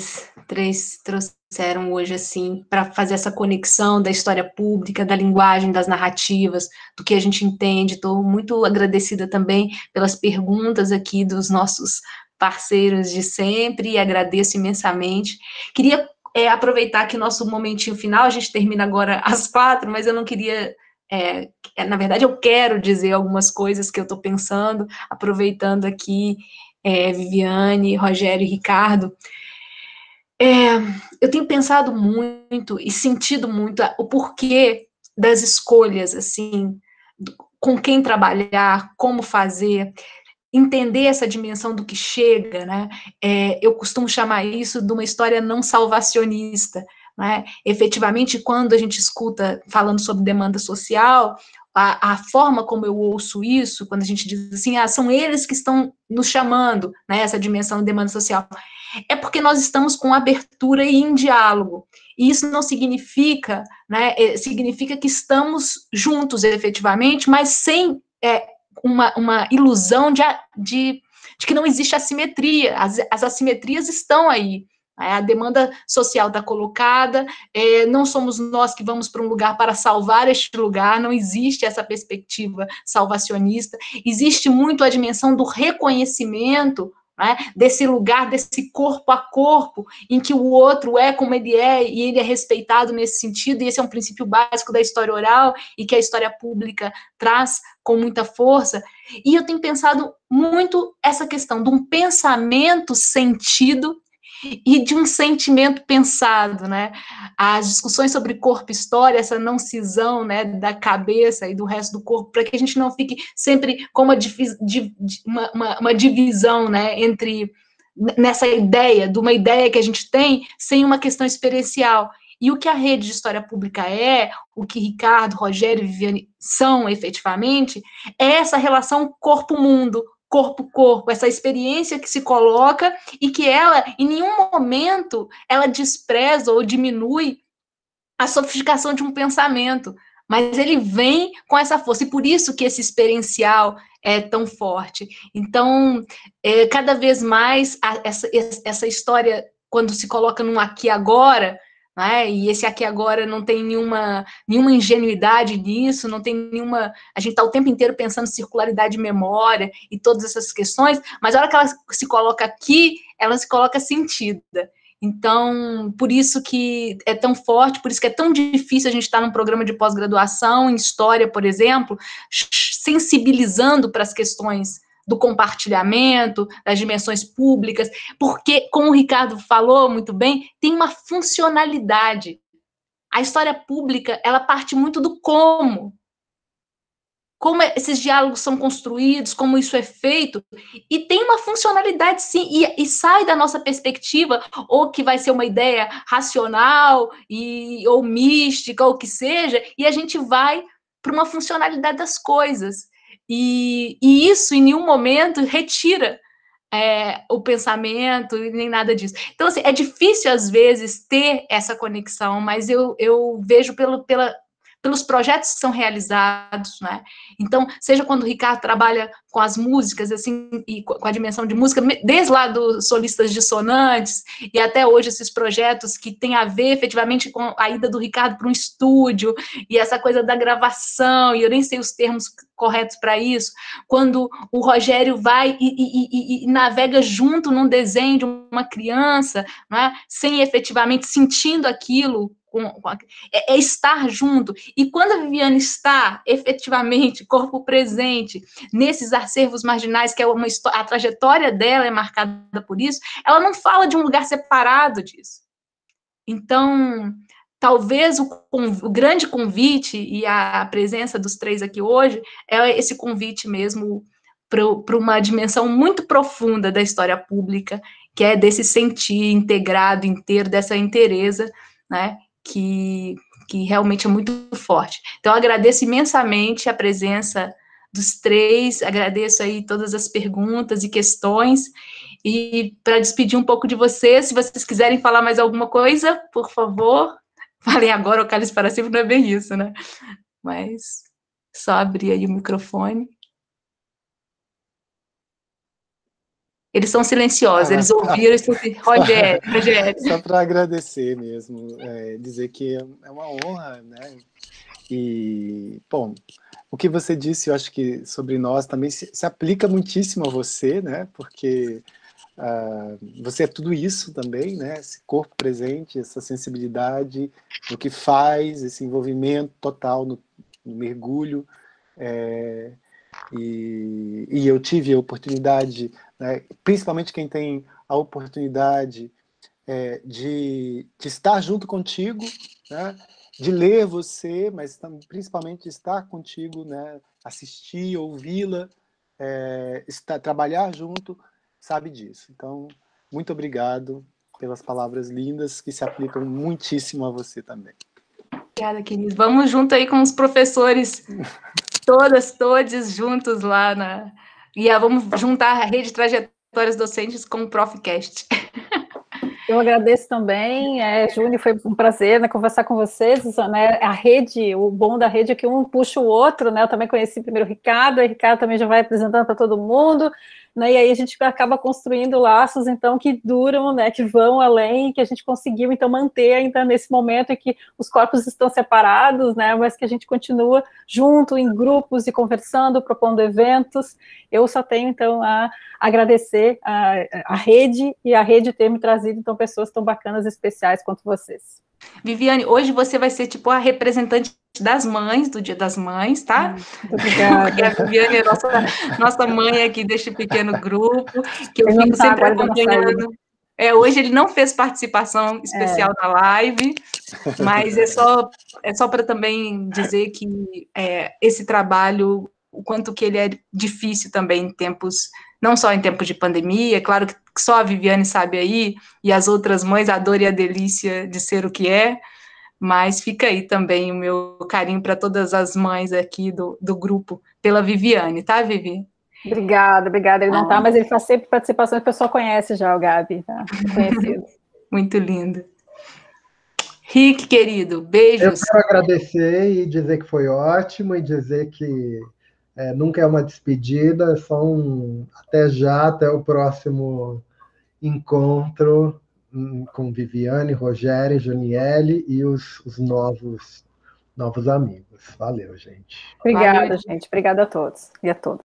três trouxeram hoje, assim, para fazer essa conexão da história pública, da linguagem, das narrativas, do que a gente entende. Estou muito agradecida também pelas perguntas aqui dos nossos parceiros de sempre, e agradeço imensamente. Queria é, aproveitar que nosso momentinho final, a gente termina agora às quatro, mas eu não queria... É, na verdade, eu quero dizer algumas coisas que eu estou pensando, aproveitando aqui, é, Viviane, Rogério e Ricardo. É, eu tenho pensado muito e sentido muito o porquê das escolhas, assim, com quem trabalhar, como fazer, entender essa dimensão do que chega, né? É, eu costumo chamar isso de uma história não salvacionista, né? Efetivamente, quando a gente escuta falando sobre demanda social, a, a forma como eu ouço isso, quando a gente diz assim, ah, são eles que estão nos chamando, né, essa dimensão de demanda social, é porque nós estamos com abertura e em diálogo. E isso não significa, né, significa que estamos juntos efetivamente, mas sem é, uma, uma ilusão de, de, de que não existe assimetria. As, as assimetrias estão aí. A demanda social está colocada, é, não somos nós que vamos para um lugar para salvar este lugar, não existe essa perspectiva salvacionista, existe muito a dimensão do reconhecimento, né, desse lugar, desse corpo a corpo, em que o outro é como ele é, e ele é respeitado nesse sentido, e esse é um princípio básico da história oral, e que a história pública traz com muita força. E eu tenho pensado muito essa questão de um pensamento sentido e de um sentimento pensado, né? As discussões sobre corpo e história, essa não cisão, né, da cabeça e do resto do corpo, para que a gente não fique sempre com uma, uma, uma, uma divisão, né, entre nessa ideia, de uma ideia que a gente tem, sem uma questão experiencial. E o que a rede de história pública é, o que Ricardo, Rogério e Viviane são efetivamente, é essa relação corpo-mundo, corpo-corpo, essa experiência que se coloca e que ela, em nenhum momento, ela despreza ou diminui a sofisticação de um pensamento, mas ele vem com essa força, e por isso que esse experiencial é tão forte. Então, é, cada vez mais, a, essa, essa história, quando se coloca num aqui e agora, né, e esse aqui agora não tem nenhuma, nenhuma ingenuidade nisso, não tem nenhuma... A gente está o tempo inteiro pensando em circularidade de memória e todas essas questões, mas a hora que ela se coloca aqui, ela se coloca sentida. Então, por isso que é tão forte, por isso que é tão difícil a gente estar num programa de pós-graduação em História, por exemplo, sensibilizando para as questões do compartilhamento, das dimensões públicas, porque, como o Ricardo falou muito bem, tem uma funcionalidade. A história pública, ela parte muito do como. Como esses diálogos são construídos, como isso é feito, e tem uma funcionalidade, sim, e, e sai da nossa perspectiva, ou que vai ser uma ideia racional, e, ou mística, ou o que seja, e a gente vai para uma funcionalidade das coisas. E, e isso, em nenhum momento, retira é, o pensamento, nem nada disso. Então, assim, é difícil, às vezes, ter essa conexão, mas eu, eu vejo pelo, pela... pelos projetos que são realizados, né? Então, seja quando o Ricardo trabalha com as músicas, assim, e com a dimensão de música, desde lá dos solistas dissonantes, e até hoje esses projetos que têm a ver, efetivamente, com a ida do Ricardo para um estúdio, e essa coisa da gravação, e eu nem sei os termos corretos para isso, quando o Rogério vai e, e, e, e navega junto num desenho de uma criança, né? Sem efetivamente sentindo aquilo, Com, com a, é, é estar junto. E quando a Viviane está, efetivamente, corpo presente, nesses acervos marginais, que é uma a trajetória dela é marcada por isso, ela não fala de um lugar separado disso. Então, talvez o, o grande convite, e a presença dos três aqui hoje, é esse convite mesmo para uma dimensão muito profunda da história pública, que é desse sentir integrado, inteiro, dessa inteireza, né? Que, que realmente é muito forte. Então, eu agradeço imensamente a presença dos três, agradeço aí todas as perguntas e questões, e para despedir um pouco de vocês, se vocês quiserem falar mais alguma coisa, por favor, falem agora, o cálice para sempre, não é bem isso, né? Mas só abrir aí o microfone. Eles são silenciosos, Ah, eles ouviram, eles estão assim, Rogério, Rogério. Só para agradecer mesmo, é, dizer que é uma honra, né? E, bom, o que você disse, eu acho que sobre nós também se, se aplica muitíssimo a você, né? Porque uh, você é tudo isso também, né? Esse corpo presente, essa sensibilidade do que faz, esse envolvimento total no, no mergulho. É, e, e eu tive a oportunidade, né, principalmente quem tem a oportunidade é, de, de estar junto contigo, né, de ler você, mas também, principalmente estar contigo, né, assistir, ouvi-la, é, estar, trabalhar junto, sabe disso. Então, muito obrigado pelas palavras lindas que se aplicam muitíssimo a você também. Obrigada, querido. Vamos junto aí com os professores, todas, todos juntos lá na... E vamos juntar a rede de trajetórias docentes com o Profcast. Eu agradeço também, é, Júnior, foi um prazer, né, conversar com vocês, né, a rede, o bom da rede é que um puxa o outro, né, eu também conheci primeiro o Ricardo, o Ricardo também já vai apresentando para todo mundo, né, e aí a gente acaba construindo laços, então, que duram, né, que vão além, que a gente conseguiu, então, manter ainda nesse momento em que os corpos estão separados, né, mas que a gente continua junto, em grupos, e conversando, propondo eventos. Eu só tenho, então, a agradecer a, a rede, e a rede ter me trazido, então, pessoas tão bacanas e especiais quanto vocês. Viviane, hoje você vai ser, tipo, a representante das mães, do Dia das Mães, tá? Muito obrigada. Porque a Viviane é nossa, nossa mãe aqui deste pequeno grupo, que eu Ele fico não tá, sempre agora deu uma acompanhando. É, hoje ele não fez participação especial É. na live, mas é só, é só para também dizer que é, esse trabalho, o quanto que ele é difícil também em tempos, não só em tempos de pandemia, é claro que só a Viviane sabe aí, e as outras mães, a dor e a delícia de ser o que é, mas fica aí também o meu carinho para todas as mães aqui do, do grupo, pela Viviane, tá, Vivi? Obrigada, obrigada. Ele não tá, mas ele faz sempre participações, o pessoal conhece já o Gabi, tá? Conhecido. Muito lindo. Rick, querido, beijos. Eu quero agradecer e dizer que foi ótimo, e dizer que é, nunca é uma despedida, é só um até já, até o próximo encontro com Viviane, Rogério, Janiele e os, os novos, novos amigos. Valeu, gente. Obrigada, Valeu. gente. Obrigada a todos e a todas.